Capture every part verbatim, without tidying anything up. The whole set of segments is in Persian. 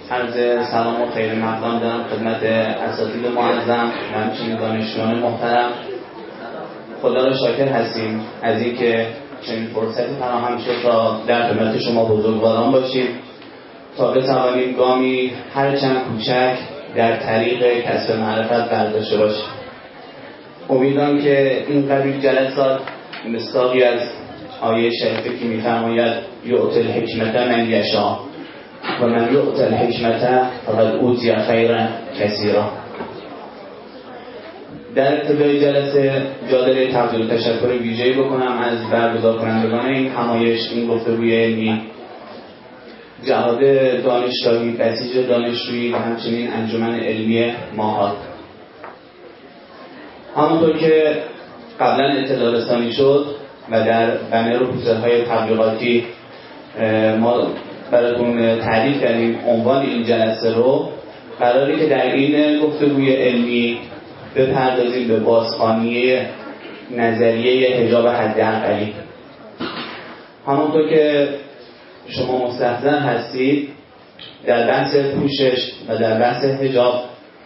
عرض سلام و خیر مقدم دارم خدمت اساتید معظم و همچنین دانشجویان محترم. خدا را شاکر هستیم از اینکه چنین فرصتی فراهم شد تا در خدمت شما بزرگواران باشیم تا بتوانیم گامی هرچند کوچک در طریق کسب معرفت برداشته باشیم. امیدوارم که این قبیل جلسات مصداقی از آیه شریفه که می‌فرماید یؤتی الحکمة من یشاء و من یؤتی الحکمة فقد اوتی خیرا کثیرا. در ابتدای جلسه جا داره تقدیر و تشکر ویژه‌ای بکنم از برگزار کنندگان این همایش، این گفتگوی علمی، جهاد دانشگاهی، بسیج دانشجویی و همچنین انجمن علمی ماهات. همونطور که قبلا اطلاع رسانی شد و در بنر و پوسترهای تبلیغاتی ما براتون تعریف کردیم عنوان این جلسه رو، قراره که در این گفتگوی علمی بپردازیم به بازخوانی نظریه حجاب حداقلی. همونطور که شما مستحضر هستید در بحث پوشش و در بحث حجاب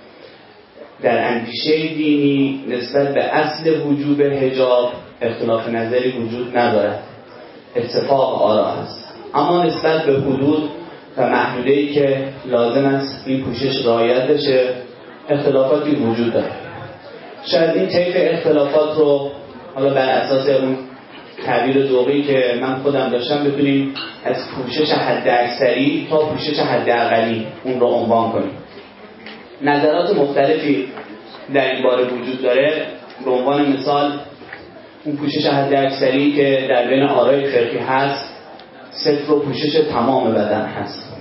در اندیشه دینی نسبت به اصل وجوب حجاب اختلاف نظری وجود ندارد، اتفاق آرا است. اما نسبت به حدود و محدوده‌ای که لازم است این پوشش رعایت بشه اختلافاتی وجود دارد. شاید این طیف اختلافات رو حالا بر اساس اون تعبیر ذوقی که من خودم داشتم بتونیم از پوشش حداکثری تا پوشش حداقلی اون رو عنوان کنیم. نظرات مختلفی در این باره وجود داره. به عنوان مثال اون پوشش حداکثری که در بین آرای فقهی هست ستر و پوشش تمام بدن هست.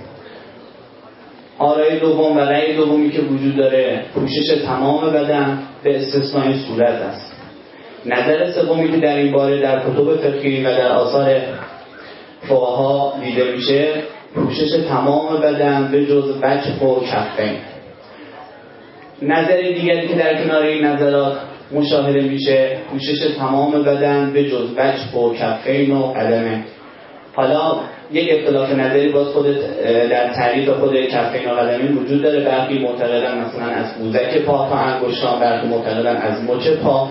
آرای دوم و رأی دومی که وجود داره پوشش تمام بدن به استثنای صورت است. نظر سومی که در این باره در کتب فقهی و در آثار فقها دیده میشه پوشش تمام بدن به جز وجه و کفین. نظر دیگری که در کنار این نظرات مشاهده میشه پوشش تمام بدن به جز وجه و کفین و قدمه. حالا یک اختلاف نظری باز خود در تعریف خود کفین و قدمین وجود داره. برخی معتقدن مثلا از قوزک پا تا انگشتان، برخی معتقدن از مچ پا.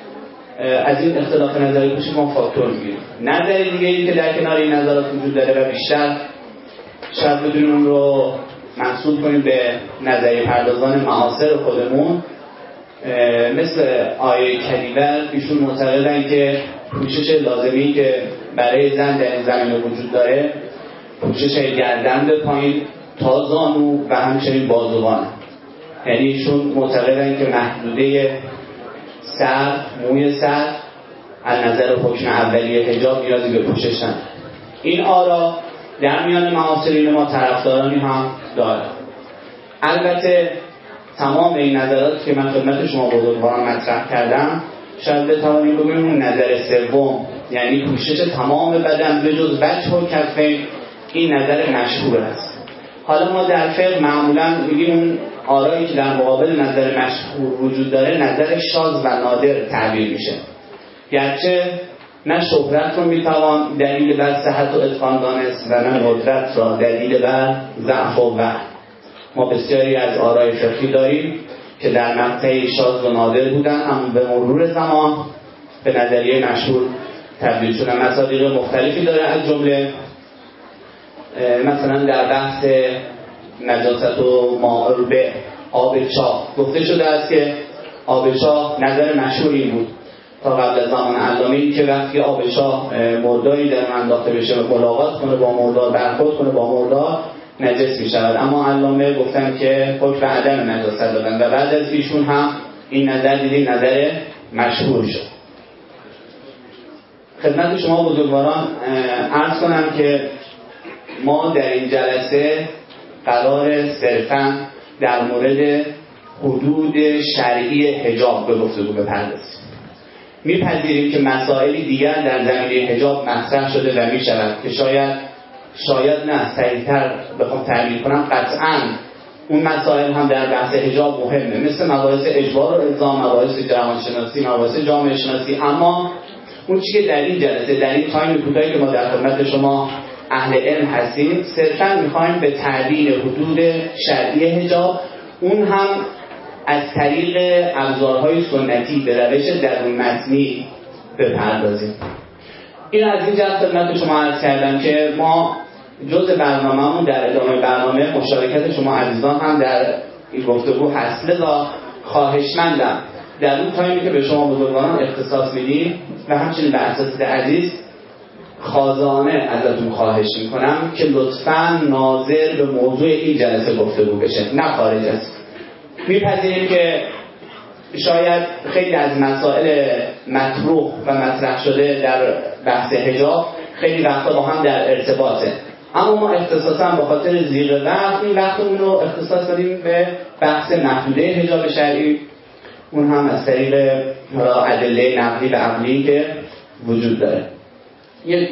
از این اختلاف نظری پوشش ما فاکتور میگیریم. نظر دیگه ای که در کنار این نظرات وجود داره و بیشتر شاید بدونیم اون رو منسوب کنیم به نظریه پردازان معاصر خودمون، مثل آیه کریمه، ایشون معتقدن که پوشش لازمی که برای زن در این زمینه وجود داره پوشش گردن به پایین تا زانو و همچنین بازوان. یعنی ایشون معتقدن که محدوده سر، موی سر از نظر حکم اولیه حجاب نیازی به پوشش نداره. این آرا در میان معاصرین ما طرفدارانی هم داره. البته تمام این نظرات که من خدمت شما بزرگواران مطرح کردم شاید بتوانیم بگوییم اون نظر سوم، یعنی پوشش تمام بدن به جز وجه و کفین، این نظر مشهور است. حالا ما در فقه معمولا میگیم اون آرایی که در مقابل نظر مشهور وجود داره نظر شاذ و نادر تعبیر میشه، گرچه نه شهرت رو میتوان دلیل بر صحت و اتقان دانست و نه ندرت را دلیل بر ضعف و وهم. ما بسیاری از آرای فقهی داریم که در مقطعی شاذ و نادر بودن اما به مرور زمان به نظریه مشهور تبدیل شدن. مصادیق مختلفی داره، از جمله مثلا در بحث نجاست و ماء به آب چاه گفته شده است که آب چاه نظر مشهوری بود تا قبل از زمان علامه‌ای که وقتی آب چاه مرداری در انداخته بشه ملاقات کنه با مردار، برخورد کنه با مردار، نجس می شود. اما علامه گفتن که حکم عدم نجاست دادن و بعد از ایشون هم این نظر دیدیم نظر مشهور شد. خدمت شما بزرگواران عرض کنم که ما در این جلسه قرار صرفاً در مورد حدود شرعی حجاب به گفتگو بپردازیم. میپذیریم که مسائلی دیگر در زمینه حجاب مطرح شده و میشود که شاید شاید نه صحیح‌تر بخوام تعبیر کنم قطعاً اون مسائل هم در بحث حجاب مهمه، مثل مباحث اجبار و الزام، مباحث جوانشناسی، مباحث جامعه شناسی. اما اون چیزی که در این جلسه در این تایم کوتاهی که ما در خدمت شما اهل علم هستیم، صرفا میخوایم به تعیین حدود شرعی حجاب، اون هم از طریق ابزارهای سنتی به روش درون متنی بپردازیم. این از این جهت خدمت شما عرض کردم که ما جزء برنامه‌مون در ادامه برنامه مشارکت شما عزیزان هم در این گفتگو هست. لذا خواهشمندم در اون تایمی که به شما بزرگواران اختصاص میدیم و همچنین به اساتید عزیز خازانه ازتون خواهش میکنم که لطفاً ناظر به موضوع این جلسه گفتگو بشه، نه خارج از. میپذیریم که شاید خیلی از مسائل مطروح و مطرح شده در بحث حجاب خیلی وقتا با هم در ارتباطه، اما ما اختصاصا به خاطر زیغ وقت این وقتمون رو اختصاص دادیم به بحث محدوده حجاب شرعی، اون هم از طریق ادله نقلی و عقلی که وجود داره. یک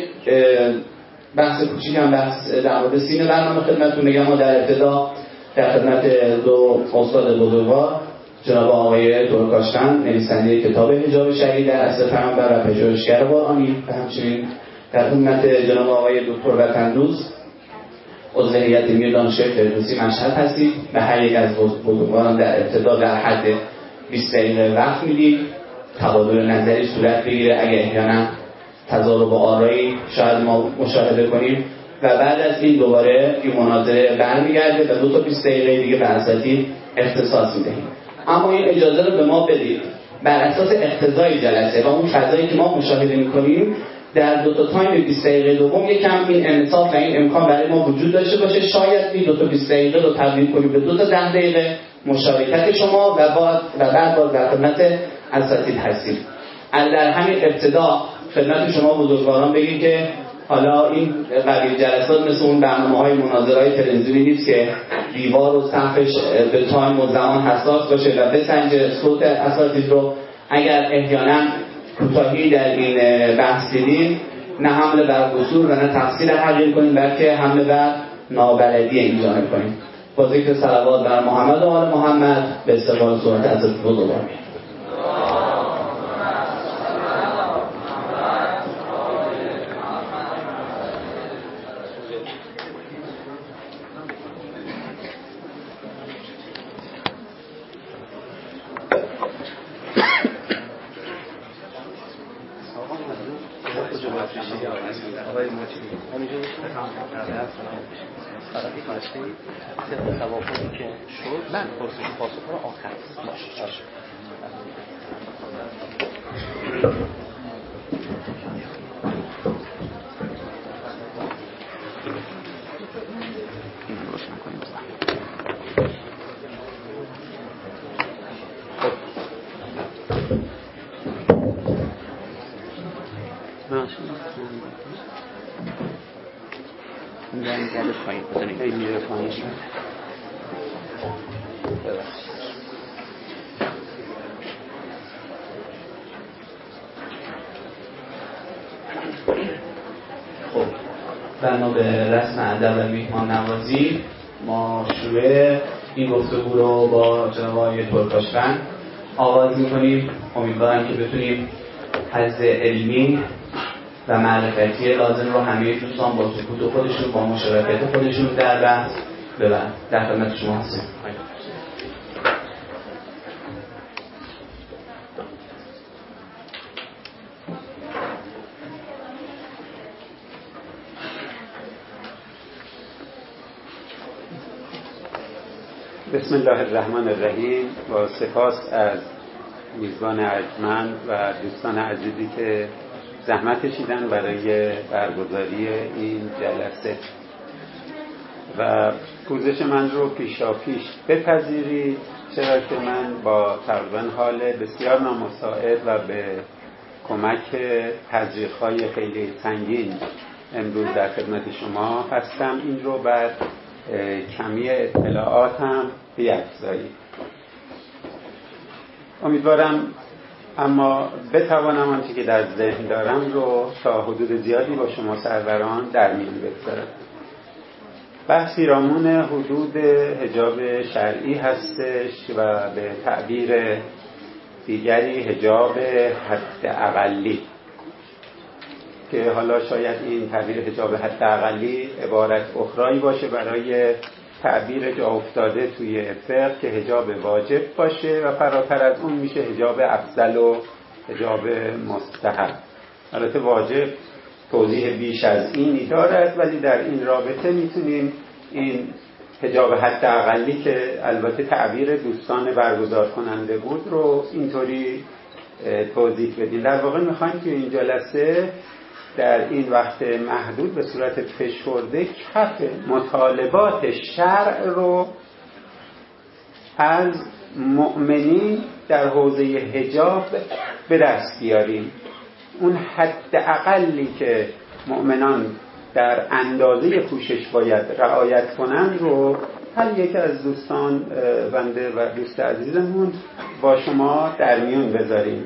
بحث کوچیک هم بحث در مورد سین برنامه خدمتتون بگم. ما در ابتدا در خدمت دو استاد بزرگوار جناب آقای ترکاشتن نویسنده کتاب حجاب شرعی در عصر پیامبر و پژوهشگر قرآنی و همچنین در خدمت جناب آقای دکتر وطن‌دوست عضو هیئت علمی دانشگاه فردوسی مشهد هستید. به هر یک از بزرگواران در ابتدا در حد بیست دقیقه وقت میدیم، تبادل نظری صورت بگیره، اگه احیانا تضارب آرایی شاید ما مشاهده کنیم و بعد از این دوباره این مناظره برمیگرده و دو تا بیست دقیقه دیگه به اساتید اختصاص میدهیم. اما این اجازه رو به ما بدید بر اساس اقتضای جلسه و اون فضایی که ما مشاهده میکنیم در دو تا تایم بیست دقیقه دوم یکم این انصاف و این امکان برای ما وجود داشته باشه. شاید این دو تا بیست دقیقه رو تبدیل کنیم به دو تا ده دقیقه مشارکت شما و بعد و بعد باز در خدمت اساتید هستیم. از در همین ابتدا خدمت شما بزرگواران بگیم که حالا این قبیل جلسات مثل اون برنامه‌های مناظره‌های تلویزیونی نیست که دیوار و سقفش به تایم و زمان حساس باشه و بسنجه صوت اساتید رو. اگر احیانا کوتاهی در این بحث دیدین، نه حمله بر قصور و نه تقصیر حقیر کنیم، بلکه حمله بر نابلدی این جانب کنیم. با ذکر صلوات بر محمد و آل محمد به استقبال صورت اساتید بزرگوار. من پرسش پاسخ رو آخر باشه. خب بنا به رسم ادب و میهمان نوازی ما شروع این گفتگو رو با جناب آقای ترکاشتن آغاز می‌کنیم. امیدوارم که بتونیم حظ علمی و معرفتی لازم رو همه دوستان با سکوت خودشون با مشارکت خودشون در بحث ببرن. در خدمت شما هستیم. بسم الله الرحمن الرحیم. با سپاس از میزبان ارجمند و دوستان عزیزی که زحمت کشیدن برای برگزاری این جلسه و پوزش من رو پیشا پیش بپذیرید، چرا که من با تقریبا حال بسیار نامساعد و به کمک تزریق‌های خیلی سنگین امروز در خدمت شما هستم. این رو بعد کمی اطلاعات هم بیفزایید. امیدوارم اما بتوانم آنچه که در ذهن دارم رو تا حدود زیادی با شما سروران در میان بگذارم. بحث پیرامون حدود حجاب شرعی هستش و به تعبیر دیگری حجاب حد اقلی. که حالا شاید این تعبیر حجاب حداقلی عبارت اخرایی باشه برای تعبیر جا افتاده توی فقه که حجاب واجب باشه و فراتر از اون میشه حجاب افضل و حجاب مستحب. البته واجب توضیح بیش از اینی دارد، ولی در این رابطه میتونیم این حجاب حداقلی که البته تعبیر دوستان برگزار کننده بود رو اینطوری توضیح بدیم. در واقع میخوایم که این جلسه در این وقت محدود به صورت فشرده کف مطالبات شرع رو از مؤمنین در حوزه حجاب به دست بیاریم. اون حد اقلی که مؤمنان در اندازه پوشش باید رعایت کنند رو هر یک از دوستان بنده و دوست عزیزمون با شما در میون بذاریم.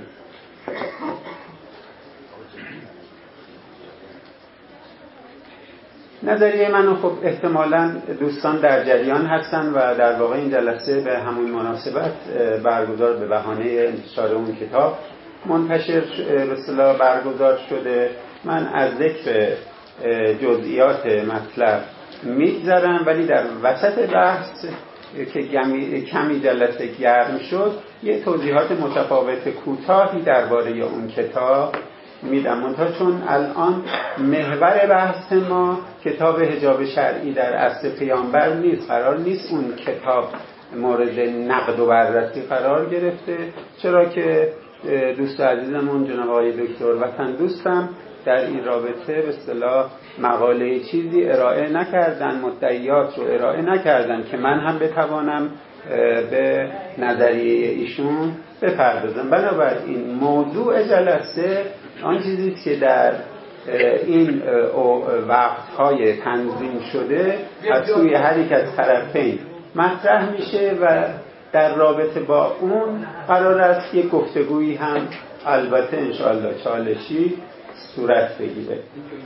نظریه منو خب احتمالاً دوستان در جریان هستن و در واقع این جلسه به همون مناسبت برگزار به بهانه انتشار اون کتاب منتشر به اصطلاح برگزار شده. من از ذکر جزئیات مطلب میگذرم، ولی در وسط بحث که کمی جلسه گرم شد یه توضیحات متفاوت کوتاهی درباره اون کتاب میدم. منتها چون الان محور بحث ما کتاب حجاب شرعی در عصر پیامبر نیست، قرار نیست اون کتاب مورد نقد و بررسی قرار گرفته، چرا که دوست عزیزمون جناب آقای دکتر وطن دوستم در این رابطه به اصطلاح مقاله چیزی ارائه نکردن، مدعیات رو ارائه نکردن که من هم بتوانم به نظریه ایشون بپردازم. بنابراین موضوع جلسه آن چیزی که در این وقت‌های تنظیم شده از سوی هر یک از طرفین مطرح میشه و در رابطه با اون قرار است یک گفتگویی هم البته انشاءالله چالشی صورت بگیره.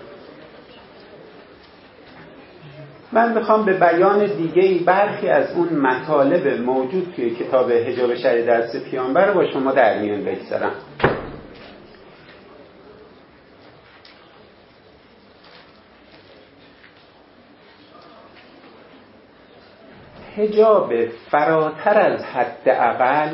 من میخوام به بیان دیگه‌ای برخی از اون مطالب موجود توی کتاب حجاب شرعی در عصر پیامبر با شما در میان بگذارم. حجاب فراتر از حد اقل،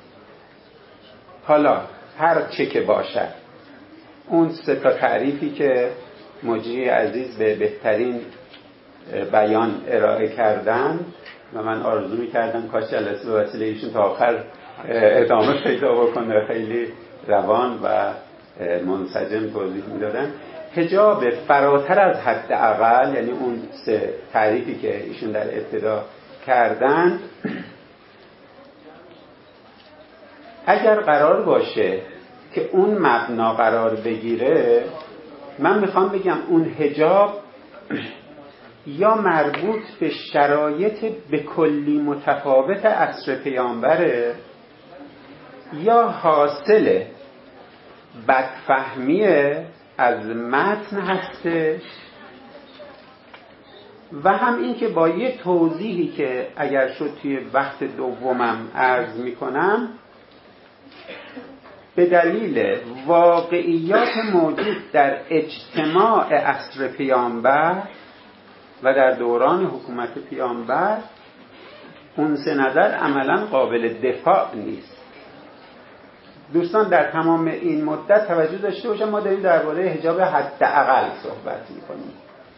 حالا هر چه که باشد، اون سه تا تعریفی که مجری عزیز به بهترین بیان ارائه کردن و من آرزو می‌کردم کاش جلسه به وسیله ایشون تا آخر ادامه پیدا بکنه، خیلی روان و منسجم توضیح میدادن. حجاب فراتر از حد اقل یعنی اون سه تعریفی که ایشون در ابتدا کردن، اگر قرار باشه که اون مبنا قرار بگیره، من میخوام بگم اون حجاب یا مربوط به شرایط به کلی متفاوت عصر پیامبره یا حاصل بدفهمی از متن هستش و هم این که با یه توضیحی که اگر شد توی وقت دومم عرض میکنم به دلیل واقعیات موجود در اجتماع عصر پیامبر و در دوران حکومت پیامبر اون سه نظر عملا قابل دفاع نیست. دوستان در تمام این مدت توجه داشته باشن ما داریم درباره حجاب حداقل صحبت میکنیم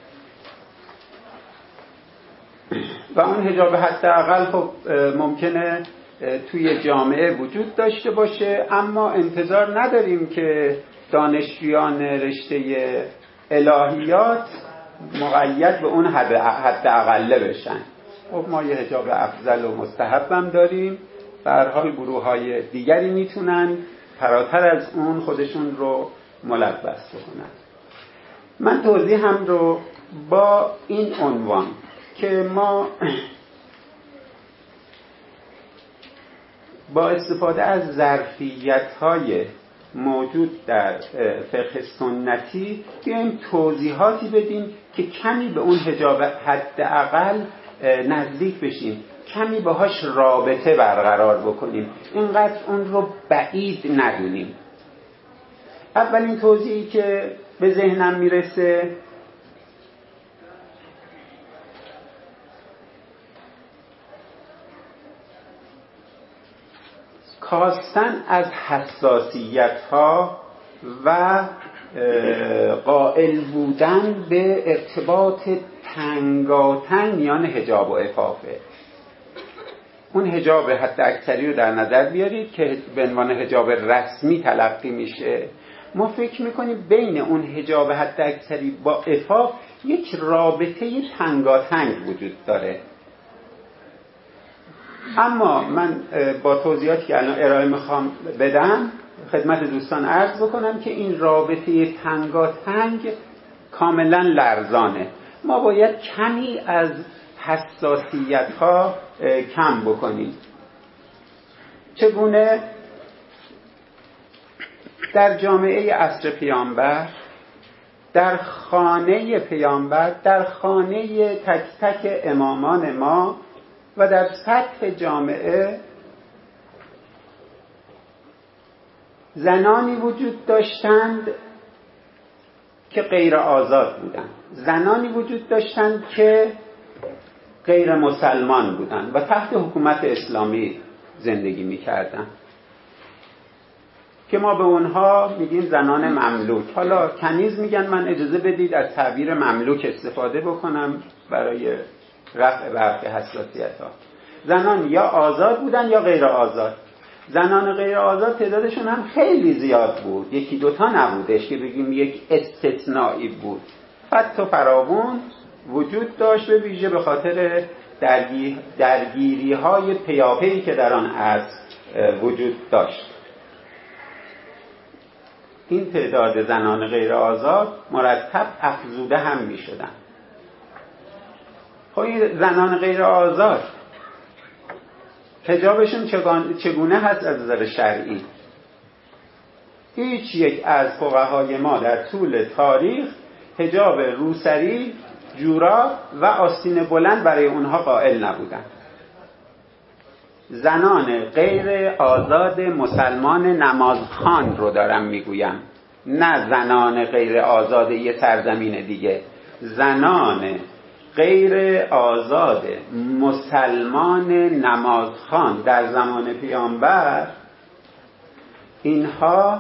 و اون حجاب حداقل خب ممکنه توی جامعه وجود داشته باشه، اما انتظار نداریم که دانشجویان رشته الهیات مقید به اون حداقله بشن. خب ما یه حجاب افضل و مستحب هم داریم، به هر حال گروه‌های دیگری میتونن فراتر از اون خودشون رو ملبس بکنن. من توضیحم رو با این عنوان که ما با استفاده از ظرفیت‌های موجود در فقه سنتی بیایم توضیحاتی بدیم که کمی به اون حجاب حداقل نزدیک بشیم، کمی باهاش رابطه برقرار بکنیم، اینقدر اون رو بعید ندونیم. اولین توضیحی که به ذهنم میرسه. کاستن از حساسیت ها و قائل بودن به ارتباط تنگاتنگ میان حجاب و عفافه. اون حجاب حد اکثری رو در نظر بیارید که به عنوان حجاب رسمی تلقی میشه. ما فکر میکنیم بین اون حجاب حد اکثری با عفاف یک رابطه تنگاتنگ وجود داره. اما من با توضیحاتی که الان ارائه میخوام بدم خدمت دوستان عرض بکنم که این رابطه تنگاتنگ کاملا لرزانه. ما باید کمی از حساسیت ها کم بکنیم. چگونه؟ در جامعه عصر پیامبر، در خانه پیامبر، در خانه تک تک امامان ما و در سطح جامعه زنانی وجود داشتند که غیر آزاد بودند، زنانی وجود داشتند که غیر مسلمان بودند و تحت حکومت اسلامی زندگی می‌کردند که ما به اونها میگیم زنان مملوک. حالا کنیز میگن، من اجازه بدید از تعبیر مملوک استفاده بکنم برای رفع برخی حساسیت ها. زنان یا آزاد بودن یا غیر آزاد. زنان غیر آزاد تعدادشون هم خیلی زیاد بود، یکی دوتا نبودش که بگیم یک استثنایی بود. فت و فراوون وجود داشت، به ویژه به خاطر درگی... درگیری های پیاپی که در آن عصر وجود داشت. این تعداد زنان غیر آزاد مرتب افزوده هم می شدن. خب این زنان غیر آزاد حجابشون چگونه هست از نظر شرعی؟ هیچ یک از فقهای ما در طول تاریخ حجاب روسری، جوراب و آستین بلند برای اونها قائل نبودند. زنان غیر آزاد مسلمان نمازخوان رو دارم میگویم، نه زنان غیر آزاد یه سرزمین دیگه. زنان غیر آزاد مسلمان نمازخوان در زمان پیامبر، اینها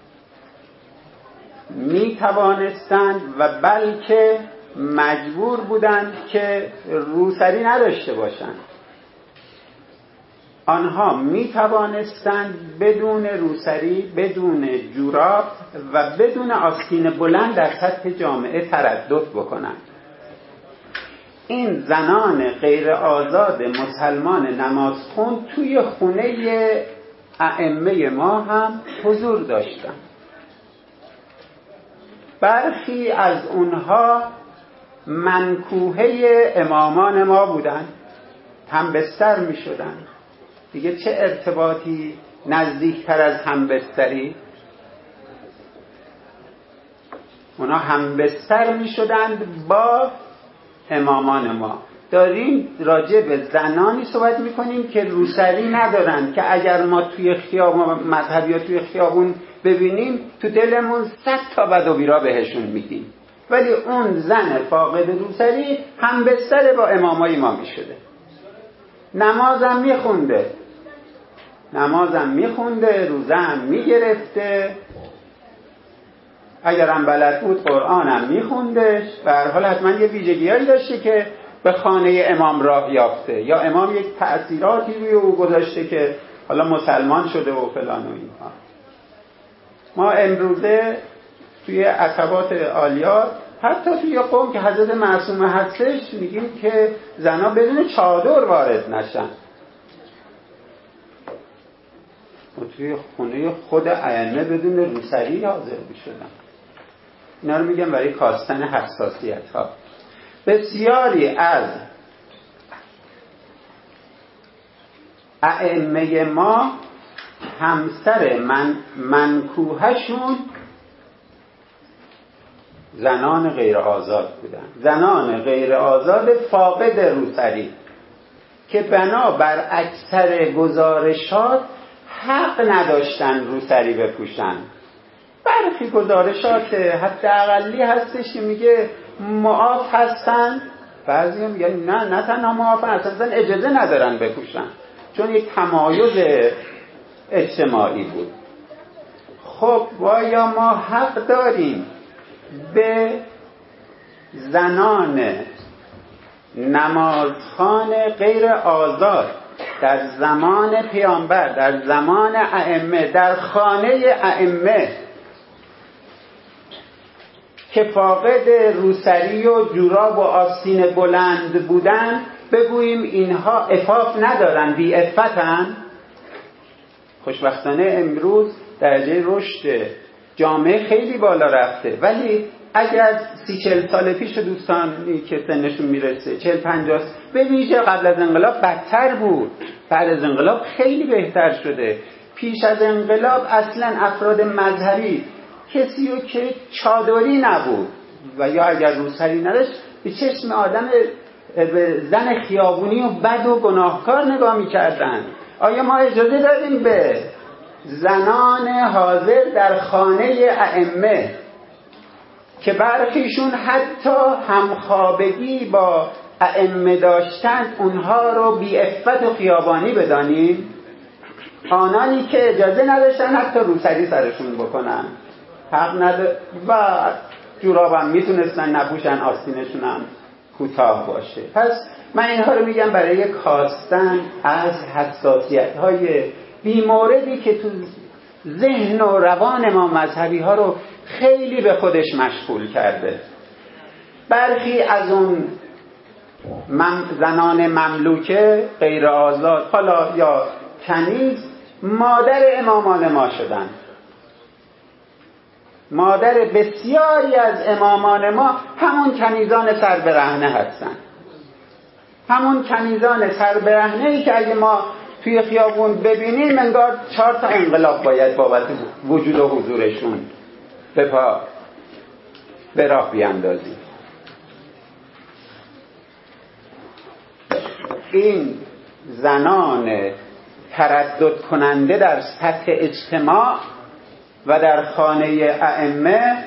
می توانستند و بلکه مجبور بودند که روسری نداشته باشند. آنها می توانستند بدون روسری، بدون جوراب و بدون آستین بلند در سطح جامعه تردد بکنند. این زنان غیر آزاد مسلمان نمازخوان توی خونه ائمه ما هم حضور داشتند. برخی از اونها منکوحه امامان ما بودند، همبستر می شدند. دیگه چه ارتباطی نزدیکتر از همبستری؟ اونا همبستر می شدند با امامان ما. داریم راجع به زنانی صحبت می کنیم که روسری ندارن، که اگر ما توی خیابون مذهبی یا توی خیابون ببینیم تو دلمون صد تا بد و بیرا بهشون میگیم، ولی اون زن فاقد روسری همبستر با امامای ما می شده. نمازم می خونده نمازم می خونده روزه هم می گرفته، اگرم بلد بود قرآنم می خوندش. به هر حال حتما یه ویژگی‌هایی داشته که به خانه امام راه یافته، یا امام یک تأثیراتی روی او گذاشته که حالا مسلمان شده و فلان و اینها. ما امروزه توی عتبات عالیات، حتی توی قوم که حضرت معصومه هستش، میگیم که زنا بدون چادر وارد نشن. و توی خونه خود ائمه بدون روسری حاضر میشدن. اینا رو میگم برای کاستن حساسیت ها. بسیاری از ائمه ما همسر من منکوحشون زنان غیر آزاد بودن، زنان غیر آزاد فاقد روسری که بنابر اکثر گزارشات حق نداشتن روسری بپوشن، برخی گزارشات حداقلی هستش که میگه معاف هستن، بعضی میگن نه نه تنها معافن، اصلا اجازه ندارن بپوشن چون یک تمایز اجتماعی بود. خب آیا ما حق داریم به زنان نمازخوان غیر آزاد در زمان پیامبر، در زمان ائمه، در خانه ائمه که فاقد روسری و جوراب و آستین بلند بودن بگوییم اینها عفاف ندارن، بی عفتن؟ خوشبختانه امروز درجه رشد جامعه خیلی بالا رفته، ولی اگر سی چل سال پیش دوستانی که سنشون میرسه چل پنجاه به ویژه قبل از انقلاب بدتر بود، بعد از انقلاب خیلی بهتر شده. پیش از انقلاب اصلا افراد مذهبی کسی رو که چادری نبود و یا اگر روسری نداشت به چشم آدم به زن خیابونی و بد و گناهکار نگاه میکردن. آیا ما اجازه داریم به زنان حاضر در خانه ائمه که برخیشون حتی همخوابگی با ائمه داشتند اونها رو بی عفت و خیابانی بدانیم؟ آنانی که اجازه نداشتن حتی روسری سرشون بکنن حق نداره و جورابم میتونستن نپوشن، آستینشون هم کوتاه باشه. پس من اینها رو میگم برای کاستن از حساسیت های بیموردی که تو ذهن و روان ما مذهبی ها رو خیلی به خودش مشغول کرده. برخی از اون مم زنان مملوکه غیر آزاد حالا یا کنیز مادر امامان ما شدن. مادر بسیاری از امامان ما همون کنیزان سربرهنه هستن، همون کنیزان سربرهنه ای که اگه ما توی خیابون ببینیم انگار چهار تا انقلاب باید بابت وجود و حضورشون به پا به راه بیاندازیم. این زنان تردد کننده در سطح اجتماع و در خانه ائمه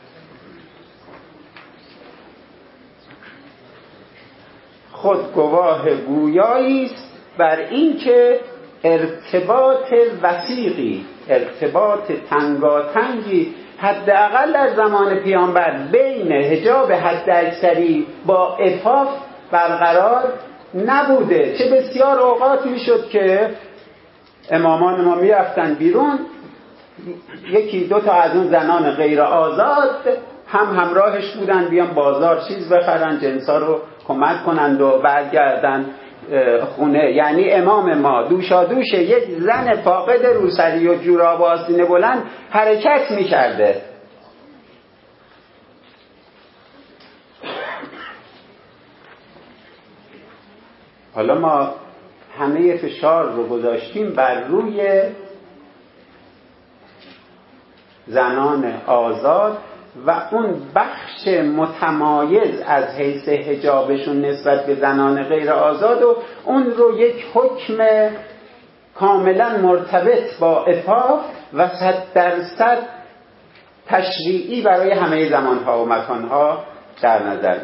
خود گواه گویایی است بر این که ارتباط وثیقی، ارتباط تنگاتنگی حداقل در زمان پیامبر بین حجاب حداکثری با عفاف برقرار نبوده. چه بسیار اوقات میشد که امامان ما میرفتن بیرون، یکی دو تا از اون زنان غیر آزاد هم همراهش بودن بیان بازار چیز بخرن، جنسا رو کمک کنند و برگردن خونه. یعنی امام ما دوشا دوش یک زن فاقد روسری و جوراب و آستین بلند حرکت میکرده. حالا ما همه فشار رو گذاشتیم بر روی زنان آزاد و اون بخش متمایز از حیث حجابشون نسبت به زنان غیر آزاد و اون رو یک حکم کاملا مرتبط با عفاف و صد درصد تشریعی برای همه زمانها و مکانها در نظر.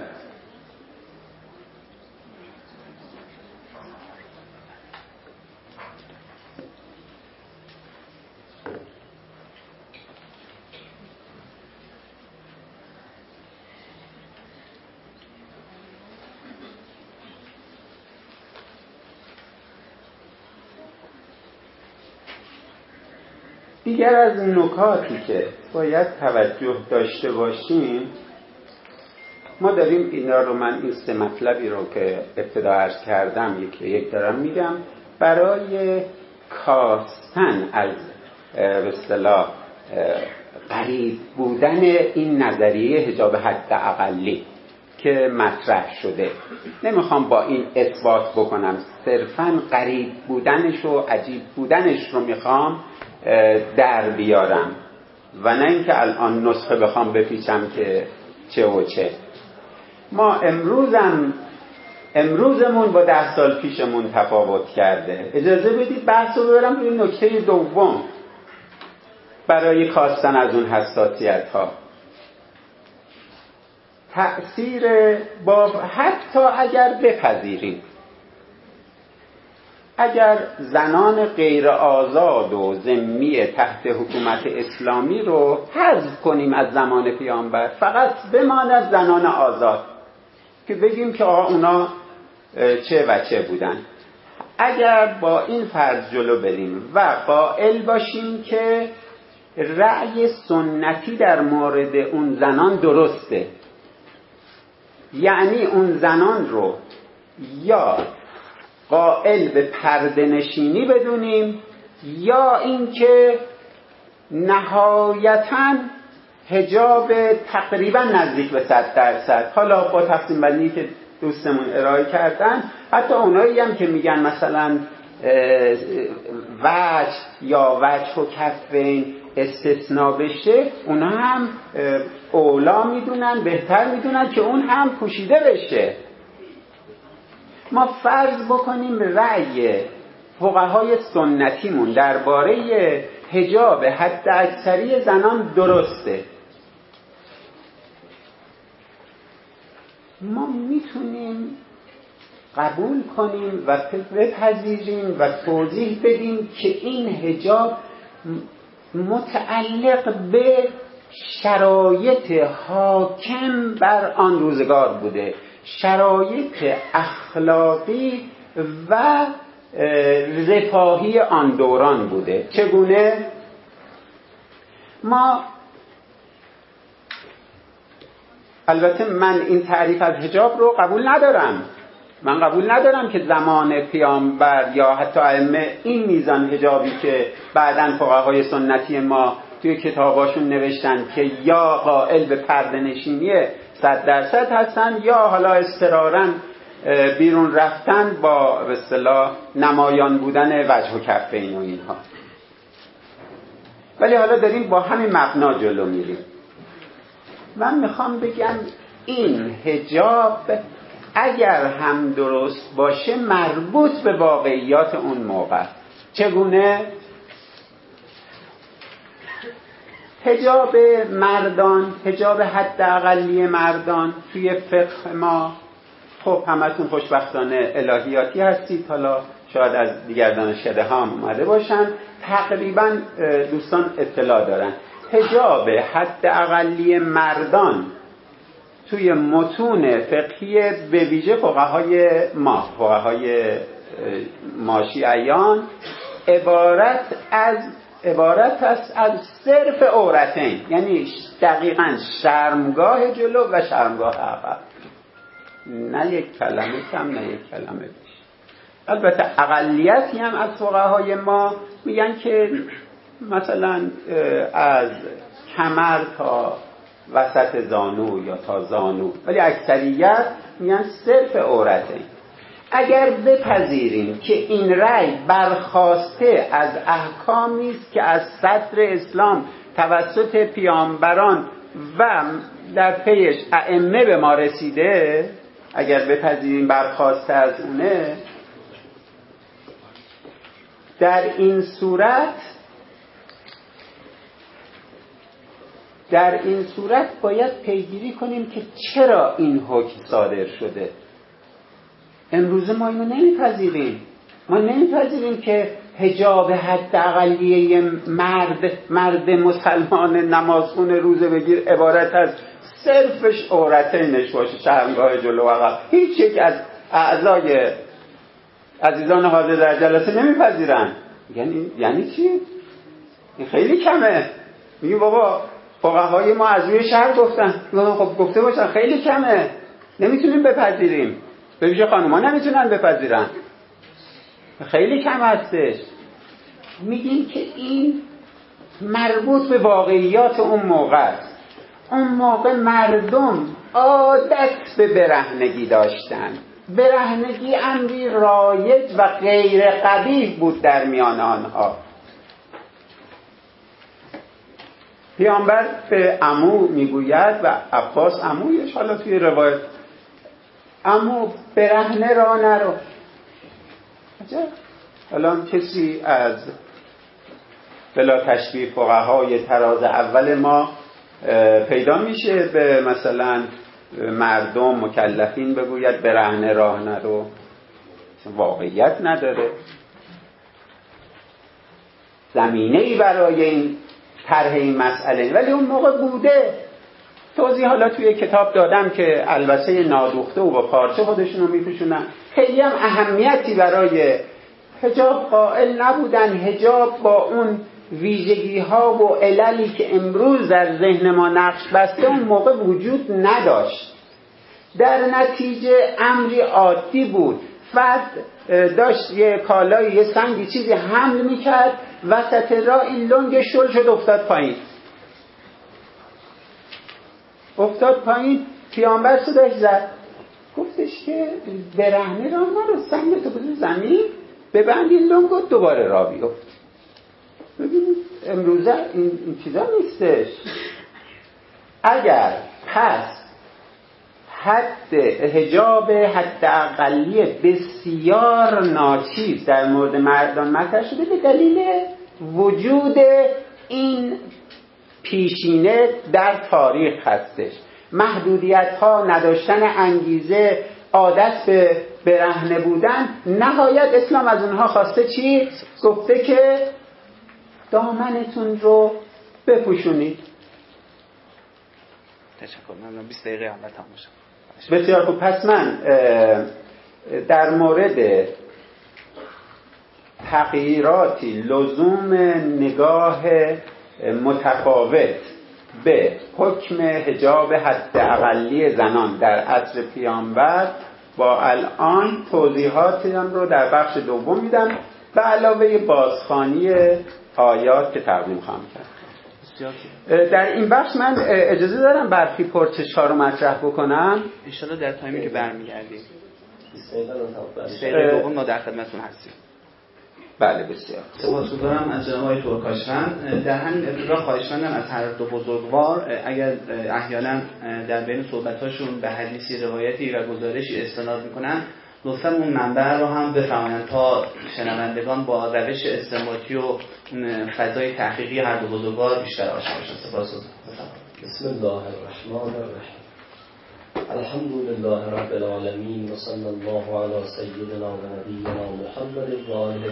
دیگر از نکاتی که باید توجه داشته باشیم، ما داریم اینا رو، من این سه مطلبی رو که ابتدا عرض کردم یک یک دارم میگم برای کاستن از به اصطلاح غریب بودن این نظریه حجاب حد اقلی که مطرح شده. نمیخوام با این اثبات بکنم، صرفاً غریب بودنش و عجیب بودنش رو میخوام در بیارم و نه اینکه الان نسخه بخوام بپیچم که چه و چه. ما امروزم امروزمون با ده سال پیشمون تفاوت کرده. اجازه بدید بحث رو ببرم روی نکته دوم. برای کاستن از اون حساسیت ها. تأثیر با حتی اگر بپذیریم اگر زنان غیر آزاد و ذمی تحت حکومت اسلامی رو حذف کنیم از زمان پیامبر، فقط بماند زنان آزاد که بگیم که آقا اونا چه و چه بودن، اگر با این فرض جلو بریم و قائل باشیم که رأی سنتی در مورد اون زنان درسته، یعنی اون زنان رو یا قائل به پرده نشینی بدونیم یا اینکه نهایتاً حجاب تقریبا نزدیک به صد درصد، حالا با تقسیم بندی که دوستمون ارائه کردن، حتی اونایی هم که میگن مثلا وجه یا وجه و کفین استثناء بشه، اونا هم اولا میدونن، بهتر میدونن که اون هم پوشیده بشه. ما فرض بکنیم رأی فقهای سنتیمون درباره حجاب حد اکثری زنان درسته، ما میتونیم قبول کنیم و بپذیریم و توضیح بدیم که این حجاب متعلق به شرایط حاکم بر آن روزگار بوده، شرایط اخلاقی و رفاهی آن دوران بوده. چگونه؟ ما البته من این تعریف از حجاب رو قبول ندارم، من قبول ندارم که زمان پیامبر یا حتی ائمه این میزان حجابی که بعداً فقهای سنتی ما توی کتاباشون نوشتن که یا قائل به پرده نشینی صد درصد هستن یا حالا اضطراراً بیرون رفتن با به اصطلاح نمایان بودن وجه و کفین و اینها. ولی حالا داریم با همین مبنا جلو میریم. من میخوام بگم این حجاب اگر هم درست باشه مربوط به واقعیات اون موقع. چگونه؟ حجاب مردان، حجاب حداقلی مردان توی فقه ما، خب همتون خوشبختانه الهیاتی هستید، حالا شاید از دیگر دانشکده ها هم اومده باشن، تقریبا دوستان اطلاع دارن. حجاب حداقلی مردان توی متون فقهی به ویژه فقهای ما، فقهای ما شیعیان، عبارت از عبارت است از صرف عورتین، یعنی دقیقاً شرمگاه جلو و شرمگاه عقب، نه یک کلمه کم نه یک کلمه بیش. البته اقلیتی هم از فقهای ما میگن که مثلا از کمر تا وسط زانو یا تا زانو، ولی اکثریت میگن صرف عورته. اگر بپذیریم که این رأی برخاسته از احکامی است که از صدر اسلام توسط پیامبران و در پیش ائمه به ما رسیده، اگر بپذیریم برخاسته از اونه، در این صورت در این صورت باید پیگیری کنیم که چرا این حکم صادر شده. امروزه ما اینو نمیپذیریم. ما نمیپذیریم که حجاب حداقلیه مرد مرد مسلمان نمازخون روزه بگیر عبارت از صرفش عورتینش باشه، شرمگاه جلو و عقب. هیچ یک از اعضای عزیزان حاضر در جلسه نمیپذیرن. یعنی یعنی چی؟ این خیلی کمه. میگه بابا فقهای ما از روی شرع گفتن، خب گفته باشن خیلی کمه، نمیتونیم بپذیریم. به ویژه خانوما نمیتونن بپذیرن، خیلی کم هستش. میگیم که این مربوط به واقعیات اون موقع است. اون موقع مردم عادت به برهنگی داشتن، برهنگی امری رایج و غیر قبیح بود در میان آنها. پیامبر به عمو میگوید و عباس عمویش، حالا توی روایت عمو برهنه را نرو. حالا کسی از بلا تشبیه فقهای تراز اول ما پیدا میشه به مثلا مردم مکلفین بگوید برهنه راه نرو، واقعیت نداره، زمینه‌ای برای این طرح این مسئله، ولی اون موقع بوده. توضیح حالا توی کتاب دادم که البسه نادوخته و با پارچه خودشونو میپوشونن، خیلی هم اهمیتی برای حجاب قائل نبودن. حجاب با اون ویژگی ها و عللی که امروز در ذهن ما نقش بسته اون موقع وجود نداشت. در نتیجه امری عادی بود. فرد داشت یه کالایی یه سنگی چیزی حمل میکرد، وسط راه این لنگ شل شد افتاد پایین افتاد پایین پیامبر صداش زد، گفتش که برهنه راه نرو، سنگتو بزن زمین ببند این لنگو دوباره راه بیفت. ببینید امروزه این, این چیزا نیستش. اگر پس حد حجاب حد اقلی بسیار ناچیز در مورد مردان مطرح شده به دلیل وجود این پیشینه در تاریخ هستش. محدودیت ها، نداشتن انگیزه، عادت به برهنه بودن، نهایت اسلام از اونها خواسته چی؟ گفته که دامنتون رو بپوشونید. تشکر. من بیست دقیقه اول تموم شد. بسیار خوب. پس من در مورد تغییراتی لزوم نگاه متفاوت به حکم حجاب حد اقلی زنان در عصر پیامبر با الان توضیحاتی هم رو در بخش دوم میدم به علاوه بازخوانی آیات که تقدیم خواهم کرد. در این بخش من اجازه دارم برخی پرسش ها رو مطرح بکنم ان شاءالله در تایمی که برمیگردیم. بیست دقیقه دوم ما در خدمتتون هستیم. بله بسیار سپاسگزارم از جناب آقای ترکاشفند. در همین ابتدا خواهشمندم از هر دو بزرگوار اگر احیانا در بین صحبتاشون به حدیثی روایتی و گزارشی استناد میکنن لطفاً اون منبع رو هم بفرمایند تا شنوندگان با روش استنباطی و فضای تحقیقی هر دو بزرگوار بیشتر آشنا بشن. سپاسگزارم. بسم الله الرحمن الرحیم. الحمد لله رب العالمین و صلی الله علی سیدنا و نبینا محمد و آله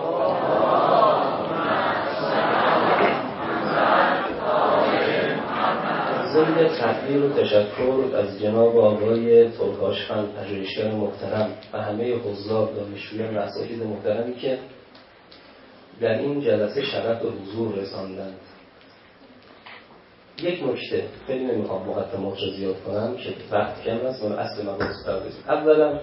الطاهرین. ضمن تقدیر و تشکر از جناب آقای ترکاشفند پژوهشگر محترم و همه حضار دانشجویان و اساتید محترمی که در این جلسه شرف و حضور رساندند. یک نکته خیلی نمیخوام مقدمات رو زیاد کنم که وقت کم است و اصل مباحث پردازیم. اولا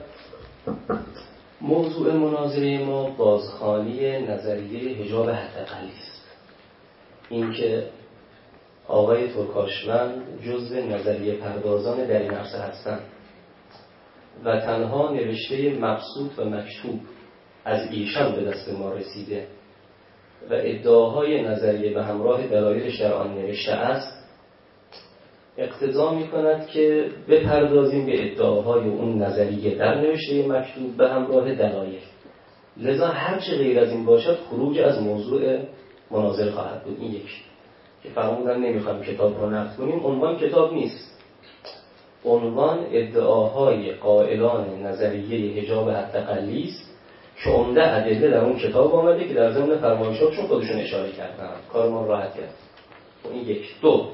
موضوع مناظره ما بازخوانی نظریه حجاب حداقلی است. اینکه آقای ترکاشفند جزو نظریه پردازان در این عرصه هستند و تنها نوشته مبسوط و مکتوب از ایشان به دست ما رسیده و ادعاهای نظریه به همراه دلایلش در آن نوشته است، اقتضا می کند که بپردازیم به ادعاهای اون نظریه در نوشته مکتوب به همراه دلایل. لذا هرچه غیر از این باشد خروج از موضوع مناظره خواهد بود. این یک که فرمودن نمیخوایم کتاب رو نقد کنیم، عنوان کتاب نیست، عنوان ادعاهای قائلان نظریه حجاب حداقلی است که عمده ادله در اون کتاب آمده که در ضمن فرمایشاتشون خودشون اشاره کردن. کار ما راحت کرد. این یک. دو،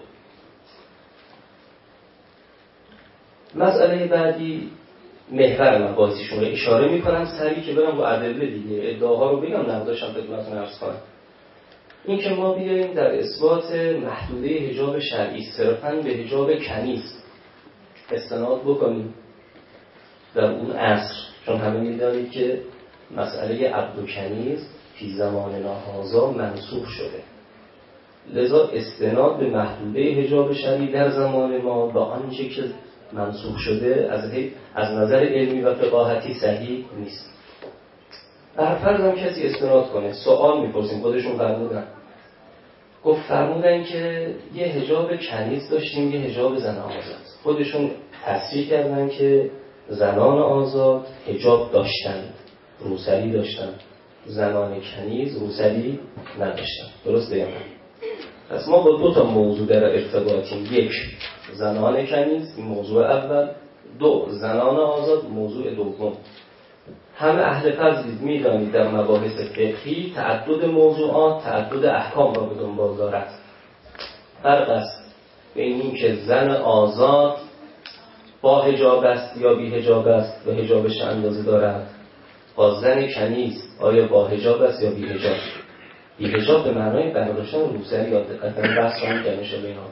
مسئله بعدی محور مباحثشون رو اشاره میکنم سریع که برم با ادله دیگه ادعاها رو بگم نقداشم خدمتتون عرض کنم. این که ما بیاییم در اثبات محدوده حجاب شرعی صرفاً به حجاب کنیز استناد بکنیم در اون عصر، چون همه می‌دانید که مسئله عبد و کنیز فی زماننا هذا منسوخ شده. لذا استناد به محدوده حجاب شرعی در زمان ما با آنچه که منسوخ شده از از نظر علمی و فقاهتی صحیح نیست. بر فرض هم کسی استناد کنه، سوال میپرسیم، خودشون فرمودن گفت فرمودن که یه حجاب کنیز داشتیم، یه حجاب زن آزاد. خودشون تصریح کردن که زنان آزاد حجاب داشتند، روسری داشتند زنان کنیز روسری نداشتن. درسته یا نه؟ پس ما با دو تا موضوع در ارتباطیم. یک، زنان کنیز، این موضوع اول. دو، زنان آزاد، موضوع دوم. همه اهل فضلید میدانید در مباحث فقهی تعدد موضوعات تعدد احکام را به دنبال دارد. فرق است بین این که زن آزاد با حجاب است یا بی حجاب است و حجابش اندازه دارد، با زن کنیز آیا با حجاب است یا بی حجاب. بی حجاب به معنای برداشتن روسری یا دقیقاً بحث هم که میشه بینا.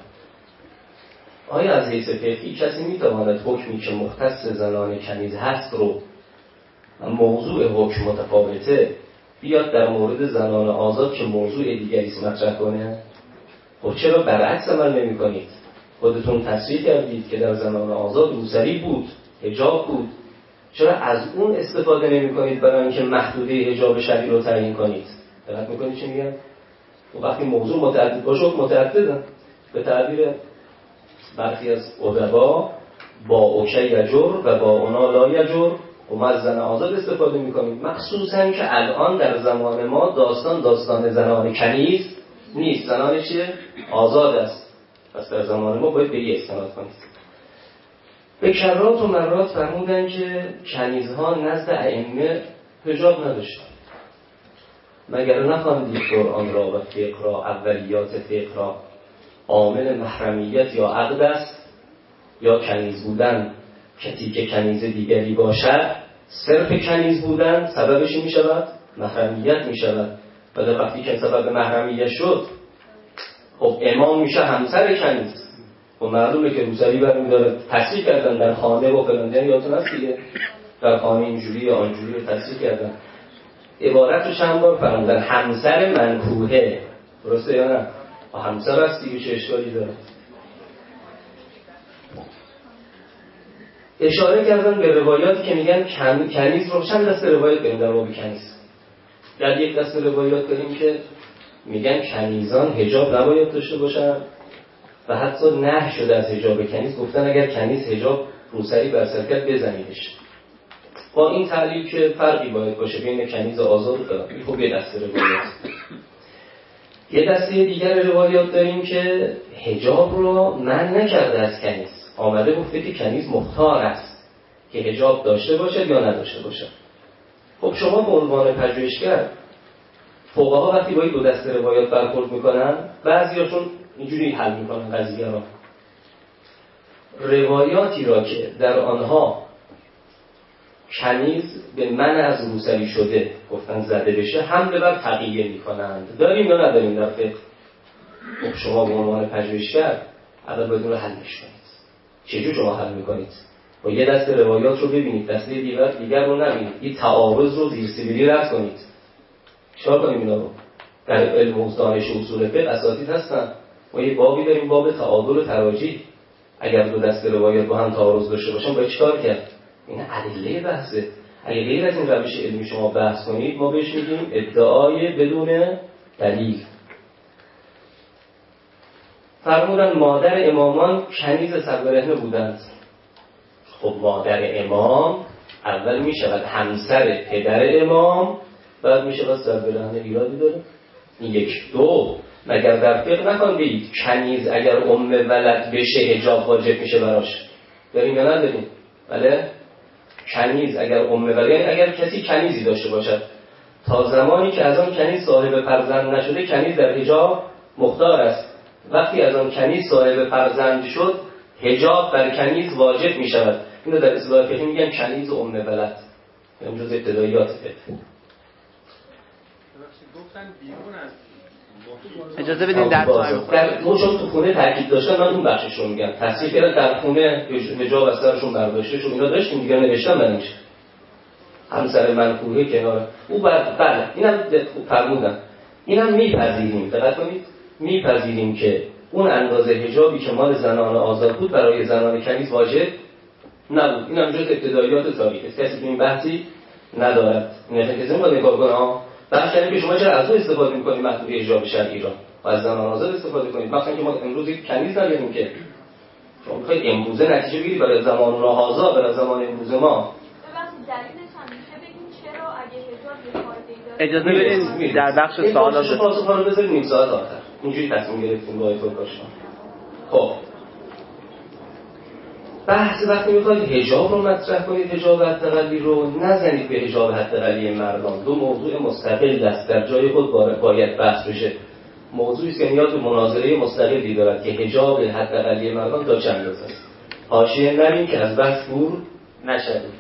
آیا از حیث فقهی کسی میتواند حکمی که مختص زنان کنیز هست رو موضوع حکم متفاوته بیاد در مورد زنان آزاد که موضوع دیگری است مطرح کنه؟ خب چرا برعکس عمل نمی کنید؟ خودتون تصریح کردید که در زنان آزاد روسری بود، حجاب بود، چرا از اون استفاده نمی کنید برای اینکه محدوده حجاب شرعی رو تعیین کنید؟ دقت میکنید چی میگم؟ وقتی موضوع متعدد باشه متعدده. به تعبیر برخی از ادبا با اوکی یجر و با اونا لا یجر، و ما از زن آزاد استفاده میکنیم، مخصوصا که الان در زمان ما داستان داستان زنان کنیز نیست، زنان چیه؟ آزاد است. پس در زمان ما باید به این استناد کنید. به کرات و مرات فرمودن که کنیزها نزد ائمه حجاب نداشتن. مگر نخواندید قرآن را و فقه را، اولیات فقه را، عامل محرمیت یا عقد است یا کنیز بودن کسی که کنیز دیگری باشد. صرف کنیز بودن سببش می شود محرمیت می شود. و در وقتی که سبب محرمیت شد، خب امام میشه همسر کنیز. خب معلومه که روسری برمی داره تصریح کردن در خانه و فلانده، یادتون هست دیگه در خانه اینجوری یا آنجوری رو تصریح کردن. عبارت رو چند بار فرمودن همسر منکوحه. درسته یا نه؟ همسر هست دیگه، چه اشکالی داره؟ اشاره کردن به روایاتی که میگن کنیز رو. چند دسته روایات داریم در باب کنیز؟ در یک دسته روایات داریم که میگن کنیزان حجاب نباید داشته باشن و حتی نهی شده از حجاب کنیز، گفتن اگر کنیز حجاب روسری بر سر کرد بزنیدش. با این تعلیل که فرقی باید باشه بین کنیز و آزاد و فلان. این خب یه دسته روایات. یه دسته دیگر روایات داریم که حجاب رو منع نکرده از کنیز، آمده گفته که کنیز مختار است که حجاب داشته باشد یا نداشته باشد. خب شما به عنوان پژوهشگر، فقها وقتی با این دو دسته روایات برخورد میکنن، بعضیاشون اینجوری حل میکنن قضیه را. روایاتی را که در آنها کنیز به منع از روسری شده گفتن زده بشه، حمله بر تقیه میکنند. داریم یا نداریم در فقه؟ خب شما به عنوان پژوهشگر اول بدون حل میشونید. چجور شما حل میکنید؟ با یه دسته روایات رو ببینید، دسته دیگر دیگر رو نبینید، این تعارض رو زیر سیبیلی رد کنید. چیکار کنیم اینا رو؟ در علم و دانش اصول فقه اساتید هستن. ما یه بابی داریم، باب تعادل و تراجیح. اگر دو دسته روایات با هم تعارض داشته باشن باید چیکار کرد؟ این ادله بحثه. اگه غیر از این روش علمی شما بحث کنید، ما بهش میگیم ادعای بدون دلیل. فرمودن مادر امامان کنیز سربرهنه بودند. خب مادر امام اول میشود همسر پدر امام، بعد میشود سربرهنه. ایرادی داره؟ این یک. دو، مگر در فقه نکن بگید کنیز اگر ام ولد بشه حجاب واجب میشه براش؟ داریم یا نداریم؟ بله؟ کنیز اگر ام ولد، یعنی اگر کسی کنیزی داشته باشد، تا زمانی که از آن کنیز صاحب فرزند نشده کنیز در حجاب مختار است. وقتی از آن کنیز صاحب فرزند شد، حجاب بر کنیز واجب می شود. اینو در اصطلاح فقهی میگن کنیز و ام ولد. این جزء ابتداییات فقه. اجازه بدین در تایم در موشون تو خونه تاکید داشتن، من اون بخشش رو میگم. تصریح کردن در خونه حجاب از سرشون برداشته شد. اینا داشتیم دیگه، نوشتم منش. همسر منکوحه کنار او بعد بله اینم فرمودن. اینم میپذیریم. دقت کنید، میپذیریم که اون اندازه حجابی که مال زنان آزاد بود برای زنان کنیز واجب نبود. اینم جز ابتداییات تاریخ است. کسی تو این بحثی ندارد. نه کسی نمی‌خواد نگاه کنه ها. بحث کنه که شما چرا از اون استفاده می‌کنید محدود حجاب شرعی را و از زنان آزاد استفاده کنید. مثلا که ما امروز یک کنیز نداریم که شما می‌خواید امروزه نتیجه بگیرید برای زمان راهازا، برای زمان امروز ما. ببخشید دلیلش هم میشه بگیم چرا اگه حجاب یه فایده‌ای داره اجازه بدین در بخش سوالات این پاسخ رو بذارید نیم ساعت آخر. اینجوری تصمیم گرفتیم با آقای ترکاشان. خب بحث وقتی میخواید حجاب رو مطرح کنید، حجاب حداقلی رو نزنید به حجاب حداقلی مردان. دو موضوع مستقل است، در جای خود باید بحث بشه. موضوعی است که نیاز به مناظره مستقلی دارد که حجاب حداقلی مردان تا چند روز است. حاشیه نریم که از بحث دور نشدیم.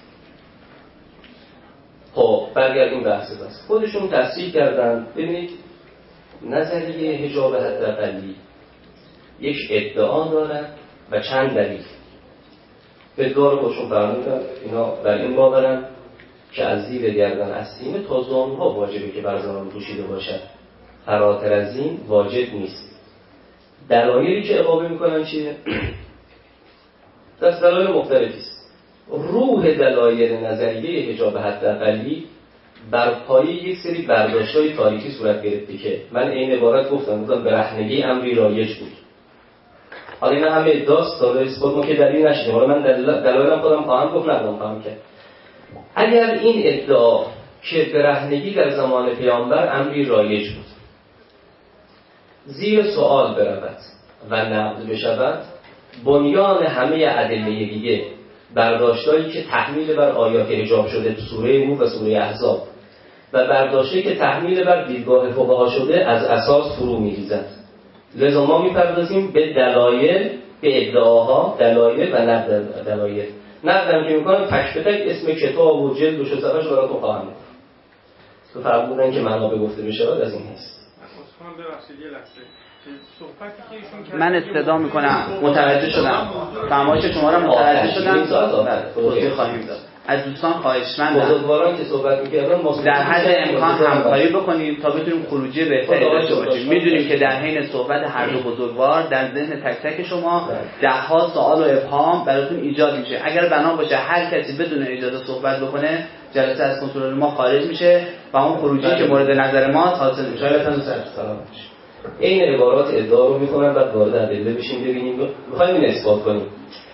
خب برگردیم بحث بس. خودشون تصریح کردن. ببینید نظریه حجاب حداقلی یک ادعا دارد و چند دلیل. ادعا رو خودشون فرمودن اینا در این باورن که از زیر گردن استینه تا زانوها واجبه که بر زنان پوشیده باشد، فراتر از این واجب نیست. دلایلی که اقامه میکنن چیه؟ دست دلایل مختلفی است. روح دلایل نظریه حجاب حداقلی بر پایه یک سری برداشت‌های تاریخی صورت گرفته که من این عبارت گفتم گفتم برهنگی امری رایج بود. حالا این همه ادعاست تا به اثبات ما که دلیل نشدیم. حالا من دلایلم خودم خواهم گفت ندارم خواهم که اگر این ادعا که برهنگی در زمان پیامبر امری رایج بود زیر سوال برود و نقد بشود، بنیان همه ادله دیگه برداشتایی که تحمیل بر آیات حجاب شده سوره نور و سوره احزاب و برداشتی که تحمیل بر دیدگاه فقها شده از اساس فرو می‌ریزد. لذا ما می‌پردازیم به دلایل، به ادعاها، دلایل و نقد دلایل. نقدم که می‌کنم تک به تک اسم کتاب و جلد و شصفش براتون خواهم گفت. تو فرمودن که منابع گفته بشه از این هست. ببخشید یه لحظه. من استدعا میکنم متوجه شدم فرمایش شما را متوجه شدم توضیح خواهیم داد. از دوستان خواهشمندم بزرگواران که صحبت می‌کردن در حد امکان همکاری بکنیم تا بتونیم خروجی بهتری داشته باشیم. میدونیم که در حین صحبت هر دو بزرگوار در ذهن تک تک شما ده ها سوال و ابهام براتون ایجاد میشه. اگر بنا باشه هر کسی بدون اجازه صحبت بکنه جلسه از کنترل ما خارج میشه و اون خروجی که مورد نظر ما حاصل میشه. شایدتون سلام باشه. این عبارات ادعا رو میکنن بعد وارد ادله بشیم ببینیم میخوایم این اثبات کنیم.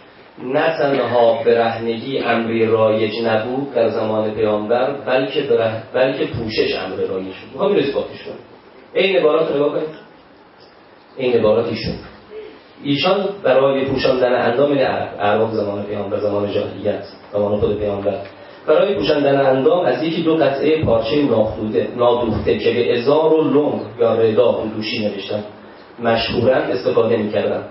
نه تنها برهنگی امری رایج نبود در زمان پیامبر بلکه بره... بلکه پوشش امر رایج بود. میخوایم این اثباتش کنیم. این عبارات رو نگاه کنید. این عبارات ایشون ایشان برای پوشاندن اندام اعراب زمان پیامبر، زمان جاهلیت، زمان خود پیامبر، برای پوشاندن اندام از یکی دو قطعه پارچه ناخوده نادوخته که به ازار و لنگ یا ردا و دوشی نوشتن مشهورا استفاده می‌کردن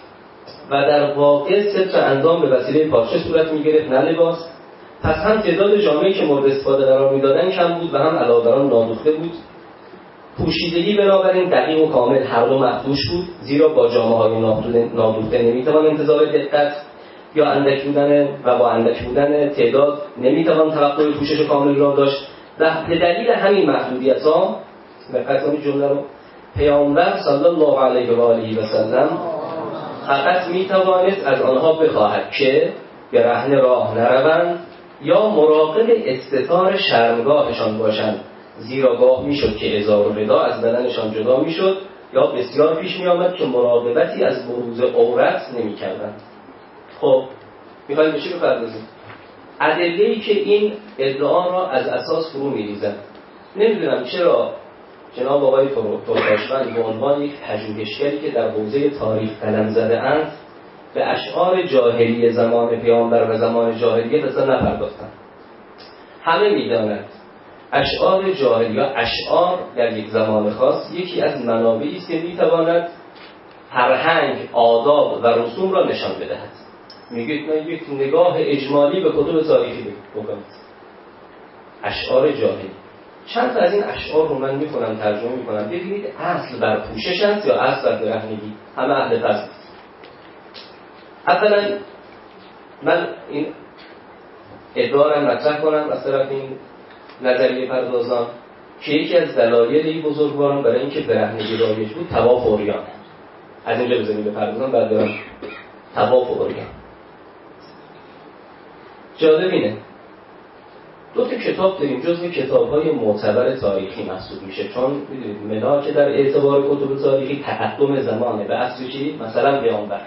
و در واقع ستر اندام به وسیله پارچه صورت می‌گرفت نه لباس. پس هم تعداد جامه‌ای که مورد استفاده قرار می‌دادن کم بود و هم علاوه بر آن نادوخته بود. پوشیدگی بنابراین دقیق و کامل هر دو مخدوش بود، زیرا با جامه‌های نادوخته نمی‌توان انتظار دقت یا اندک بودن و با اندک بودن تعداد نمیتوان توقع پوشش کامل را داشت. و به دلیل همین محدودیت‌ها دقت کنید جمله رو، پیامبر صلی الله علیه و آله و سلم فقط میتوانست از آنها بخواهد که به رهن راه نروند یا مراقب استتار شرمگاهشان باشند، زیرا گاه میشد که ازار و ردا از بدنشان جدا میشد یا بسیار پیش میآمد که مراقبتی از بروز عورت نمیکردند. خب میخوایم به چی بپردازیم؟ ادله‌ای که این ادعا را از اساس فرو می‌ریزند. نمیدونم چرا جناب آقای ترکاشمند به عنوان یک پژوهشگری که در حوزه تاریخ قلم زده اند به اشعار جاهلی زمان پیامبر و زمان جاهلیت اصلا نپرداختند. همه می‌دانند اشعار جاهلی یا اشعار در یک زمان خاص یکی از منابعی است که می‌تواند فرهنگ، آداب و رسوم را نشان بدهد. میگید من یک نگاه اجمالی به کتب تاریخی بکنید. اشعار جاهلی چند تا از این اشعار رو من میکنم ترجمه میکنم ببینید اصل بر پوشش است یا اصل بر برهنگی. همه اهل فضل. اولا من این ادعا را مطرح کنم از طرف این نظریه پردازان که یکی از دلایل این بزرگواران برای اینکه برهنگی رایج بود طواف عریان. از اینجا بزنیم بپردازم بعد برم طواف عریان. جالب اینه دو تا کتاب داریم جزو کتاب‌های معتبر تاریخی محسوب میشه، چون می‌دونید مدار که در اعتبار کتب تاریخی تقدم زمانه به عصر چی؟ مثلا پیامبر.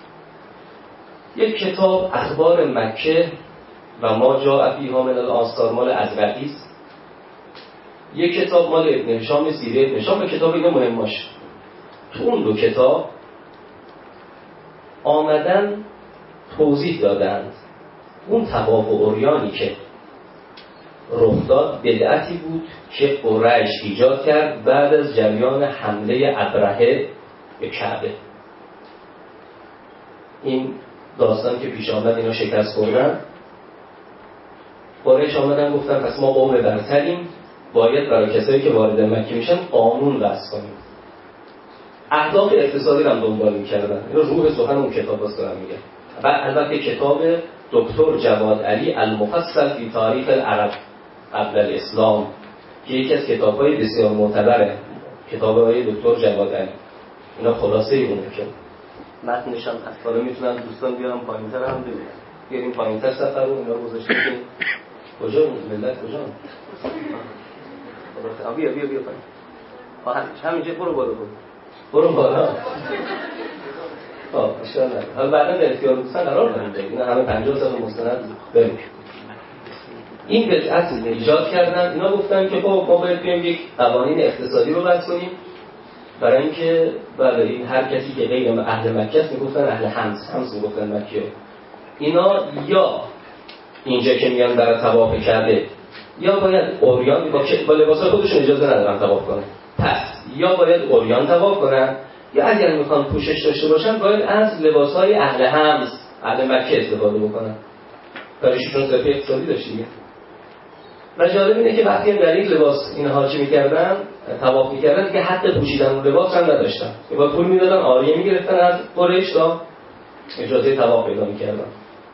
یک کتاب اخبار مکه و ما جاء فیها من الآثار مال ازرقی است. یک کتاب مال ابن هشام سیره ابن هشام، کتاب اینا مهم باشه. تو اون دو کتاب آمدن توضیح دادند اون طواف عریانی که رخ داد بدعتی بود که قریش ایجاد کرد بعد از جریان حمله ابرهه به کعبه. این داستان که پیش آمد اینا شکست خوردن، قریش آمدن گفتن پس ما قوم برتریم، باید برای کسایی که وارد مکه میشن قانون وضع کنیم. اهداف اقتصادی رو هم دنبال میکردن. اینا روح سخن اون کتاب هست دارم میگم. و البته کتاب دکتر جواد علی المفصل فی تاریخ العرب قبل الاسلام که یکی از کتاب‌های بسیار معتبره، کتاب‌های دکتر جواد علی، اینا خلاصه اونه که متنش هم اصلا میتونن دوستان بیارم پایین‌تر هم ببینن. بیاریم پایین‌تر سفر رو اینا گذاشتیم. کجا ملت کجا؟ خلاص بیا بیا بیا پایین. آها همینجا برو برو برو. برو بالا. آه اشکال نداره. حالا بعدا در اختیار دوستان قرار بدید. اینا همه پنجاه تا مستند بریم. این بدعت ایجاد کردن. اینا گفتن که خب ما باید بیایم یک قوانین اقتصادی رو وضع کنیم برای اینکه بله این هر کسی که غیر اهل مکه است میگفتن اهل حمص، حمص میگفتن مکه. اینا یا اینجا که میان برای طواف کعبه یا باید عریان با لباسای خودشون اجازه ندارن طواف کنن. پس یا باید عریان طواف کنن یا اگر میخوان پوشش داشته باشن باید از لباسای اهل حمص، اهل مکه استفاده بکنن. کارشون صرف اقتصادی داشت دیگه. و جالب اینه که وقتی در این لباس اینها چی میکردن؟ طواف میکردن که حتی پوشیدن اون لباس هم نداشتن. که با پول میدادن آریه میگرفتن از قریش تا اجازه طواف پیدا میکردن.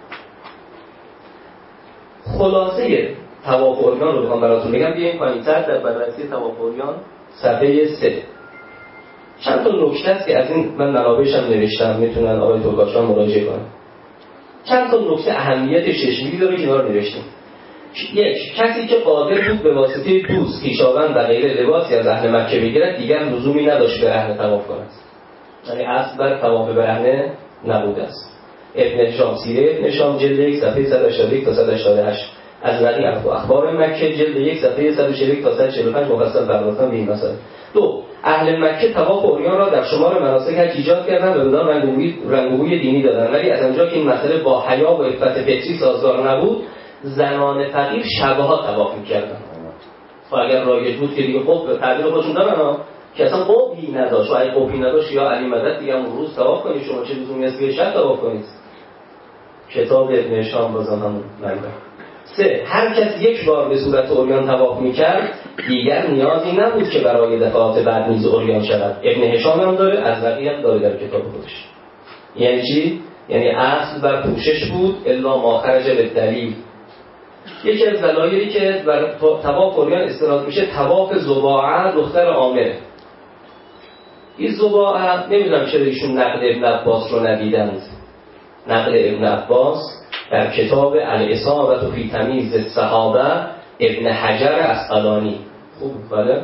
خلاصه طواف عریان رو بخوام براتون بگم، بیاین پایین‌تر در بررسی طواف عریان صفحه سه. چند تا نکته است که از این من منابعش هم نوشتم، میتونن آقای ترکاشان مراجعه کنن. چند تا نکته اهمیت ششمی داره که اینا رو نوشتیم. یک، کسی که قادر بود به واسطه دوست، خویشاوند و غیره لباسی از اهل مکه بگیرد دیگر لزومی نداشت برهنه طواف کند. یعنی اصل بر طواف برهنه نبوده است. ابن هشام سیره ابن هشام جلد یک صفحه صد و هشتاد و یک تا صد و هشتاد و هشت، از نقی اخبار مکه جلد یک صفحه صد و چهل و یک تا صد و چهل و پنج مفصل پرداختن به این مسائل. دو، اهل مکه طواف عریان را در شمار مناسک حج ایجاد کردند و بدان رنگ‌وبوی دینی دادند، ولی از آنجا که این مسئله با حیا و عفت فطری سازگار نبود، زنان فقیر شبها طواف می‌کردند. و اگر رایج بود که دیگه خب به تعبیر خودشون دارن که اصلا قبی نداشت، و اگه قبی نداشت یا علی مدد دیگه اون روز طواف کنید، شما چه لزومی است که شب طواف کنید؟ کتاب ابن هشام بازم همون منبع. سه، هر کس یک بار به صورت عریان طواف می‌کرد دیگر نیازی نبود که برای دفعات بعد نیز عریان شود. ابن هشام هم داره، از بقیه هم داره در کتاب خودش. یعنی چی؟ یعنی اصل بر پوشش بود الا ما خرج بالدلیل. یکی از دلایلی که بر طواف عریان استناد میشه طواف زباعه دختر عامر. این زباعه نمیدونم چرا ایشون نقل ابن عباس رو ندیدند. نقل ابن عباس در کتاب الاصابة فی تمییز الصحابه ابن حجر اسقلانی. خوب بله؟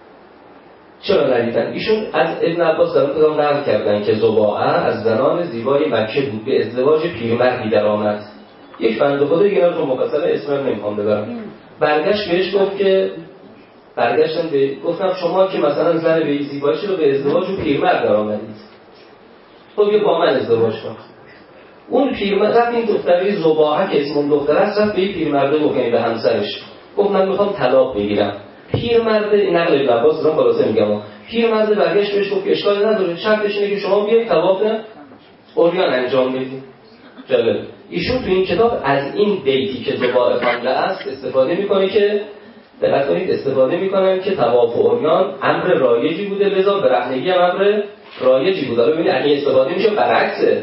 چرا ندیدن؟ ایشون از ابن عباس در اون نقل کردن که زباعه از زنان زیبای مکه بود، به ازدواج پیرمردی در آمد. یک بنده خدا دیگه رو مفصل اسم رو نمیخوام ببرم. برگشت بهش گفت که برگشتن به گفتم شما که مثلا زن به زیبایی رو به ازدواج و پیرمرد در آمدید. خب یه با من ازدواج کن. اون پیرمرد رفت این دختری زباعه که اسم اون دختر است رفت به این پیرمرده گفت به همسرش گفت من میخوام طلاق بگیرم. پیرمرد نقل ابن عباس رو خلاصه میگم. پیرمرد برگشت بهش گفت اشکال نداره، شرطش اینه که شما بیاید طواف عریان انجام بدید. جالب. ایشون تو این کتاب از این بیتی که زباعه خوانده است استفاده میکنه که دقت کنید استفاده میکنن که طواف عریان امر رایجی بوده، لذا برهنگی هم امر رایجی بوده. ببینید اگه استفاده میشه برعکسه.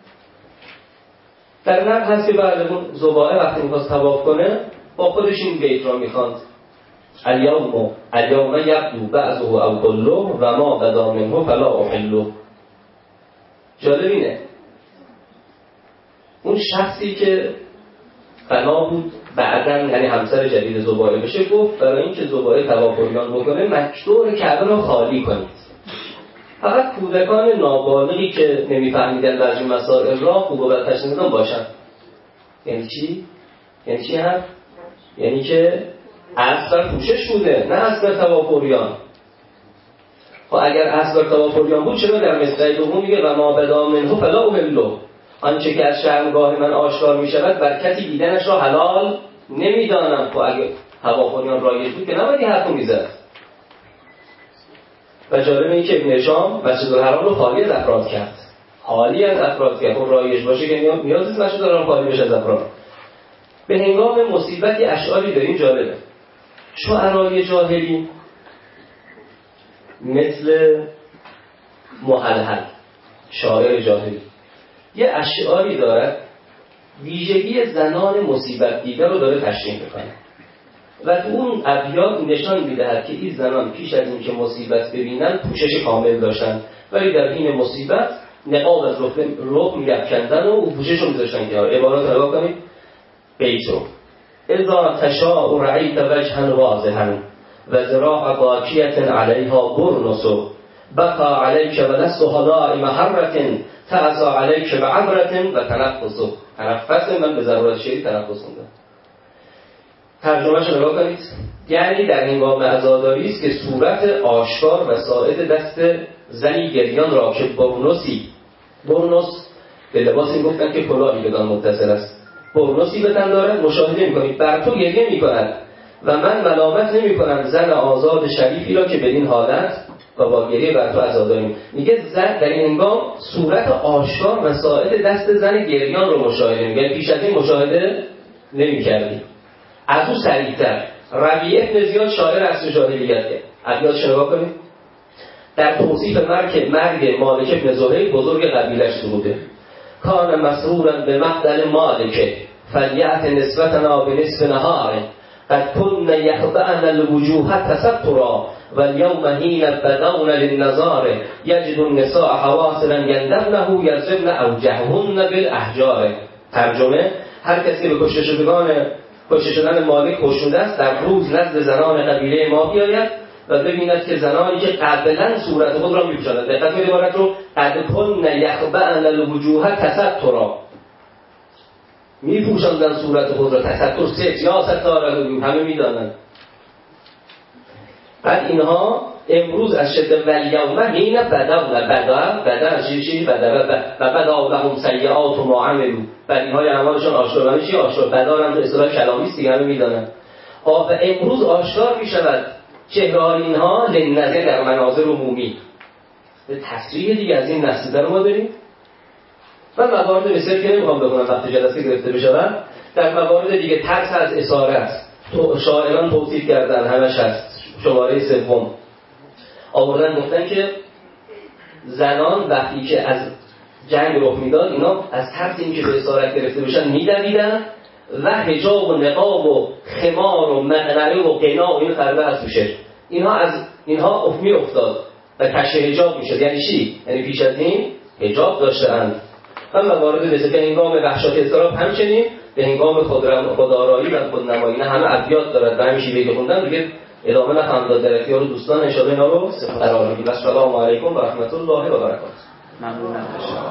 در نقل هست که بعد اون زباعه وقتی میخواست طواف کنه با خودش این بیت را میخواند: الیوم الیوم یبدو بعضه او کله و ما بدا منه فلا احله. جالب اینه اون شخصی که فنا بود بعدن یعنی همسر جدید زباعه بشه گفت برای اینکه زباعه طواف عریان بکنه مکدور کعبه رو خالی کنید. فقط کودکان نابالغی که نمیفهمیدن بعضی مسائل را خوب و بد تشخیص باشن. یعنی چی؟ یعنی چی هم؟ یعنی که اصل بر پوشش بوده، نه اصل بر توافریان. خب اگر اصل بر توافریان بود چرا در مصرع دوم میگه و ما بدا منه فلا احله، آنچه که از شرمگاه من آشکار میشود بر کسی دیدنش را حلال نمیدانم. خب اگر توافریان رایج بود که نباید این حرفو میزد. و جالب این که ابن هشام مسجد الحرام رو خالی از افراد کرد، خالی از افراد کرد. خب رایج باشه که نیاز نیست مسجد الحرام خالی بشه از افراد. به هنگام مصیبتی اشعاری داریم جالبه. شعرای جاهلی مثل محلحل، شاعر جاهلی یه اشعاری دارد ویژگی زنان مصیبت دیده رو داره تشریح میکنه و تو اون ابیات نشان میدهد که این زنان پیش از این که مصیبت ببینن پوشش کامل داشتن، ولی در این مصیبت نقاب از رخ می‌افکندن و پوشش رو می‌ذاشتن که عبارات نگاه کنید. بیتو اذا تشاء رأیت وجها واضحا و ذراع باکیة علیها برنس بقى علیک و لست هلاء محرة تعصى علیک بعبرة و تنفس. تنفس من به ضرورت شدید تنفس خوندم. ترجمهش رو نگاه کنید. یعنی در هنگام عزاداری است که صورت آشکار و ساعد دست زنی گریان را که برنوسی، برنوس به لباس این گفتن که کلاهی بدان متصل است، برنوسی به تن دارد مشاهده می‌کنید بر تو گریه می‌کند و من ملامت نمی‌کنم زن آزاد شریفی را که بدین حالت و با گریه بر تو عزاداری. میگه زن در این هنگام صورت آشکار و ساعد دست زن گریان رو مشاهده می‌کنید، پیش از این مشاهده نمی‌کردی. از او سریع‌تر ربیع ابن زیاد شاعر عصر جاهلیت که ابیاتش نگاه کنید. در توصیف مرگ مرگ مالک ابن زهیر بزرگ قبیلش سروده. کان مسرورا به مقتل مالک فلیعت نسبتنا به نصف نهار قد کن یخضعن الوجوه تسترا و اليوم حین بدون للنظار یجد النساء حواصلا یندبنه یضربن اوجههن بالاحجار. ترجمه: هر کسی به کشته شدگان کشته شدن مالک کشته است در روز نزد زنان قبیله ما بیاید و ببیند که زنانی که قبلا صورت خود را می‌پوشانند. دقت کنید عبارت رو، قد کن یخبأن الوجوه تسترا، می‌پوشاندن صورت خود را، تستر ست یا ستار الوجوه، همه می‌دانند. بعد اینها امروز از شد ولیوم حین بدون بدا بدا از چی بدا و بدا لهم سیئات و ما عملوا، بعد اینها اعمالشون آشکار میشه. آشکار بدا هم اصطلاح کلامی است دیگه، همه می‌دانند. و امروز آشکار می‌شود چهره اینها لنظر در مناظر عمومی. به تصریح دیگه از این نسل در ما داریم. من موارد مثل که نمیخوام بخونم وقت جلسه گرفته بشود. در موارد دیگه ترس از اسارت تو شاعران توصیف کردن، همش هست. شماره سوم آوردن گفتن که زنان وقتی که از جنگ رخ میداد اینا از ترس اینکه به اسارت گرفته بشن میدویدن و حجاب و نقاب و خمار و مقنعه و قنا و این خربه از توشه. اینها از اینها افمی افتاد و کشف حجاب میشد. یعنی چی؟ یعنی پیش از این حجاب داشتند. و موارد مثل به هنگام وحشات اضطراب همچنین به هنگام خودآرایی و خودنمایی، نه همه ابیات دارد و همیشه بگه خوندن دیگه ادامه نخواهم داد. در اختیار دوستان ان شاء الله اینا رو قرار میدیم. السلام علیکم و رحمت الله و برکاته. ممنونم.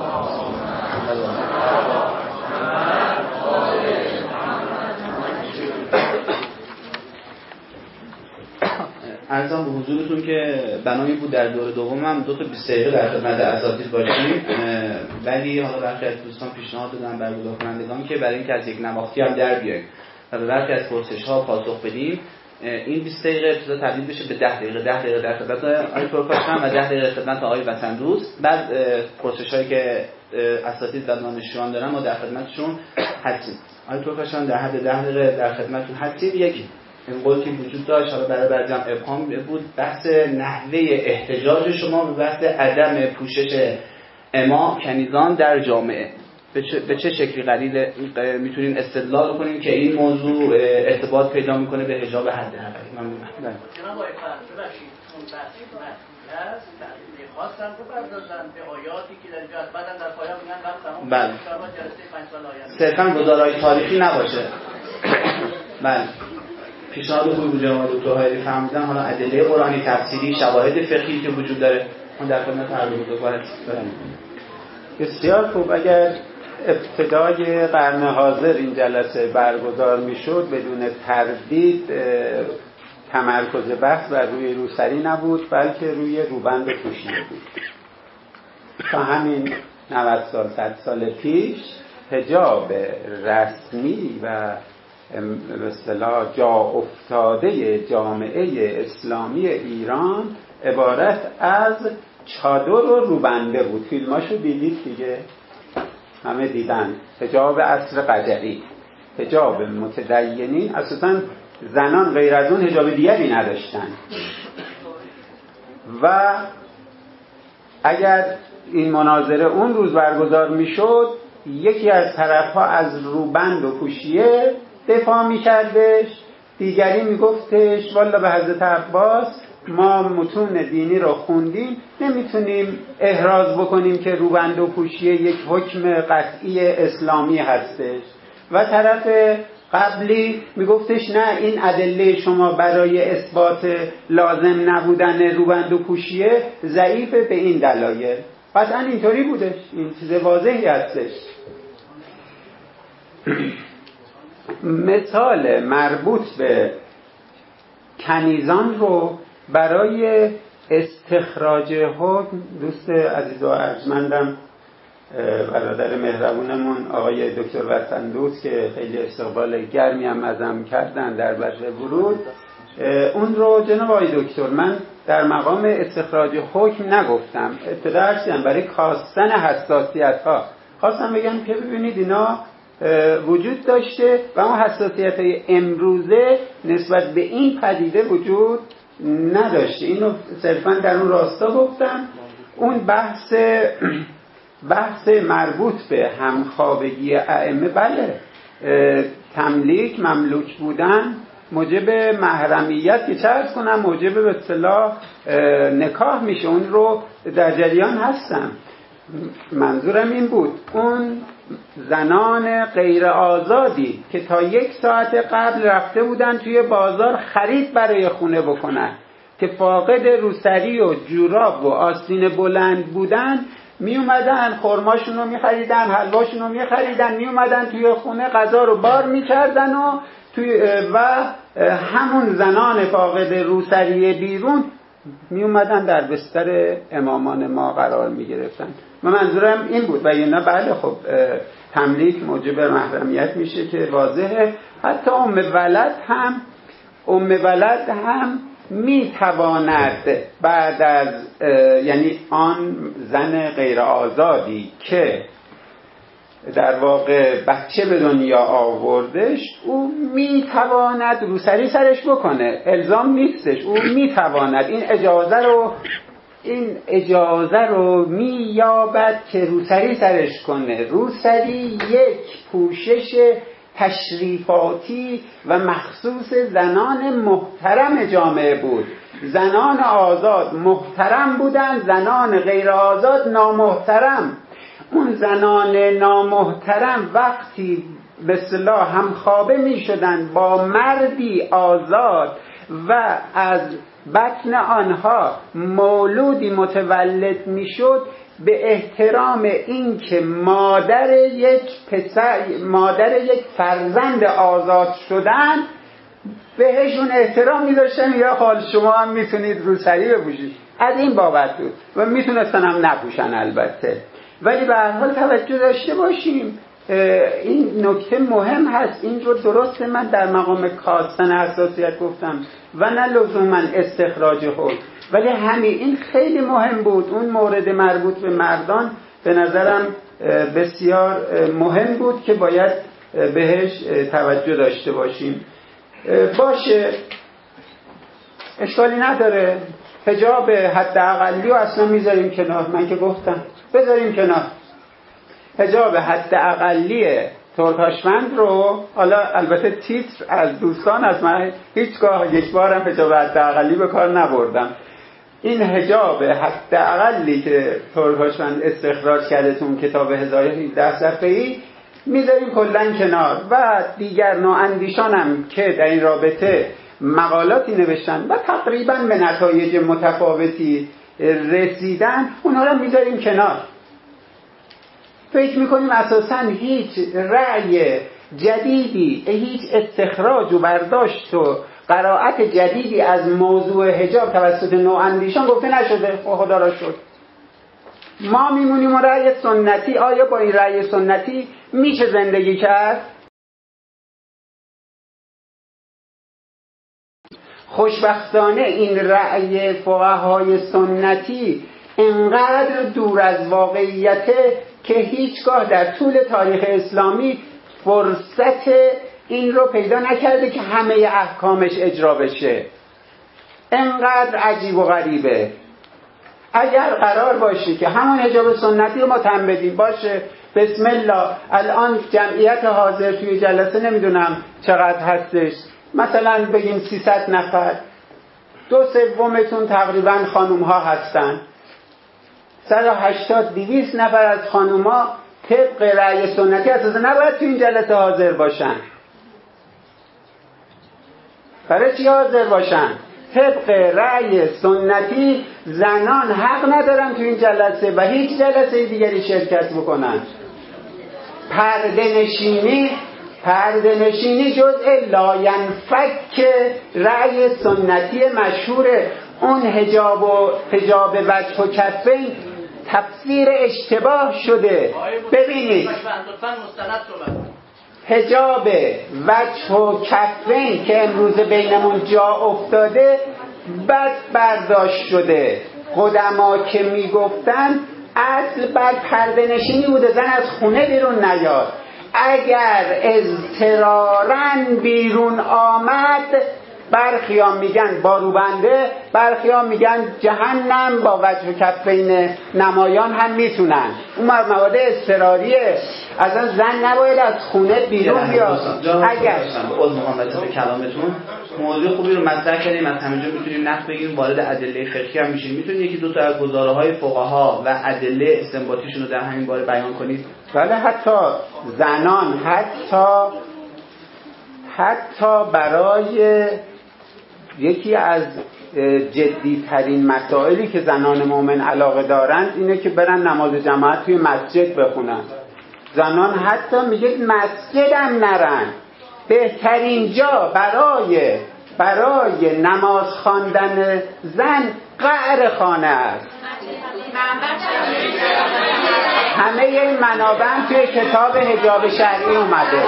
عرضم به حضورتون که بنایی بود در دور دوم هم دو تا بیست دقیقه در خدمت اساتید باشیم، ولی حالا برخی از دوستان پیشنهاد دادن برگزار کنندگان که برای اینکه از یک نواختی هم در بیاییم و به برخی از پرسش‌ها پاسخ بدیم، این بیست دقیقه ابتدا تبدیل بشه به ده دقیقه ده دقیقه در خدمت آقای پروفسور و ده دقیقه خدمت آقای وطن‌دوست. بعد پرسش‌هایی که اساتید و دانشجویان دارن ما در خدمتشون هستیم. آقای پروفسور در حد ده دقیقه در خدمتتون هستیم. یک قولتی وجود داشت، حالا برای بعضی هم ابهام بود، بحث نحوه احتجاج شما به بحث عدم پوشش امام کنیزان در جامعه. به چه, به چه شکلی قلیل میتونین استدلال کنین که این موضوع ارتباط پیدا میکنه به حجاب حد اقلی؟ ممنونم. جناب آقای فرزه باشید اون بحثی مطلوب است می‌خواستم بپردازم به آیاتی که در اینجا هست، بعدم در پایان میگن وقت تمام بله. جلسه پنج سال آینده صرفاً گزارهای تاریخی نباشه. بله. پیشنهاد خوبی بود جناب دکتر هایری فرمودن. حالا ادله قرآنی، تفسیری، شواهد فقهی که وجود داره، ما در خدمت هر دو دو هست. بسیار خوب. اگر ابتدای قرن حاضر این جلسه برگزار میشد بدون تردید تمرکز بحث بر روی روسری نبود بلکه روی روبند پوشیده بود. تا همین نود سال صد سال پیش حجاب رسمی و به اصطلاح جا افتاده جامعه اسلامی ایران عبارت از چادر و روبنده بود. فیلماشو دیدید دیگه، همه دیدن. حجاب عصر قجری، حجاب متدینین، اساساً زنان غیر از اون حجاب دیگری نداشتن و اگر این مناظره اون روز برگزار میشد یکی از طرفها از روبند و پوشیه دفاع میکردش، دیگری میگفتش والا به حضرت عباس ما متون دینی رو خوندیم، نمیتونیم احراز بکنیم که روبند و پوشیه یک حکم قطعی اسلامی هستش. و طرف قبلی میگفتش نه، این ادله شما برای اثبات لازم نبودن روبند و پوشیه ضعیفه به این دلایل. قطعا اینطوری بودش، این چیز واضحی هستش. مثال مربوط به کنیزان رو برای استخراج حکم دوست عزیز و ارجمندم برادر مهربونمون آقای دکتر وطندوس که خیلی استقبال گرمی هم ازم کردن در بحر ورود، اون رو جناب آقای دکتر من در مقام استخراج حکم نگفتم، ابتدا ارسیدم برای کاستن حساسیت ها خواستم بگم که ببینید اینا وجود داشته و اون حساسیت های امروزه نسبت به این پدیده وجود نداشته. اینو صرفا در اون راستا گفتم. اون بحث بحث مربوط به همخوابگی ائمه، بله تملیک مملوک بودن موجب محرمیت که چه عرض کنم موجب به اصطلاح نکاح میشه، اون رو در جریان هستم. منظورم این بود اون زنان غیر آزادی که تا یک ساعت قبل رفته بودن توی بازار خرید برای خونه بکنن که فاقد روسری و جوراب و آستین بلند بودن، می اومدن خرماشون رو می خریدن، حلواشون رو می خریدن، می اومدن توی خونه غذا رو بار می کردن و, توی و همون زنان فاقد روسری بیرون می اومدن در بستر امامان ما قرار می گرفتن. و منظورم این بود. و اینا بله خب تملیک موجب محرمیت میشه که واضحه. حتی ام ولد هم ام ولد هم می تواند بعد از یعنی آن زن غیر آزادی که در واقع بچه به دنیا آوردش، او می تواند روسری سرش بکنه، الزام نیستش، او می تواند این اجازه رو این اجازه رو می یابد که روسری سرش کنه. روسری یک پوشش تشریفاتی و مخصوص زنان محترم جامعه بود. زنان آزاد محترم بودن، زنان غیر آزاد نامحترم. اون زنان نامحترم وقتی به اصطلاح همخوابه می شدن با مردی آزاد و از بطن آنها مولودی متولد می شد، به احترام این که مادر یک پسر مادر یک فرزند آزاد شدن بهشون احترام می‌ذاشتن، یا خال شما هم میتونید روسری بپوشید. از این بابت بود و میتونستن هم نپوشن البته. ولی به هر حال توجه داشته باشیم، این نکته مهم هست. این رو درسته من در مقام کاستن حساسیت گفتم و نه لزوما استخراج حکم، ولی همین این خیلی مهم بود. اون مورد مربوط به مردان به نظرم بسیار مهم بود که باید بهش توجه داشته باشیم. باشه اشکالی نداره، حجاب حداقلی رو اصلا میذاریم کنار. من که گفتم بذاریم کنار حجاب حداقلی ترکاشمند رو. حالا البته تیتر از دوستان از من هیچگاه یک بارم حجاب حداقلی به کار نبردم. این حجاب حداقلی که ترکاشمند استخراج کرده تو کتاب هزار و هجده صفحه‌ای میذاریم کلا کنار و دیگر نواندیشانم که در این رابطه مقالاتی نوشتن و تقریبا به نتایج متفاوتی رسیدن، اونها رو میذاریم کنار. فکر میکنیم اساساً هیچ رأی جدیدی، هیچ استخراج و برداشت و قرائت جدیدی از موضوع حجاب توسط نواندیشان گفته نشده. خدا را شد ما میمونیم و رأی سنتی. آیا با این رأی سنتی میشه زندگی کرد؟ خوشبختانه این رأی فقهای سنتی انقدر دور از واقعیته که هیچگاه در طول تاریخ اسلامی فرصت این رو پیدا نکرده که همه احکامش اجرا بشه. انقدر عجیب و غریبه. اگر قرار باشه که همون حجاب سنتی رو ما تن بدیم، باشه بسم الله. الان جمعیت حاضر توی جلسه نمیدونم چقدر هستش، مثلا بگیم سیصد نفر، دو سومتون تقریبا خانوم ها هستن، صد و هشتاد دویست نفر از خانوم ها طبق رأی سنتی اساسا نباید توی این جلسه حاضر باشن. برای چی حاضر باشن؟ طبق رأی سنتی زنان حق ندارن توی این جلسه و هیچ جلسه دیگری شرکت بکنن. پرده نشینی پرده نشینی جزء لاینفک رأی سنتی مشهور اون حجاب و حجاب وجه و کفین تفسیر اشتباه شده. ببینید حجاب وجه و کفین که امروز بینمون جا افتاده بد برداشت شده. قدما که میگفتن اصل بر پرده نشینی بوده، زن از خونه بیرون نیاد. اگر اضطرارن بیرون آمد برخیان میگن باروبنده، برخیان میگن جهنم، با وجه و کفین نمایان هم میتونن. اون مواد اضطراریه، اصلا زن نباید از خونه بیرون بیاد. اگر از محمد به کلامتون موضوع خوبی رو مطرح کردیم، از همینجا میتونیم نقد بگیریم، وارد ادله فقهی هم میشیم. میتونید یکی دو تا از گزاره‌های فقها و ادله استنباطیشون رو در همین باره بیان کنید؟ بله، حتی زنان حتی حتی برای یکی از جدی‌ترین مسائلی که زنان مؤمن علاقه دارند اینه که برن نماز جماعت توی مسجد بخونن. زنان حتی میگه مسجد هم نرن. بهترین جا برای برای نماز خواندن زن قعر خانه است. همه این منابع توی کتاب حجاب شرعی اومده.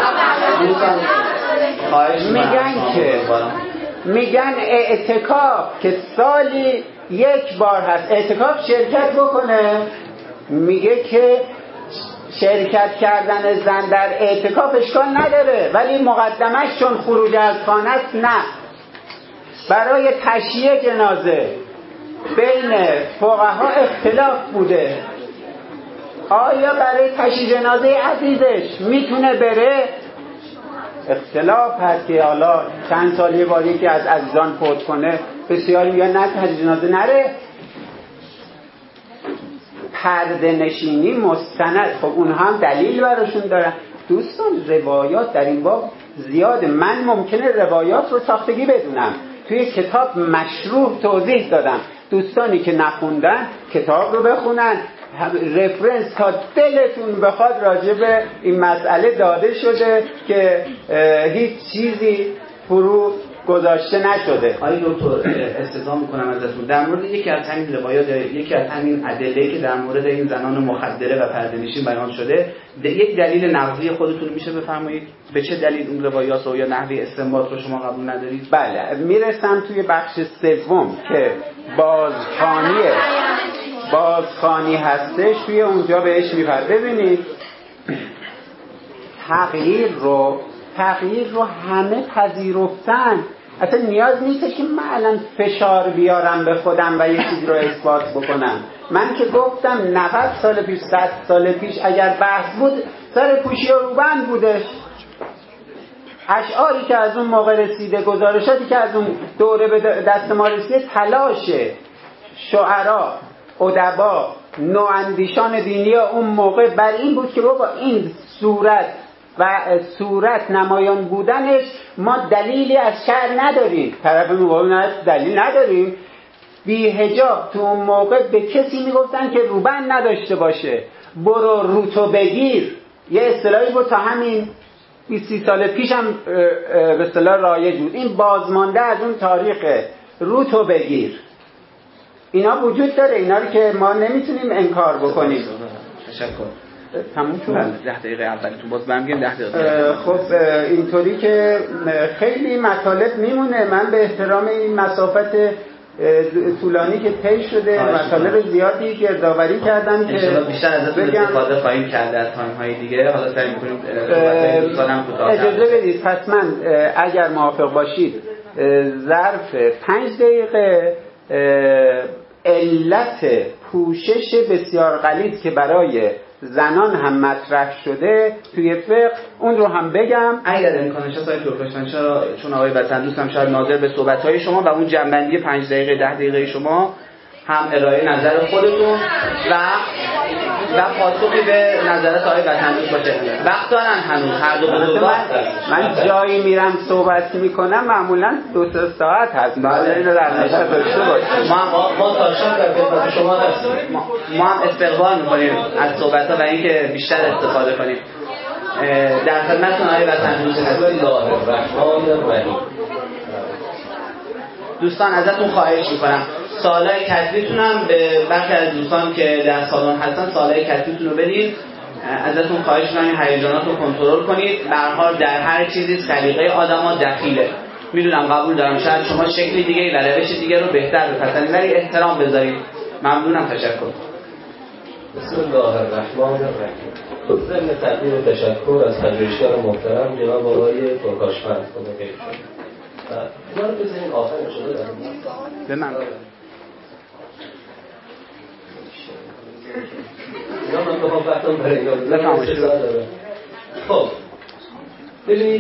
میگن که میگن اعتکاف که سالی یک بار هست اعتکاف شرکت بکنه، میگه که شرکت کردن زن در اعتکاف اشکال نداره، ولی مقدمش چون خروج از خانه است نه. برای تشییع جنازه بین فقها اختلاف بوده، آیا برای تشییع جنازه عزیزش میتونه بره؟ اختلاف هست که حالا چند سال یه بار یکی از عزیزان فوت کنه، بسیاری میگن نه تشییع جنازه نره. پرده نشینی مستند، خب اونها هم دلیل براشون دارن. دوستان روایات در این باب زیاده، من ممکنه روایات رو ساختگی بدونم، توی کتاب مشروح توضیح دادم. دوستانی که نخوندن کتاب رو بخونن، رفرنس تا دلتون بخواد راجع به این مسئله داده شده که هیچ چیزی فرو گذاشته نشده. آقای دکتر استفاده میکنم ازتون در مورد یکی از همین روایات، یکی از همین ادله که در مورد این زنان مخدره و پرده‌نشین بیان شده، یک دلیل نقضی خودتون میشه بفرمایید؟ به چه دلیل اون روایات رو یا نحوه استنباط رو شما قبول ندارید؟ بله، میرسم توی بخش سوم که بازخوانی بازخوانی هستش، توی اونجا بهش میپرد. ببینید تغییر رو تغییر رو همه پذیرفتن، اصلا نیاز نیست که من الان فشار بیارم به خودم و یه چیز رو اثبات بکنم. من که گفتم نود سال پیش، صد سال پیش اگر بحث بود سر پوشی و روبند بوده. اشعاری که از اون موقع رسیده، گزارشاتی که از اون دوره به دست ما رسیده، تلاش شعرا، ادبا، نواندیشان دینی اون موقع بر این بود که بابا این صورت و صورت نمایان بودنش ما دلیلی از شرع نداریم. طرف مقابل دلیل نداریم. بی حجاب تو اون موقع به کسی میگفتن که روبند نداشته باشه. برو روتو بگیر یه اصطلاحی بود تا همین بیست سال پیش هم به اصطلاح رایج بود. این بازمانده از اون تاریخ روتو بگیر اینا وجود داره، اینا رو که ما نمیتونیم انکار بکنیم. تشکر. تموم شد. ده دقیقه اولتون باز برم میگم ده دقیقه. خب اینطوری که خیلی مطالب میمونه. من به احترام این مسافت طولانی که طی شده مطالب زیادی گردآوری کردم که بیشتر ازتون استفاده خواهیم کرد در تایم های دیگه. حالا سعی می‌کنیم دوستانم کوتاه اجازه بدید. پس من اگر موافق باشید ظرف پنج دقیقه علت پوشش بسیار غلیظ که برای زنان هم مطرح شده توی فقه اون رو هم بگم. اگر امکانش هست آقای ترکاشفن چرا چون آقای وطن هم شاید ناظر به صحبت‌های شما و اون جنبندی پنج دقیقه ده دقیقه شما هم ارائه نظر خودتون و و پاسخی به نظرات آقای وطن باشه. وقت دارن هنوز هر دو بزرگوار. من جایی میرم صحبت میکنم معمولا دو سه ساعت هست. بعد اینو در نظر داشته باشید. ما ما تاشان در خدمت شما هستیم. ما هم استقبال میکنیم از صحبت‌ها و اینکه بیشتر استفاده کنیم. در خدمتتون آقای وطن دوستان ازتون خواهش میکنم سوالای کتبیتون هم به برخی از دوستان که در سالن هستن سوالای کتبیتون رو بدید. ازتون خواهش میکنم هیجانات رو کنترل کنید. به هر حال در هر چیزی سلیقه آدما دخیله. میدونم قبول دارم شاید شما شکل دیگه و روش دیگه رو بهتر بپسندید ولی احترام بذارید. ممنونم. تشکر. بسم الله الرحمن الرحیم. خود ضمن تقدیم و تشکر از پژوهشگر محترم جناب آقای ترکاشفن خدا خیر کنه. ما رو بزنیم آخر شده دارم به من یا من بخوام وقتم برای اینا بزنیم. خب ببینید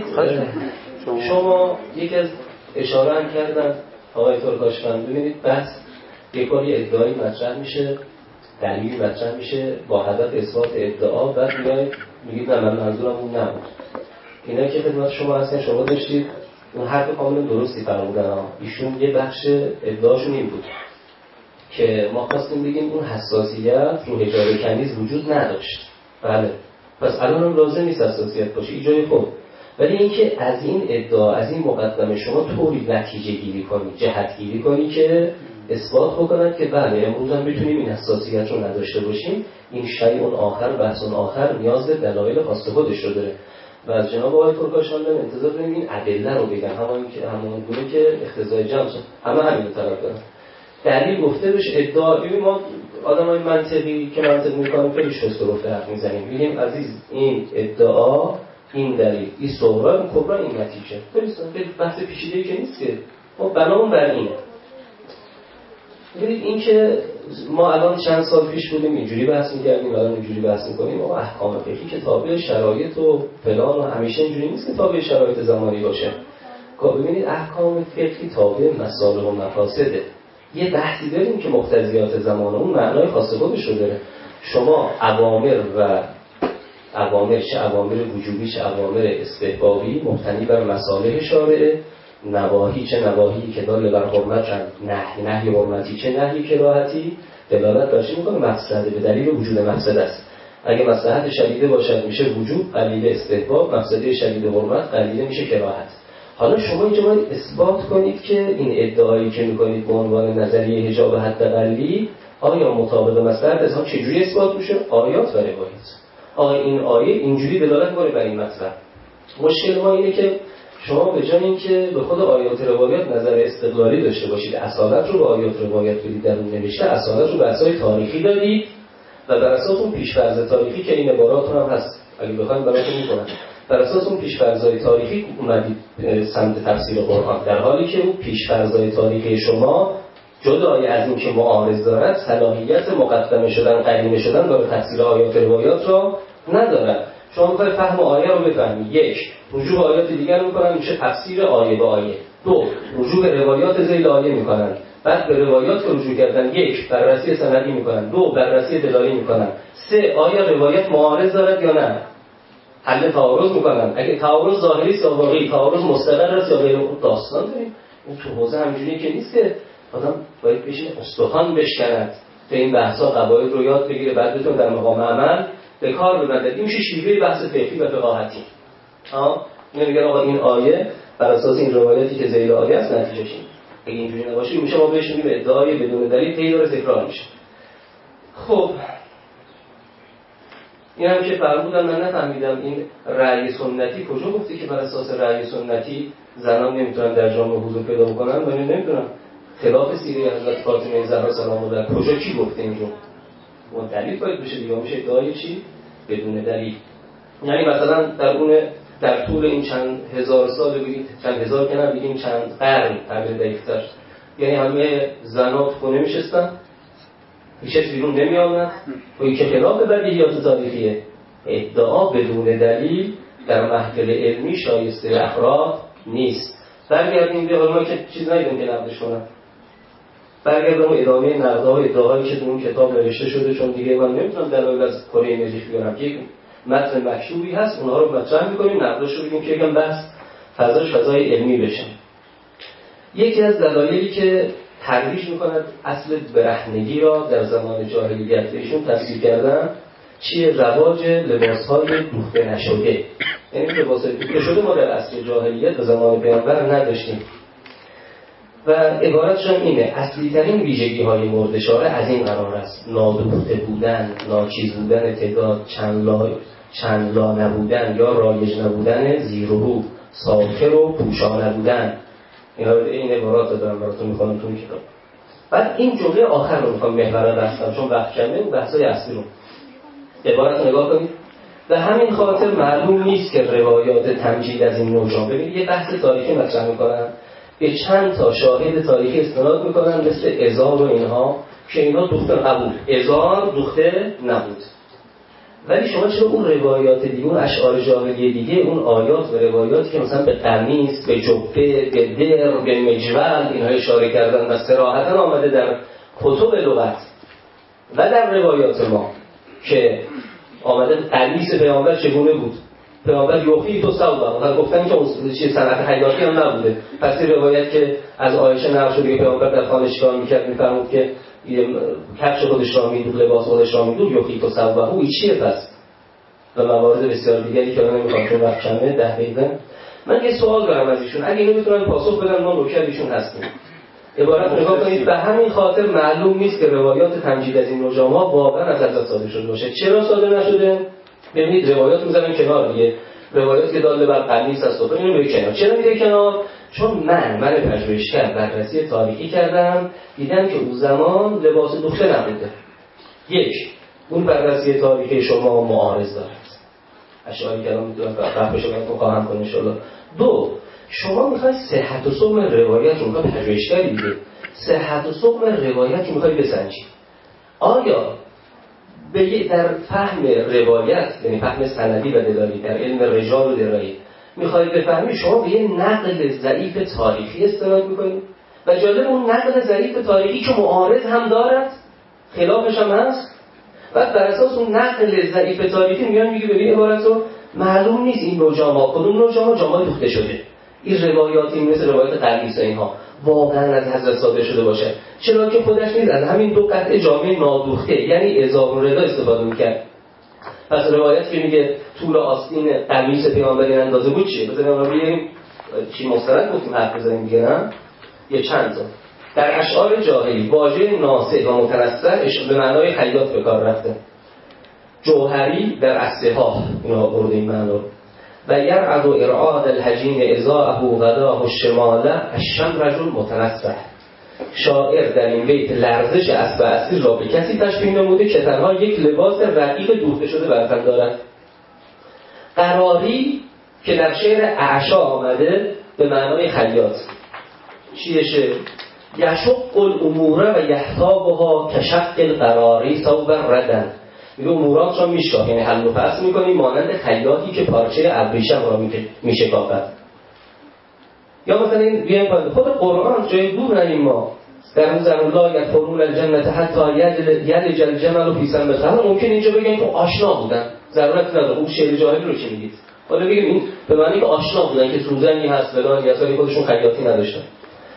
شما یک از اشاره هم کردن آقای ترکاشفن. ببینید بس یک باری ادعایی مطرح میشه دلیل مطرح میشه با هدف اثبات ادعا بعد میگید میگید نه من منظورم اون نبود. اینا که خدمت شما هستن شما داشتید اون حرف کاملا درستی فرمودن ها. ایشون یه بخش ادعاشون این بود که ما خواستیم بگیم اون حساسیت رو حجاب کنیز وجود نداشت. بله پس الان هم لازم نیست حساسیت باشه ایجای خود. ولی اینکه از این ادعا از این مقدمه شما طوری نتیجه گیری کنی جهت گیری کنی که اثبات بکنن که بله امروز هم میتونیم این حساسیت رو نداشته باشیم. این شیء اون آخر بحث اون آخر نیاز به دلایل خاص خودش رو داره و از جناب آقای ترکاشفن انتظار داریم این ادله رو بگن همون که همون گونه که اقتضای جمع همه همین رو طلب دارن. دلیل گفته بشه ادعا. ببین ما آدمای منطقی که منطق میکنیم خیلی شست و رفته حرف میزنیم میگیم عزیز این ادعا این دلیل این صغرا این کبرا این نتیجه. خیلی بحث پیچیده‌ای که نیست که ما بنامون بر اینه. ببینید این که ما الان چند سال پیش بودیم اینجوری بحث می‌کردیم الان اینجوری بحث می‌کنیم ما احکام فقهی که تابع شرایط و فلان و همیشه اینجوری نیست که تابع شرایط زمانی باشه. که ببینید احکام فقهی تابع مصالح و مفاسده. یه بحثی داریم که مقتضیات زمان اون معنای خاص خودش رو داره. شما اوامر و اوامر چه اوامر وجوبی چه اوامر استحبابی مبتنی بر مصالح شارعه، نواهی چه نواهی که دال بر حرمت نهی نهی حرمتی چه نهی کراهتی دلالت بر چی میکنه مقصد به دلیل وجود مقصد است. اگه مصلحت شدیده باشد میشه وجوب قلیل استحباب، مقصد شدید حرمت قلیل میشه کراهت. حالا شما اینجا باید اثبات کنید که این ادعایی که میکنید به عنوان نظریه حجاب حداقلی آیا مطابق مصلحت از هم چجوری اثبات میشه؟ آیات و روایات. آیا این آیه اینجوری دلالت میکنه بر این مطلب؟ مشکل ما اینه که شما به جای اینکه به خود آیات روایات نظر استقلالی داشته باشید اصالت رو به آیات روایات بدید در اون نوشته اصالت رو به اساس تاریخی دارید و بر اساس اون پیش‌فرض تاریخی که این عبارات هم هست اگه بخواید براتون میکنم بر اساس اون پیش‌فرض‌های تاریخی اومدید سمت تفسیر قرآن در حالی که اون پیش‌فرض‌های تاریخی شما جدای از این که معارض دارد صلاحیت مقدمه شدن قرینه شدن برای تفسیر آیات روایات را ندارد. شما میخواید فهم آیه رو بفهمید. یک رجوع به آیات دیگر میکنن میشه تفسیر آیه به آیه. دو رجوع به روایات ذیل آیه میکنن بعد به روایات که رجوع کردن یک بررسی سندی میکنن دو بررسی دلالی میکنن سه آیا روایت معارض دارد یا نه حل تعارض میکنن. اگه تعارض ظاهری است یا واقعی تعارض مستقر است یا غیر داستان داریم. اون تو حوزه همینجوری که نیست که آدم باید بشه استخوان بشکند تا این بحثا قواعد رو یاد بگیره، بعد بتونه در مقام عمل به کار ببره. این میشه شیوه بحث فقهی و فقاهتی. ها نمیگن آقا این آیه بر اساس این روایتی که ذیل آیه است نتیجهش این. اگه اینجوری نباشه میشه ما بهش میگیم ادعای بدون دلیل هی داره تکرار میشه. خب این هم که فرمودن من نفهمیدم این رأی سنتی کجا گفتی که بر اساس رأی سنتی زنان نمیتونن در جامعه حضور پیدا بکنن؟ من نمیدونم. خلاف سیره حضرت فاطمه زهرا سلام الله علیها کجا کی گفته اینجا؟ اون دلیل باید بشه دیگه. میشه ادعای چی؟ بدون دلیل. یعنی مثلا در اون در طول این چند هزار سال بگید، چند هزار که نه بگیم چند قرن تعبیر دقیق‌تر، یعنی همه زنات خونه میشستن، هیچ بیرون نمی آمد و این که خلاف بدیهیات تاریخیه. ادعا بدون دلیل در محفل علمی شایسته افراد نیست. برگردیم به حالا که چیز ندیدیم که نقدش کنم، برگردیم ادامه نقدها و ادعاهایی که تو اون کتاب نوشته شده، چون دیگه من نمیتونم دلایل از کره مریخ بیارم که متن مکتوبی هست اونها رو مطرح می‌کنیم، نقدش رو بگیم که یکم بحث فضاش فضای علمی بشه. یکی از دلایلی که ترویج می‌کند اصل برهنگی را در زمان جاهلیت ایشون تفسیر کردن چیه؟ رواج لباس‌های دوخته نشده. یعنی لباس‌های دوخته شده ما در اصل جاهلیت به زمان پیامبر نداشتیم و عبارتشون اینه: اصلی ترین ویژگی های مورد اشاره از این قرار است: نادوخته بودن، ناچیز بودن تعداد، چند لا چند لا نبودن یا رایج نبودن، زیر و رو، ساخر و پوشا نبودن. اینا این عبارات رو دارم براتون میخونم تو این کتاب. بعد این جمله آخر رو میخوام محور بحثم چون وقت کمه و بحثای اصلی رو عبارت رو نگاه کنید. به همین خاطر معلوم نیست که روایات تمجید از این نوع جان، ببینید یه بحث تاریخی مطرح میکنن، به چند تا شاهد تاریخی استناد میکنن مثل ازار و اینها که اینا دوخته قبول، ازار دوخته نبود. ولی شما چرا اون روایات دیگه، اون اشعار جاهلیه دیگه، اون آیات و روایاتی که مثلا به قمیص، به جبه، به در، به مجول اینها اشاره کردن و صراحتا آمده در کتب لغت و در روایات ما که آمده قمیص پیامبر چگونه بود، پیامبر یوفی تو سودا و گفتن که اون چیز صنعت حیاتی هم نبوده. پس این روایت که از عایشه نقل شده که پیامبر در خانه چیکار می‌کرد، می‌فرمود که کفش خودش را میدود، لباس خودش را میدود، یوفی تو سودا او چیه پس؟ و موارد بسیار دیگری که من نمی‌خوام چون وقت کمه ده دقیقه. من یه سوال دارم از ایشون، اگه اینو میتونن پاسخ بدن ما نوکر ایشون هستیم. عبارت نگاه کنید: به همین خاطر معلوم نیست که روایات تمجید از این نوجاما واقعا از حضرت صادر شده باشه. چرا صادر نشده؟ ببینید روایات میذارن کنار دیگه، روایات که داله بر قمیص است و اینو میگه کنار. چرا میگه کنار؟ چون من من پژوهشگر بررسی تاریخی کردم، دیدم که اون زمان لباس دوخته نبوده. یک، اون بررسی تاریخی شما معارض دارد. اشعاری کلام میتونم رفع شما رو خواهم کنم ان شاء الله. دو، شما میخواید صحت و سقم روایت رو میخواید پژوهشگری دیگه، صحت و سقم روایت رو میخواید بسنجید. آیا به در فهم روایت، یعنی فهم سندی و دلالی در علم رجال و درایی، میخواید بفهمید شما به یه نقل ضعیف تاریخی استناد میکنید و جالب اون نقل ضعیف تاریخی که معارض هم دارد، خلافش هم هست، و بر اساس اون نقل ضعیف تاریخی میگن میگه ببین عبارت رو معلوم نیست این نوع جامعه کدوم نوع جامعه جامعه دوخته شده. این روایاتی مثل روایت قمیص اینها واقعا از حضرت صادر شده باشه، چرا که خودش نیست از همین دو قطعه جامعه نادوخته یعنی ازار و رضا استفاده میکرد. پس روایت که میگه طول آستین قمیص پیامبر این اندازه بود چیه؟ بذاریم ما بگیم چی مستند گفتیم حرف بزنیم دیگه، نه یه چند تا در اشعار جاهلی واژه ناصح و متنصر به معنای خیاط به کار رفته. جوهری در اصحاح اینا برده این معنی و یرعد و ارعاد الحجین ازاءه غداه الشماله الشمرج المتنصح. شاعر در این بیت لرزش اسب اسیر را به کسی تشبیه نموده که تنها یک لباس رقیق دوخته شده بر تن دارد. قراری که در شعر اعشا آمده به معنای خیاط. چیه شعر؟ یشق الامور و یحتابها کشق القراری صوب ردن. میگه امورات را میشکافت، یعنی حل و فصل میکنی مانند خیاطی که پارچه ابریشم را میشکافد. یا مثلا این بیایم خود قرآن جای دور نریم ما در اون زمان لا یدخلون الجنه حتی یلج الجمل فی سم الخیاط. ممکن اینجا بگیم که آشنا بودن، ضرورت نداره اون شعر جاهلی رو چی میگید. حالا بگیم این به معنی که آشنا بودن که سوزنی هست فلان یا اصلا خودشون خیاطی نداشتن.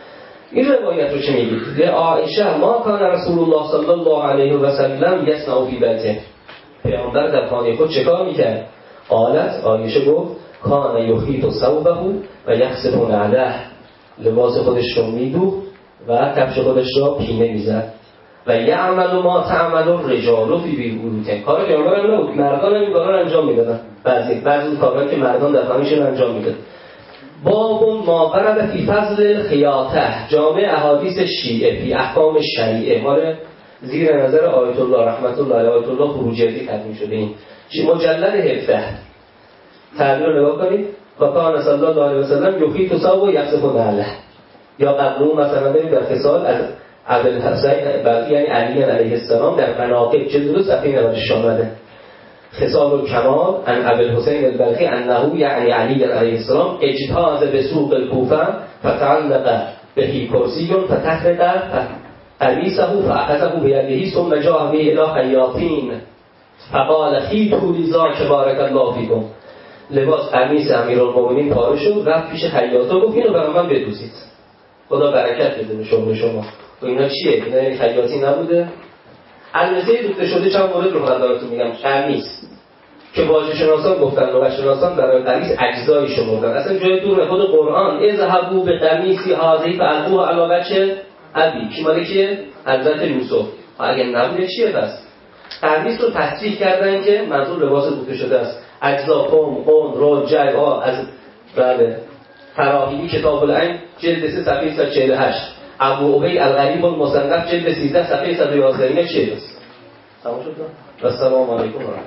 این روایت رو چه میگید؟ عایشه ما کان رسول الله صلی الله علیه و سلم یصنع فی بیته، پیامبر در خانه خود چه کار میکرد؟ قالت عایشه گفت کان یخیط ثوبه و یخسف نعله، لباس خودش رو میدوخت و کفش خودش را پینه میزد و یعمل ما تعمل الرجال فی بیوتهم. کار پیامبر هم نبود، مردان هم این کارا رو انجام میدادن، بعضی بعضی کارهایی که مردان در خانه‌شون انجام میدادن. باب ما ورد فی فضل خیاطه، جامع احادیث شیعه فی احکام شریعه، مال زیر نظر آیت الله رحمت الله علیه آیت الله فروجردی تدوین شده. این مجلد هفده تعبیر رو نگاه کنید. و کان صلی الله علیه و سلم یخیط ثوب و یخسف نعله، یا قبل مثلا بریم در خصال از ابوالحسین بلخی یعنی علی علیه السلام در مناقب جلد دو صفحه نود و شش آمده. خصال الکمال عن ابوالحسین البلخی انه یعنی علی علیه السلام اجتاز بسوق الکوفه فتعلق به کرسی فتحرق قمیصه فاخذه بیده ثم جاء به الی خیاطین فقال خیطوا لذاک بارک الله فیکم. لباس قمیص امیرالمومنین پاره شد، رفت پیش خیاطا گفت اینو برام من بدوزید، خدا برکت بده به شغل شما. و اینا چیه؟ اینا یعنی خیاطی نبوده؟ البته دوخته شده چند مورد رو خدمتتون میگم. قمیص که واژه شناسان گفتن، لغت شناسان برای قمیص اجزایی شمردن، اصلا جای دور خود قرآن اذهبوا بقمیصی هذه فالقوه علی وجه ابی، کی مال کیه؟ حضرت یوسف. اگه نبوده چیه پس؟ قمیص رو تصریح کردن که منظور لباس دوخته شده است. اجزا قوم قوم رو جایها از بله فراهیدی کتاب العین جلد سه صفحه صد و چهل و هشت، ابو عبید الغریب المصنف جلد سیزده صفحه صد و یازده. این چیه؟ تمام شد. السلام علیکم و رحمت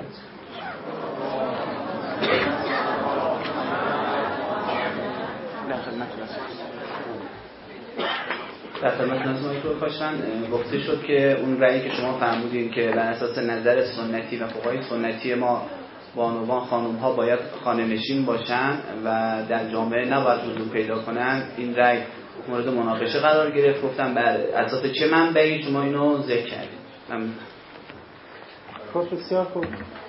در خدمت نظر کاشان گفته شد که اون رأیی که شما فرمودین که بر اساس نظر سنتی و فقهای سنتی ما بانوان خانم ها باید خانه نشین باشن و در جامعه نباید حضور پیدا کنن، این رأی مورد مناقشه قرار گرفت. گفتم بر اساس چه منبعی شما اینو ذکر کردید؟ خب بسیار خوب.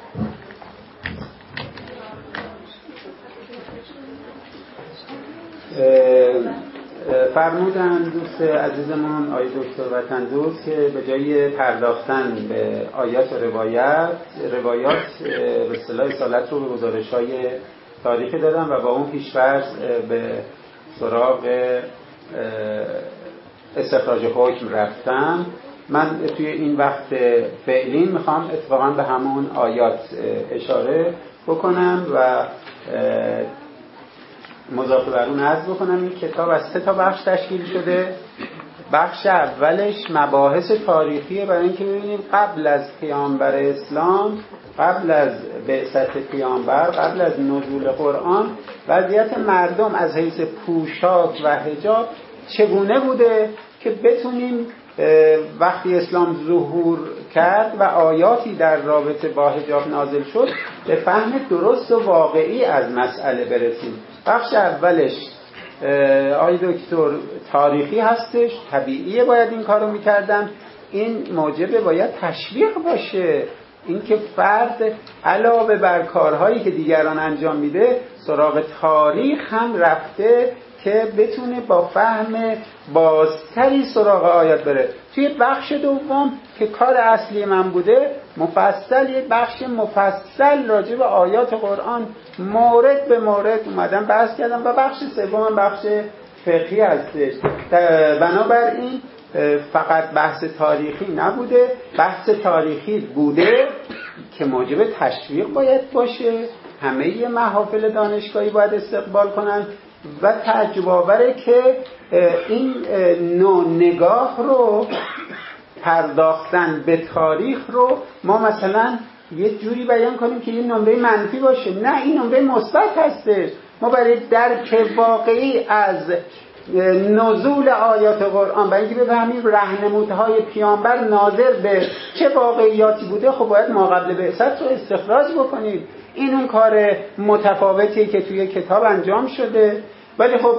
فرمودن دوست عزیزمون آقای دکتر وطن دوست که به جای پرداختن به آیات و روایت روایات به اصطلاح اصالت رو به گزارش‌های تاریخی دادن و با اون پیش‌فرض به سراغ استخراج حکم رفتن. من توی این وقت فعلی میخوام اتفاقا به همون آیات اشاره بکنم و مضافه بر اون عرض بکنم. این کتاب از سه تا بخش تشکیل شده. بخش اولش مباحث تاریخیه برای اینکه ببینیم قبل از پیامبر اسلام، قبل از بعثت پیامبر، قبل از نزول قرآن وضعیت مردم از حیث پوشاک و حجاب چگونه بوده که بتونیم وقتی اسلام ظهور کرد و آیاتی در رابطه با حجاب نازل شد به فهم درست و واقعی از مسئله برسیم. بخش اولش آقای دکتر تاریخی هستش، طبیعیه باید این کارو میکردن. این موجب باید تشویق باشه، اینکه فرد علاوه بر کارهایی که دیگران انجام میده سراغ تاریخ هم رفته که بتونه با فهم بازتری سراغ آیات بره. توی بخش دوم که کار اصلی من بوده مفصل، یه بخش مفصل راجع به آیات قرآن مورد به مورد اومدم بحث کردم و بخش سوم بخش فقهی هستش. بنابراین فقط بحث تاریخی نبوده، بحث تاریخی بوده که موجب تشویق باید باشه، همه محافل دانشگاهی باید استقبال کنن و تعجب آوره که این نوع نگاه رو، پرداختن به تاریخ رو ما مثلا یه جوری بیان کنیم که یه نمره منفی باشه. نه، این نمره مثبت هستش. ما برای درک واقعی از نزول آیات قرآن برای اینکه بفهمیم راهنمودهای پیامبر ناظر به چه واقعیاتی بوده، خب باید ما قبل بعثت رو استخراج بکنیم. این اون کار متفاوتی که توی کتاب انجام شده. ولی خب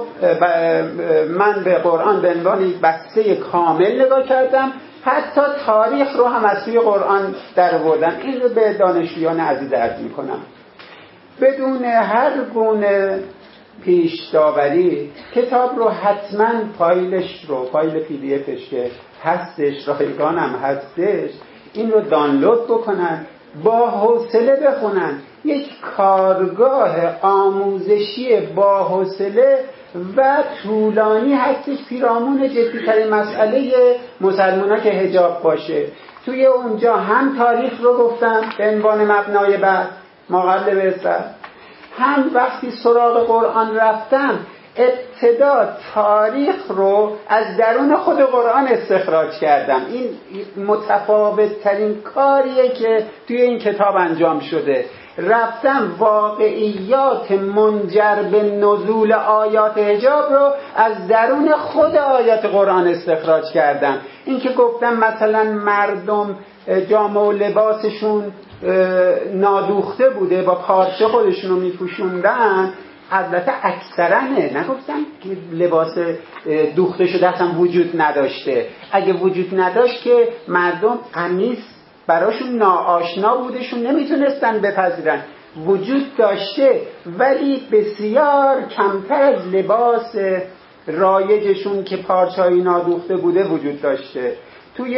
من به قرآن به عنوان بسته کامل نگاه کردم، حتی تاریخ رو هم از توی قرآن در آوردم. این رو به دانشجویان عزیز عرض می‌کنم بدون هر گونه پیش داوری کتاب رو حتما فایلش رو فایل پی دی افش که هستش رایگان هم هستش این رو دانلود بکنن با حوصله بخونن. یک کارگاه آموزشی با حوصله و طولانی هستش پیرامون جدی‌ترین مسئله مسلمان‌ها که حجاب باشه. توی اونجا هم تاریخ رو گفتم به عنوان مبنای بعد ما قبل بعثت، هم وقتی سراغ قرآن رفتم ابتدا تاریخ رو از درون خود قرآن استخراج کردم. این متفاوت ترین کاریه که توی این کتاب انجام شده. رفتم واقعیات منجر به نزول آیات حجاب رو از درون خود آیات قرآن استخراج کردم. این که گفتم مثلا مردم جامه و لباسشون نادوخته بوده با پارچه خودشون رو میپوشوندن، البته اکثرانه، نگفتم که لباس دوخته شده اصلا وجود نداشته. اگه وجود نداشت که مردم قمیص براشون ناآشنا بودشون نمیتونستن بپذیرن. وجود داشته ولی بسیار کمتر از لباس رایجشون که پارچه‌ای نادوخته بوده وجود داشته. توی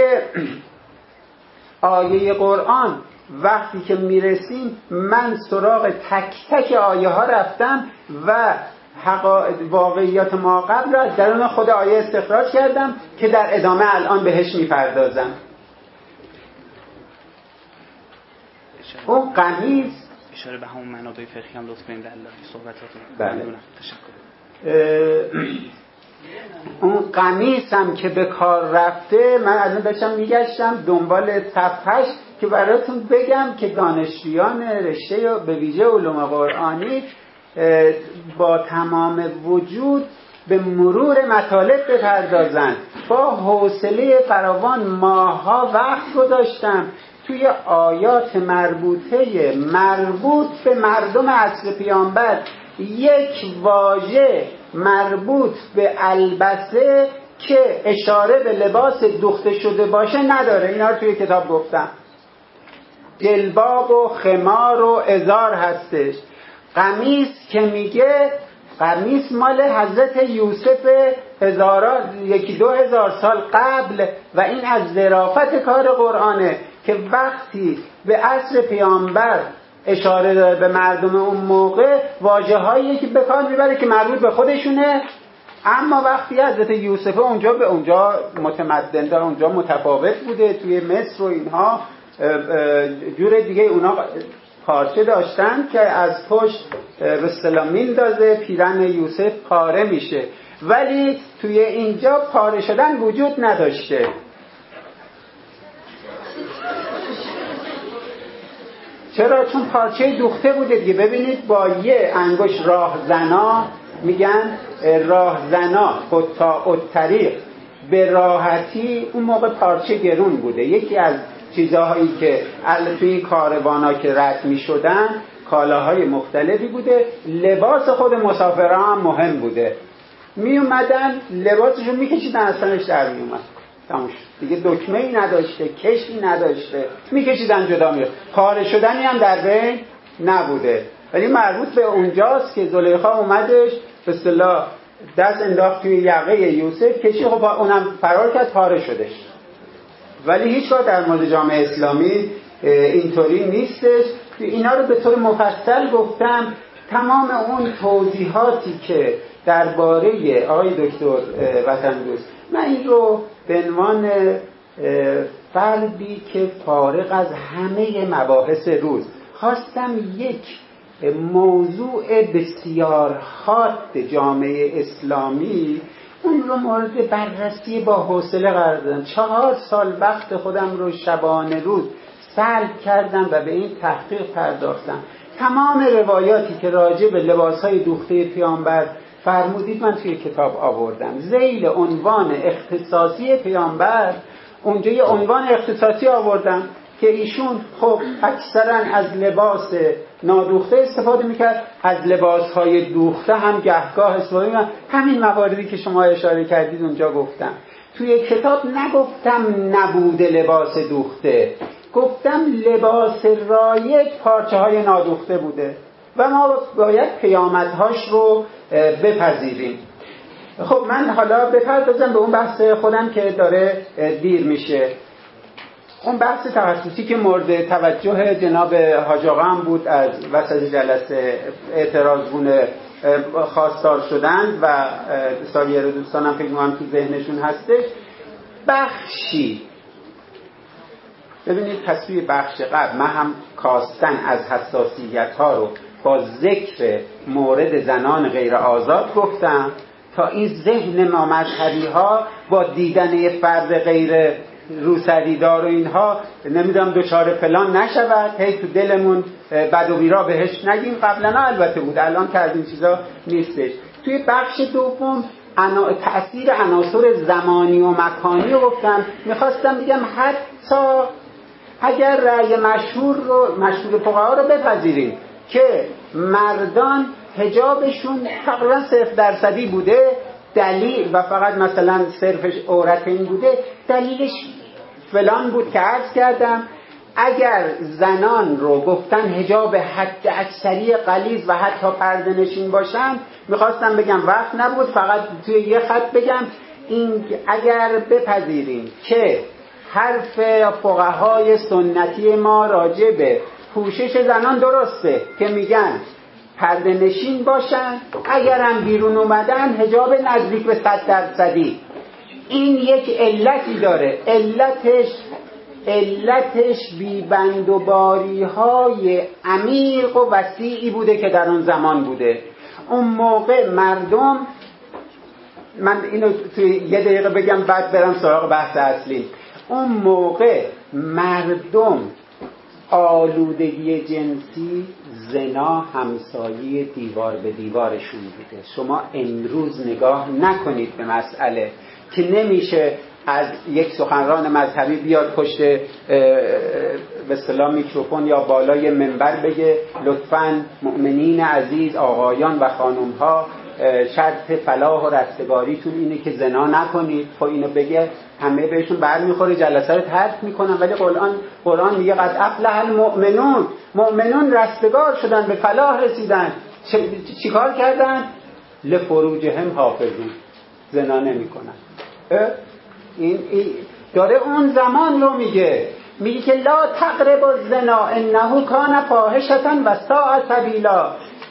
آیه قرآن وقتی که میرسیم من سراغ تک تک آیه ها رفتم و واقعیات ما قبل را از درون خود آیه استخراج کردم که در ادامه الان بهش میپردازم. اون قمیص اشاره به همون منابع فقهی هم لطف کنید در صحبتاتون. بله. تشکر. اون قمیص هم که به کار رفته من الان داشتم میگشتم دنبال صفحش که براتون بگم که دانشجویان رشته به ویژه علوم قرآنی با تمام وجود به مرور مطالب بپردازن. با حوصله فراوان ماها وقت گذاشتم توی آیات مربوطه مربوط به مردم عصر پیامبر یک واژه مربوط به البسه که اشاره به لباس دوخته شده باشه نداره. اینا رو توی کتاب گفتم. جلباب و خمار و ازار هستش. قمیص که میگه قمیص مال حضرت یوسف هزاران یکی دو هزار سال قبل و این از ظرافت کار قرآنه که وقتی به عصر پیامبر اشاره داره به مردم اون موقع واژه هایی که به کار میبره که مربوط به خودشونه، اما وقتی حضرت یوسف اونجا به اونجا متمدن داره، اونجا متفاوت بوده، توی مصر و اینها جور دیگه اونا پارچه داشتن که از پشت به اصطلاح میندازه پیرن یوسف پاره میشه، ولی توی اینجا پاره شدن وجود نداشته. چرا؟ چون پارچه دوخته بوده دیگه. ببینید با یه انگشت راهزنا میگن راهزنا قطاع الطریق، به راحتی. اون موقع پارچه گرون بوده. یکی از چیزهایی که توی این کاروانا که رد میشدن کالاهای مختلفی بوده. لباس خود مسافرها هم مهم بوده. می اومدن لباسشون میکشیدن از تنش در می اومد تموش دیگه. دکمه ای نداشته، کشی نداشته، میکشیدن جدا میره. پاره شدنی هم در بین نبوده. ولی مربوط به اونجاست که زلیخا اومدش به اصطلاح دست انداخت توی یقه یوسف، کشی خب اونم فرار کرد، پاره شدش. ولی هیچگاه در مورد جامعه اسلامی اینطوری نیستش. اینا رو به طور مفصل گفتم. تمام اون توضیحاتی که درباره آقای دکتر وطن دوست، من این رو به عنوان فردی که فارغ از همه مباحث روز خواستم یک موضوع بسیار خاص جامعه اسلامی اون رو مورد بررسی با حوصله قرار دادم. چهار سال وقت خودم رو شبانه روز سلب کردم و به این تحقیق پرداختم. تمام روایاتی که راجع به لباسهای دوخته پیامبر فرمودید من توی کتاب آوردم. ذیل عنوان اختصاصی پیامبر اونجا یه عنوان اختصاصی آوردم که ایشون خب اکثرا از لباس نادوخته استفاده میکرد، از لباسهای دوخته هم گهگاه استفاده میکرد. همین مواردی که شما اشاره کردید اونجا گفتم. توی کتاب نگفتم نبود لباس دوخته، گفتم لباس رایج پارچه های نادوخته بوده. و ما باید پیامدهاش رو بپذیریم. خب من حالا بپردازم به اون بحث خودم که داره دیر میشه. اون بحث تخصصی که مورد توجه جناب حاج آقا هم بود، از وسط جلسه اعتراضگونه خواستار شدند و سایر دوستانم فکر می‌کنم تو ذهنشون هستش. بخشی ببینید تصویر بخش قبل من هم کاستن از حساسیت ها رو با ذکر مورد زنان غیر آزاد گفتم تا این ذهن ما مذهبی ها با دیدن یه فرد غیر روسریدار و اینها نمیدونم دوچار فلان نشود، هی تو دلمون بد و بیرا بهش نگیم. قبلا البته بود، الان که از این چیزا نیستش. توی بخش دوم انا... تأثیر عناصر زمانی و مکانی رو گفتم. میخواستم بگم حتی اگر رأی مشهور رو مشهور فقها رو بپذیریم که مردان حجابشون تقریبا صفر درصدی بوده، دلیل و فقط مثلا صرفش عورت این بوده، دلیلش فلان بود که عرض کردم. اگر زنان رو گفتن حجاب حد اکثری غلیظ و حتی پرده نشین باشن، میخواستم بگم وقت نبود، فقط توی یه خط بگم این اگر بپذیریم که حرف فقهای سنتی ما راجع به پوشش زنان درسته که میگن پرده نشین باشن، اگرم بیرون اومدن حجاب نزدیک به صد درصدی، این یک علتی داره. علتش علتش بیبند و باری های عمیق و وسیعی بوده که در اون زمان بوده. اون موقع مردم، من اینو توی یه دقیقه بگم بعد برم سراغ بحث اصلی. اون موقع مردم آلودگی جنسی، زنا همسایه دیوار به دیوارشون بوده. شما امروز نگاه نکنید به مسئله که نمیشه از یک سخنران مذهبی بیاد پشت به اصطلاح میکروفون یا بالای منبر بگه لطفاً مؤمنین عزیز، آقایان و خانم‌ها، شرط فلاح و رستگاریتون اینه که زنا نکنید. خب اینو بگه همه بهشون برمیخوره، جلسه رو ترک میکنن. ولی قرآن قرآن میگه قد افلح المؤمنون، مؤمنون رستگار شدن، به فلاح رسیدن. چی کار کردن؟ لفروجهم حافظون، زنا نمیکنن. این, این داره اون زمان رو میگه، میگه که لا تقربوا الزنا انه کان فاحشة و ساء سبیلا.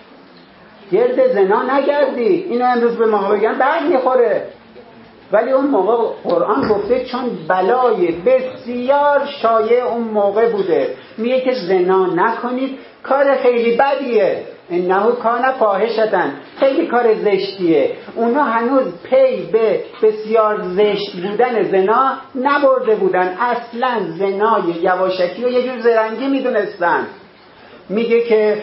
گرد زنا نگردید. اینو امروز به ما بگن بعد میخوره، ولی اون موقع قرآن گفته چون بلای بسیار شایع اون موقع بوده، میگه که زنا نکنید، کار خیلی بدیه. انه کان فاحشة، خیلی کار زشتیه. اونا هنوز پی به بسیار زشت بودن زنا نبرده بودن، اصلا زنای یواشکی رو یه جور زرنگی میدونستن. میگه که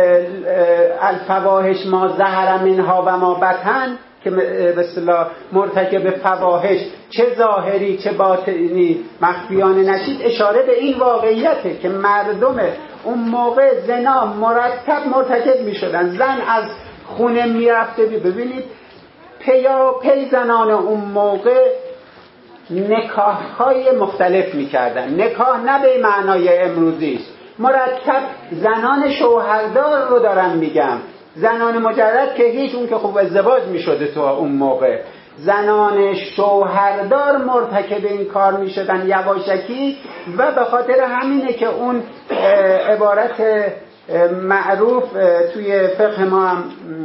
الفواحش ما ظهر منها و ما بطن، که به اصطلاح مرتکب فواحش چه ظاهری چه باطنی مخفیانه نشید. اشاره به این واقعیته که مردم اون موقع زنا مرتب مرتکب میشدن. زن از خونه میرفته، ببینید پیا پی زنان اون موقع نکاح های مختلف میکردن. نکاح نه به معنای امروزیش، مرتب زنان شوهردار رو دارم میگم، زنان مجرد که هیچ، اون که خوب ازدواج میشده تو اون موقع، زنان شوهردار مرتکب این کار میشدن یواشکی. و به خاطر همینه که اون عبارت معروف توی فقه ما هم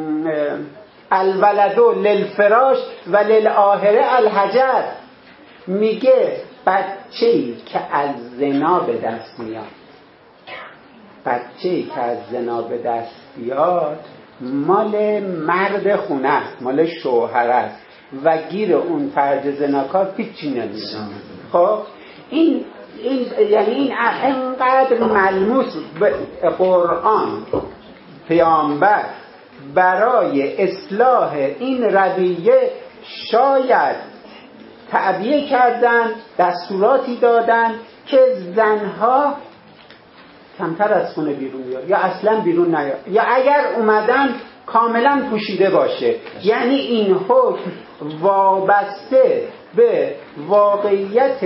الولدو للفراش و للآخره الحجر، میگه بچه‌ای که از زنا به دست میاد، بچه‌ای که از زنا به دست بیاد مال مرد خونه است، مال شوهر است و گیر اون فرد زناکار پیچی نمیشه. خب این این یعنی این اینقدر ملموس به قرآن پیامبر برای اصلاح این رویه شاید تعبیه کردن، دستوراتی دادن که زنها کمتر از خونه بیرون بیاد یا اصلا بیرون نیاد، یا اگر اومدن کاملا پوشیده باشه. یعنی این حکم وابسته به واقعیت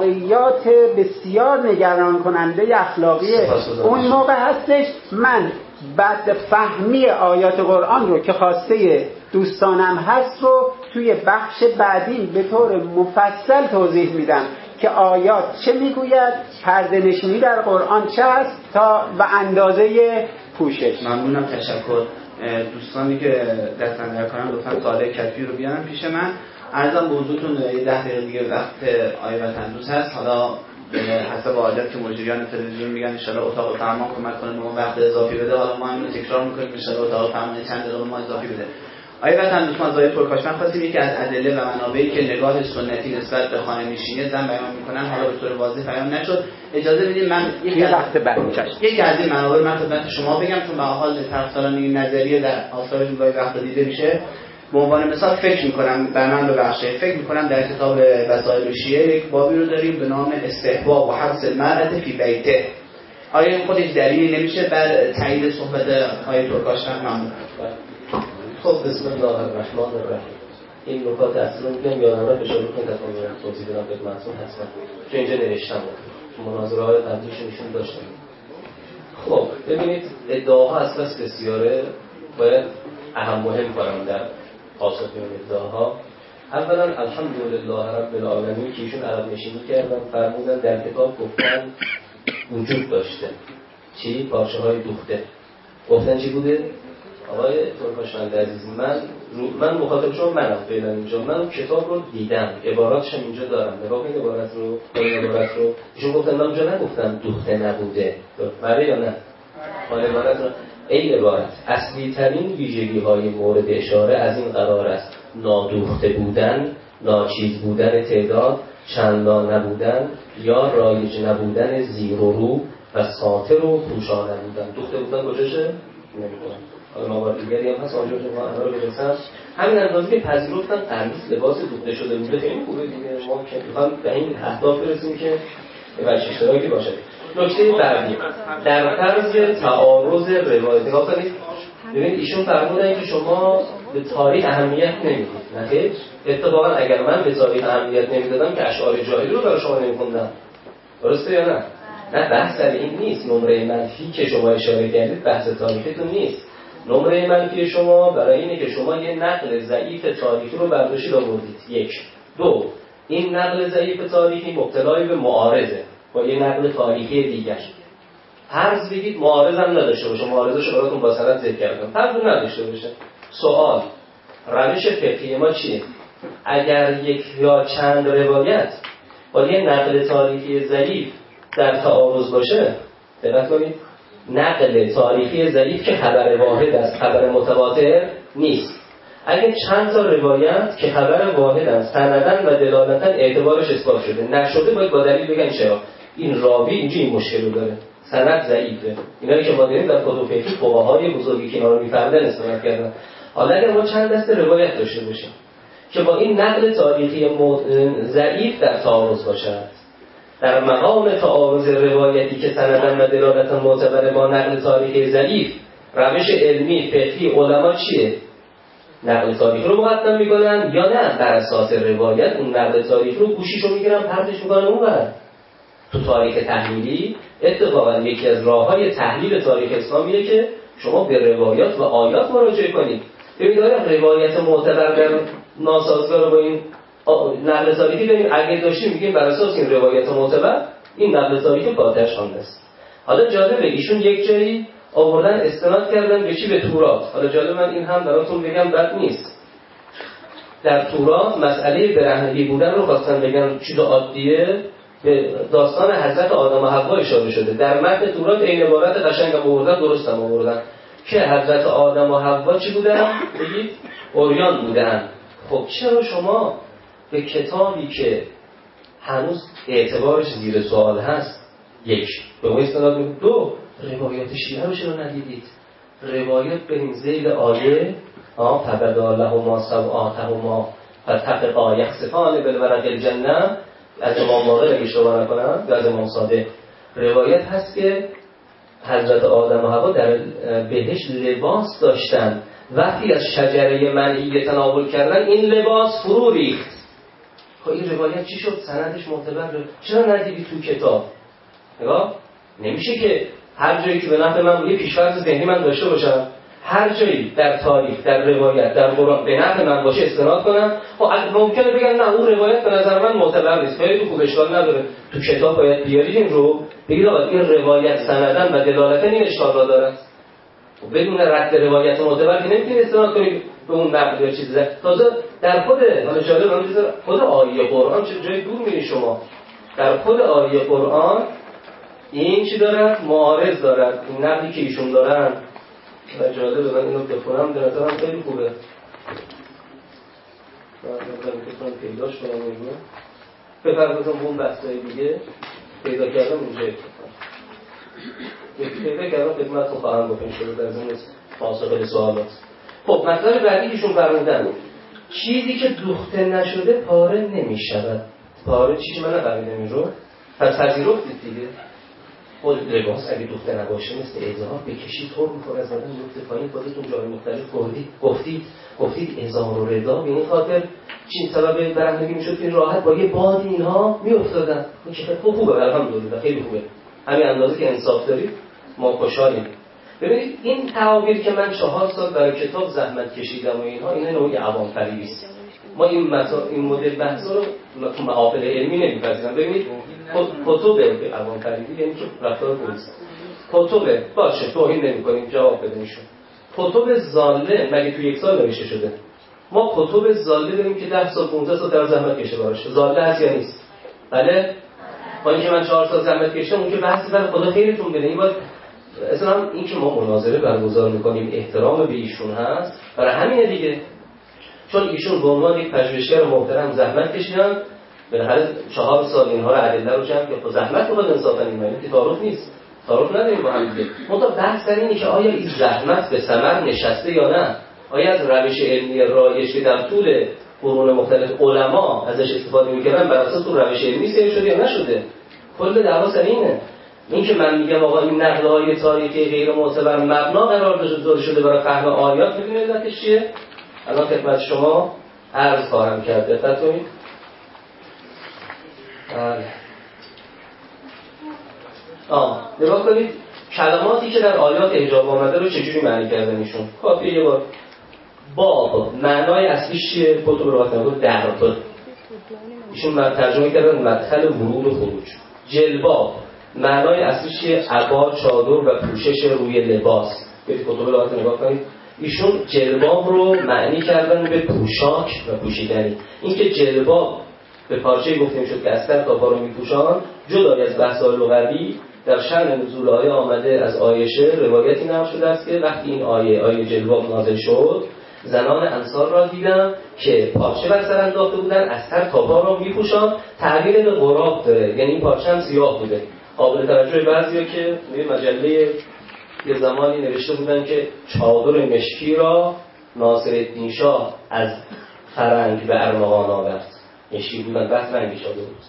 واقعیات بسیار نگران کننده اخلاقی اون موقع هستش. من بعد فهمی آیات قرآن رو که خواسته دوستانم هست رو توی بخش بعدی به طور مفصل توضیح میدم که آیات چه میگوید، پرده نشینی در قرآن چه است تا و اندازه پوشش. ممنونم، تشکر. دوستانی که دستن در کارم لطفاً سوال کتبی رو بیارن پیش من. عرضم به حضورتون یه ده دقیقه دیگه وقت آیه وطن دوست هست. حالا به حسب عادت که مجریان تلویزیون میگن ان شاءالله اتاق فرمان کمک کنه به ما وقت اضافی بده. حالا ما همین تکرار میکنیم ان شاءالله اتاق فرمان چند دقیقه ما اضافی بده. آیه وطن دوست ما زای پرکاشمن خواستیم یکی از ادله و منابعی که نگاه سنتی نسبت به خانه نشینی زن بیان میکنن حالا به طور واضح بیان نشد، اجازه بدید من یک وقت بعد یکی از این منابع من خدمت شما بگم، چون به حال طرفداران این نظریه در آثار جلوی وقت دیده میشه. به عنوان مثال فکر میکنم بر من ببخشید فکر میکنم در کتاب وسائل شیعه یک بابی رو داریم به نام استحباب و حبس المرأة فی بیته. آیا خودش دلیلی نمیشه بر تایید صحبت آیه پرکاشمن؟ ممنون. خب بسم الله الرحمن الرحیم. این نکات اصلا میگم یادم رفت اشاره کنم تا میرم توضیح بدم خدمتتون حتما چون اینجا نوشتم مناظره های قبلیشون داشتم. خب ببینید ادعاها اصلا بسیاره باید اهم مهم کنم در پاسخ این ادعاها. اولا الحمدلله رب العالمین که ایشون عرب نشینی کردن فرمودن در کتاب گفتن وجود داشته چی؟ پارچه های دوخته. گفتن چی بوده؟ آقای ترکاشمند عزیز من رو من مخاطب شما منم فعلا اینجا من کتاب رو دیدم عباراتش هم اینجا دارم نگاه کنید عبارت رو این عبارت رو ایشون گفتن من اونجا نگفتم دوخته نبوده بله یا نه حال عبارت رو ای عبارت اصلی ترین ویژگی های مورد اشاره از این قرار است نادوخته بودن، ناچیز بودن تعداد، چندان نبودن یا رایج نبودن زیر و رو و ساطر و پوشانه بودن. دوخته بودن کجاشه؟ نمیدونم. حالا موارد دیگری هم هست آنجا که ما انا رو برسم همین اندازه که پذیرفتن قمیص لباس دوخته شده بوده خیلی خوبه دیگه. ما که میخوام به این اهداف برسیم که بچه اشتراکی باشه. نکته بعدی در طرز تعارض روایتی ها کنید. ببینید ایشون فرمودن که شما به تاریخ اهمیت نمیدید. نه اتفاقا اگر من به تاریخ اهمیت نمیدادم که اشعار جاهلی رو برای شما نمیخوندم. درسته یا نه؟ نه بحث سر این نیست. نمره منفی که شما اشاره کردید بحث تاریختون نیست. نمره منفی شما برای اینه که شما یه نقل ضعیف تاریخی رو برداشتید آوردید. یک. دو. این نقل ضعیف تاریخی مبتلای به معارضه با یه نقل تاریخی دیگر. فرض بگید معارض هم نداشته باشه، معارضش براتون با سند ذکر کردم. فرض نداشته باشه. سوال روش فقهی ما چیه؟ اگر یک یا چند روایت با یه نقل تاریخی ضعیف در تعارض باشه، دقت کنید نقل تاریخی ضعیف که خبر واحد است، خبر متواتر نیست. اگه چند تا روایت که خبر واحد است سندن و دلالتا اعتبارش اثبات شده نشده باید با دلیل بگن چرا این راوی اینجا این مشکل رو داره، سند ضعیفه. اینا که ما داریم در کتب فقهی فقهای بزرگی که اینا رو می‌فهمن استفاده کردن. حالا اگر ما چند دسته روایت داشته باشیم که با این نقل تاریخی ضعیف در تعارض باشد، در مقام تعارض روایتی که سندن و دلالتا معتبر با نقل تاریخی ضعیف، روش علمی فقهی علما چیه؟ نقل تاریخ رو مقدم میکنن یا نه بر اساس روایت اون نقل تاریخ رو گوشیشو میگیرن پرتش میکنن اون بر تو تاریخ تحلیلی. اتفاقا یکی از راههای تحلیل تاریخ اسلامیه که شما به روایات و آیات مراجعه کنید. ببینید آیا روایت معتبر در ناسازگار با این نقل تاریخی داریم؟ اگه داشتیم میگیم بر اساس این روایت معتبر این نقل تاریخی قاطعش خوانده است. حالا جالبه ایشون یک جایی آوردن استناد کردن به چی؟ به تورات. حالا جالب من این هم براتون بگم بد نیست. در تورات مسئله برهنگی بودن رو خواستن بگن چیز عادیه، به داستان حضرت آدم و حوا اشاره شده. در متن تورات این عبارت قشنگ آوردن، درست هم آوردن که حضرت آدم و حوا چی بودن؟ بگید عریان بودن. خب چرا شما به کتابی که هنوز اعتبارش زیر سوال هست یک به اون استناد میکنید؟ دو روایات شیعه رو چرا ندیدید؟ روایات بریم ذیل آیه ها فبدا لهما سوآتهما فتفقا یخسفان بالورق الجنه از امام باقر اگه اشتباه نکنم یا از امام صادق روایت هست که حضرت آدم و حوا در بهشت لباس داشتن، وقتی از شجره منعی تناول کردن این لباس فرو ریخت. خب این روایت چی شد؟ سندش معتبر شد. چرا ندیدی تو کتاب؟ نگاه نمیشه که هر جایی که به نفع من یه پیش‌فرض ذهنی من داشته باشم، هر جایی در تاریخ، در روایت، در قرآن به نفع من باشه استناد کنم. خب ممکنه بگن نه اون روایت به نظر من معتبر نیست، خیلی خوب اشکال نداره، تو کتاب باید بیارید این رو بگید آقا این روایت سندن و دلالتن این اشکال را داره. و بدون رد روایت معتبر که نمیتونید استناد کنید به اون نقل یا چیزی. تازه در خود حالا جالب من بذار خود آیه قرآن چه جای دور میرید شما، در خود آیه قرآن این چی دارد؟ معارض دارد. این نقلی که ایشون دارن و جالبه، من اینو بخونم در نظرم خیلی خوبه. من میتونم پیداش کنم اینو بپردازم به اون بحثای دیگه. پیدا کردم اینجا یکی پیدا کردم خدمت رو خواهم گفت انشاءالله در ضمن پاسخ به سوالات. خب مطلب بعدی ایشون فرمودن چیزی که دوخته نشده پاره نمیشود. پاره چیزی من نفهمیدم این رو، پس پذیرفتید دیگه. خود لباس اگه دوخته نباشه مثل ازار بکشید طور میکنه از بدن دوخته پایین، خودتون جای مختلف گفتید گفتید گفتید ازار و ردا به این خاطر چین سبب برهنگی میشد که راحت با یه بادی اینها میافتادن. این که خیلی خوبه، الحمدلله خیلی خوبه. همین اندازه که انصاف دارید ما خوشحالیم. ببینید این تعابیر که من چهار سال برای کتاب زحمت کشیدم و اینها، این نوعی عوام فریبی است. ما این مثلا این مدل بحثا رو تو محافل علمی نمی‌پذیریم. ببینید کتب عوام فریبی یعنی که رفتار پلیس کتب باشه توهین نمی‌کنیم، جواب بده میشون. کتب ضاله مگه تو یک سال نوشته شده؟ ما کتب ضاله داریم که ده سال پانزده سال در زحمت کشیده باشه. ضاله هست یا نیست؟ بله. با اینکه من چهار سال زحمت کشیدم اون که بحثی برای خدا خیرتون بده. این باید اصلا این که ما مناظره برگزار می‌کنیم احترام به ایشون هست، برای همینه دیگه. چون ایشون به عنوان یک پژوهشگر محترم زحمت کشیدن، بالاخره چهار سال اینها رو ادله رو جمع کرد. زحمت بود انصافا این معنی که تعارف نیست. تعارف نداریم با هم دیگه. منتها بحث اینه که آیا این زحمت به ثمر نشسته یا نه؟ آیا از روش علمی رایج که در طول قرون مختلف علما ازش استفاده می‌کردن بر اساس اون روش علمی سیر شده یا نشده؟ کل دعوا سر اینه. این که من میگم آقا این نقل‌های تاریخی غیر معتبر مبنا قرار داده شده برای فهم آیات، می‌دونید علتش چیه؟ الان خدمت شما عرض خواهم کرد. دقت کنید. آه نگاه کنید کلماتی که در آیات حجاب آمده رو چجوری معنی کردن ایشون. کافیه یه بار باب معنای اصلیش چیه؟ کتب روایت نگفت درب. ایشون ترجمه کردن مدخل ورود و خروج. جلباب معنای اصلیش چیه؟ عبا، چادر و پوشش روی لباس. برید کتب روایت نگاه کنید. ایشون جلباب رو معنی کردن به پوشاک و پوشیدنی. اینکه جلباب به پارچه گفته میشد که از سر تا پا رو میپوشان، جدای از بحث‌های لغوی در شأن نزول آیه آمده از عایشه روایتی نقل شده است که وقتی این آیه آیه جلباب نازل شد، زنان انصار را دیدن که پارچه بر سر انداخته بودن، از سر تا پا رو میپوشان. تعبیر به غراب داره، یعنی این پارچه هم سیاه بوده. قابل توجه بعضیا که مجله یه زمانی نوشته بودن که چادر مشکی را ناصرالدین شاه از فرنگ به ارمغان آورد. مشکی بودن، بس رنگی شده بود.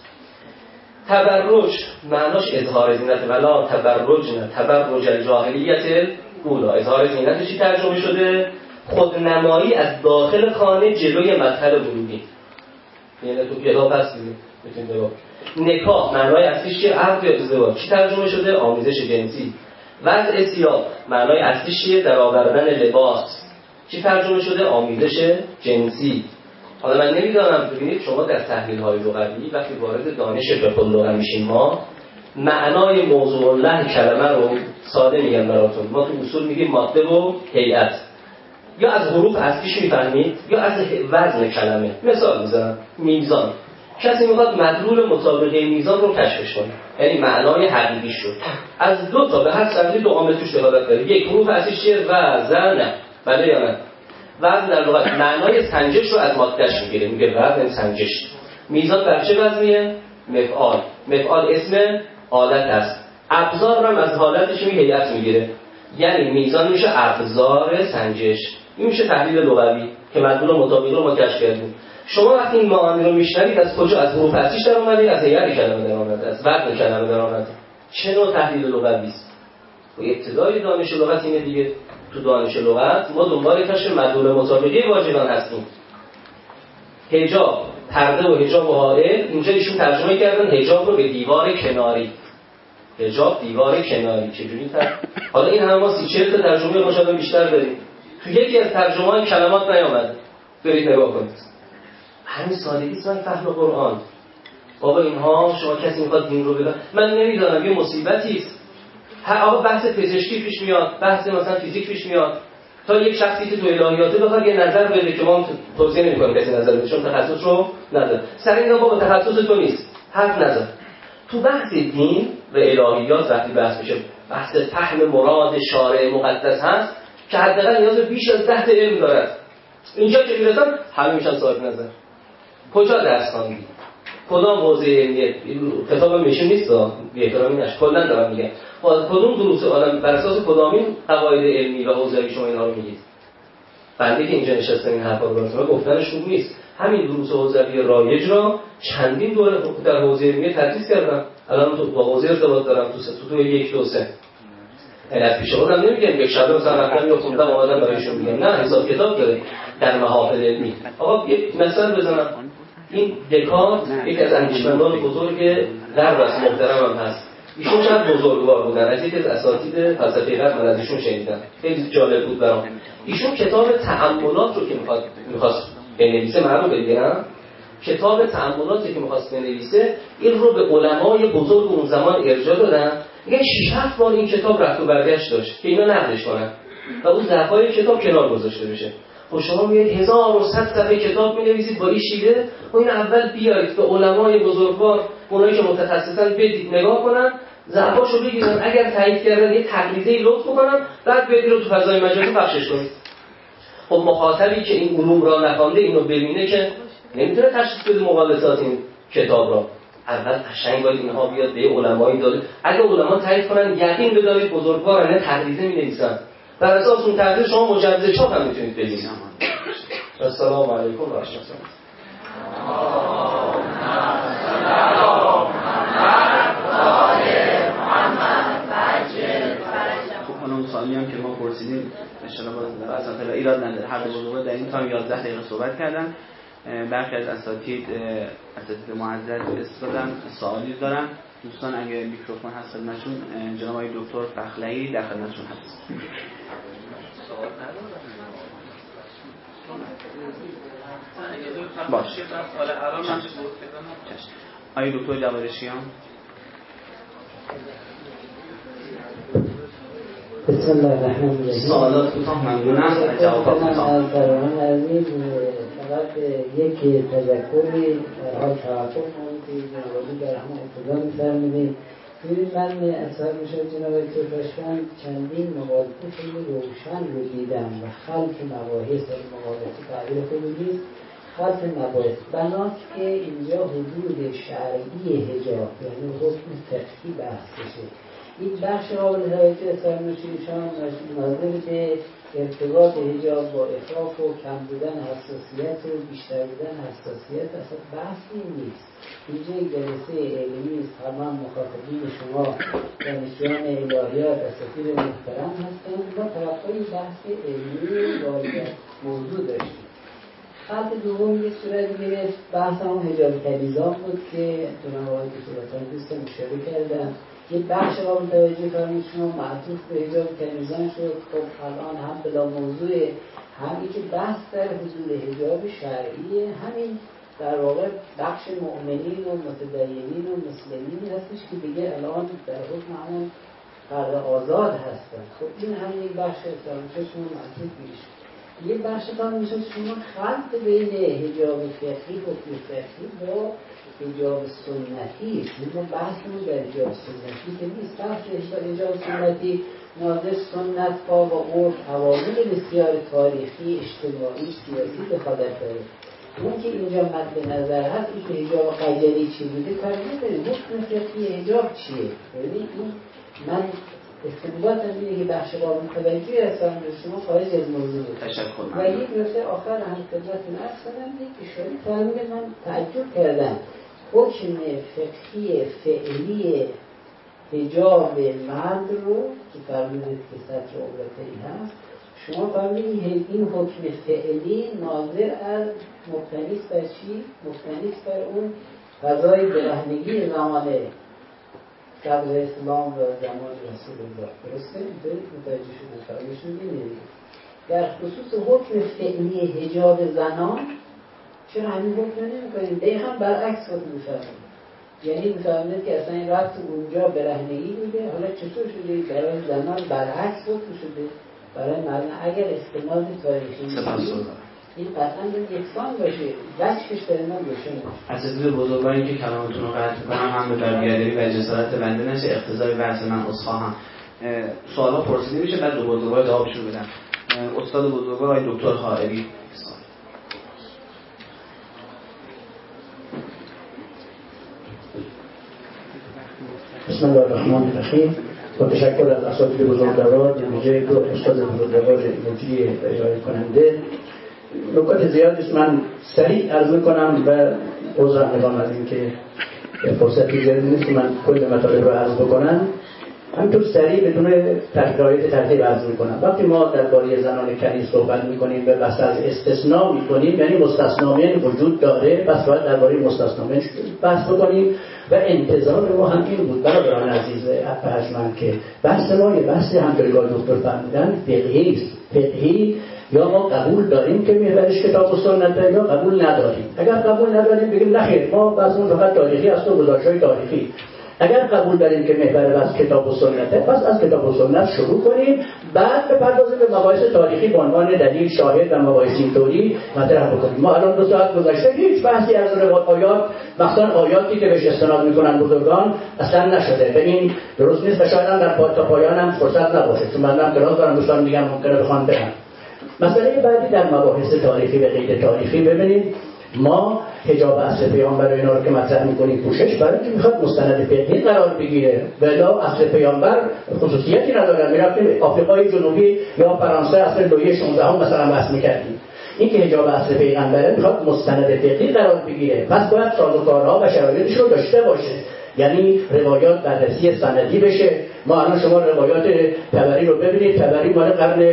تبرج معناش اظهار زینت، ولا تبرج نه تبرج الجاهلیت اولا. اظهار زینت چی ترجمه شده؟ خودنمایی از داخل خانه جلوی مدخل ورودی. یعنی تو کتاب هست دیگه میتونید بگید. نکاح معنای اصلیش چیه؟ عقد یا ازدواج. چی ترجمه شده؟ آمیزش جنسی. وضع ثياب معنای اصلیش چیه؟ در آوردن لباس. چی ترجمه شده؟ آمیزش جنسی. حالا من نمیدونم، ببینید شما در تحلیل های لغوی وقتی وارد دانش فقه اللغه میشین، ما معنای موضوع الله کلمه رو ساده میگم براتون. ما تو اصول میگیم ماده و هیئت. یا از حروف اصلیش میفهمید یا از وزن کلمه. مثال میزنم، میزان. کسی میخواد مدلول مطابقه میزان رو کشفش کنه، یعنی معنای حقیقی شد. از دو تا به هر سبیل دو عامل توش دخالت داره. یک، حروف اصلیش چیه؟ وزن. بله یا نه؟ وزن در لغت معنای سنجش رو از مادهش میگیره، میگه وزن سنجش. میزان بر چه وزنیه؟ مفعال. مفعال اسم آلت است. ابزار هم از حالتش می هیئت میگیره، یعنی میزان میشه ابزار سنجش. این میشه تحلیل لغوی که مدلول مطابقه رو ما کشف کردیم. شما وقتی این معانی رو میشنوید از کجا؟ از حروف اصلیش در اومده، از هیئت کلمه در اومده، از وزن کلمه در اومده. چه نوع تحلیل لغوی است؟ و ابتدای دانش لغت اینه دیگه. تو دانش لغت ما دنبال کشف مدلول مطابقه واجبان هستیم. حجاب، پرده و حجاب و حائل، اینجا ایشون ترجمه کردن حجاب رو به دیوار کناری. حجاب دیوار کناری چجوری تر. حالا این همه ما سی چهل تا ترجمه مشابه بیشتر داریم، تو یکی از ترجمه‌های کلمات نیامد، برید نگاه کنید. همین سادگی است فهم قرآن. بابا اینها شما کسی میخواد دین رو بده، من نمیدونم یه مصیبتی است. هر آقا بحث پزشکی پیش میاد، بحث مثلا فیزیک پیش میاد، تا یک شخصی که تو الهیاته بخواد یه نظر بده که ما توصیه نمی‌کنیم کسی نظر بده چون تخصص رو نداره. سر اینا بابا تخصص تو نیست، حرف نزن. تو بحث دین و الهیات وقتی بحث میشه، بحث فهم مراد شارع مقدس هست که حداقل نیاز بیش از ده تا علم داره. اینجا که میرسن همه میشن صاحب نظر. کجا درس خواندی؟ کدام حوزه علمیه؟ کتاب میشه نیست بی احترامی نشه، کلا دارم میگم کدوم دروس آدم بر اساس کدامین قواعد علمی و حوزه‌ای شما اینا رو میگید؟ بنده که اینجا نشستم این حرفا رو براتون گفتنش خوب نیست. همین دروس حوزوی رایج را چندین دوره در حوزه علمی تدریس کردم. الان تو با حوزه ارتباط دارم، تو تو, تو یک دو سه از پیش خودم نمیگم یک شب مثلا رفتم یا خوندم اومدم برایشون میگم، نه حساب کتاب داره در محافل علمی. آقا یک مثال بزنم، این دکارت یک از اندیشمندان بزرگ غرب است، محترم هم هست. ایشون شاید بزرگوار بودن، از یک از اساتید فلسفه غرب من از ایشون شنیدم، خیلی جالب بود برام. ایشون کتاب تأملات رو که میخواد میخواست بنویسه، من رو بگم کتاب تأملاتی که میخواست بنویسه این رو به علمای بزرگ اون زمان ارجاع دادن. میگن شش هفت بار این کتاب رفت و برگشت داشت که اینا نقدش کنن و اون ضعفای کتاب کنار گذاشته بشه. خب شما میاد هزار و صد صفحه کتاب مینویسید با این شیوه، و این اول بیایید به علمای بزرگوار، اونایی که متخصصن بدید نگاه کنن، ضعفاشو بگیرن، اگر تایید کردن یه تقلیدی لطف کنن، بعد بدید رو تو فضای مجازی پخشش کنید. خب مخاطبی که این علوم را نخوانده اینو ببینه که نمیتونه تشخیص بده مقالطات این کتاب را. اول قشنگ باید اینها بیاد به علمایی داره، اگه علما تایید کنن یقین بدارید بزرگوارانه تقلیدی می‌نویسن، بر اساس اون تقلید شما مجوز چاپ هم میتونید بدید. السلام علیکم و رحمت الله. خب حالا اون سوالی هم که ما پرسیدیم انشاءالله باز اصلا ایراد نداره، هر دو بزرگوار در این تایم یازده دقیقه صحبت کردن. برخی از اساتید اساتید معزز استادم سوالی دارن. دوستان اگه میکروفون هست خدمتشون، جناب آقای دکتر فخلعی در خدمتشون هست. باشه. آقای دکتر جوادشیان. بسم الله الرحمن الرحیم. سوالات کوتاه ممنونم. جوابات کوتاه. برنامه عزیز فقط یک تذکری در حال توقف کنم که جنابالی در همه ابتدا می‌فرمودید. ببینید من اصلا میشه جناب دکتر چندین مقالطه خیلی روشن رو دیدم و خلط مباحث مقالطه تعبیر خوبی نیست، خلط مباحث بناست که اینجا حدود شرعی حجاب یعنی حکم فقهی بحث بشه. این بخش قابل توجه سرنوشتیشان ناظر به ارتباط حجاب با اخلاف و کم بودن حساسیت و بیشتر بودن حساسیت اصلا بحثی نیست. اینجا یک جلسه علمی است، تمام مخاطبین شما دانشجویان الهیات اساتید محترم هستند و توقعی بحث علمی وارد موضوع داشتیم. خط دوم یک صورت گرفت، بحث هم حجاب کلیزان بود که جناب آقای دکتر دوستان اشاره کردن. یه بخش قابل توجه فرمایید شما معطوف به حجاب کلیزان شد. خب الان هم بلا موضوع همی که بحث در حدود حجاب شرعیه، همین در واقع بخش مؤمنین و متدینین و مسلمین هستش که دیگه الان در حکم همون فرد آزاد هستن. خب این هم یک بخش فرمایید شما معطوف بیش. یه بخش فرمایید شما خلط بین حجاب فقهی و فقهی با حجاب سنتی است. ما بحثمون در حجاب سنتی که نیست. بحث حجاب سنتی ناظر سنت ها و عرف عوامل بسیار تاریخی، اجتماعی، سیاسی به خاطر داره. اون که اینجا مد نظر هست این که حجاب قیدی چی بوده کار نداریم. حکم فقهی حجاب چیه؟ ببینید این من استنباطم اینه که بخش قابل توجهی هستم به شما خارج از موضوع بود. و یک نکته آخر هم خدمتتون عرض کنم که اشاره فرمودید من تعجب کردم. حکم فقهی فعلی حجاب مرد رو که فرمودید که سطر عورته‌ای هست، شما فرمودید این حکم فعلی ناظر از مبتنی بر چی؟ مبتنی بر اون فضای برهنگی زمان قبل اسلام و زمان رسول الله. درسته؟ اینطوری متوجه شده فرمایشون اینه. در خصوص حکم فعلی حجاب زنان چرا همین حکم نمی‌کنیم؟ دقیقاً برعکس حکم می‌فرمایید. یعنی می‌فرمایید که اصلا این رفت اونجا برهنگی بوده، حالا چطور شده برای زنان برعکس حکم شده؟ برای مردان اگر استناد تاریخی این قطعاً یکسان باشه، وجهش برای ما روشن باشه. اساتید بزرگانی که کلامتون رو قطع کنم هم به درگیری و جسارت بنده نشه، اقتضای بحث من عذرخواهم. سوالا پرسیده میشه بعد دو بزرگوار جوابشون بدن. استاد بزرگوار آقای دکتر خائری. بسم الله الرحمن الرحیم. با تشکر از اساتید بزرگوار، ویژه دو استاد بزرگوار مجری ارائه کننده. نکات زیادی است، من سریع عرض میکنم و عذر میخوام از اینکه فرصتی زیادی نیست من کل مطالب رو عرض بکنم. همینطور سریع بدون ترتیب ترتیب عرض میکنم. وقتی ما درباره زنان کنیز صحبت میکنیم و بحث از استثناء میکنیم، یعنی مستثنیان وجود داره، پس باید درباره مستثنیان بحث بکنیم و انتظار ما هم این بود برادران عزیز ارجمند که بحث ما یه بحث همطوری که دکتر فرمودن فقهی است. فقهی یا ما قبول داریم که محورش کتاب و سنته یا قبول نداریم. اگر قبول نداریم بگیم نخیر ما بحثمون فقط تاریخی است و گزارش‌های تاریخی. اگر قبول داریم که محور بحث کتاب و سنته، پس از کتاب و سنت شروع کنیم، بعد بپردازیم به مباحث تاریخی به عنوان دلیل شاهد و مباحث اینطوری مطرح بکنیم. ما الان دو ساعت گذشته هیچ بحثی از روایات، مثلا آیاتی که بهش استناد میکنن بزرگان اصلا نشده. به این درست نیست و شاید در پای تا پایان هم فرصت نباشه، چون منم کلاس دارم دوستان دیگه ممکنه بخوام برن. مسئله بعدی در مباحث تاریخی و غیر تاریخی، ببینید ما حجاب اصل پیامبر اینا رو که مطرح میکنیم پوشش برای اینکه میخواد مستند فقهی قرار بگیره، ولی اصل پیامبر خصوصیتی نداره. میرفتیم آفریقای جنوبی یا فرانسه اصل لویی شانزده هم مثلا بحث میکردیم. این که حجاب اصل پیغمبره میخواد مستند فقهی قرار بگیره، پس باید سازوکارها و شرایطش رو داشته باشه، یعنی روایات بررسی سندی بشه. ما الان شما روایات طبری رو ببینید، طبری مال قرن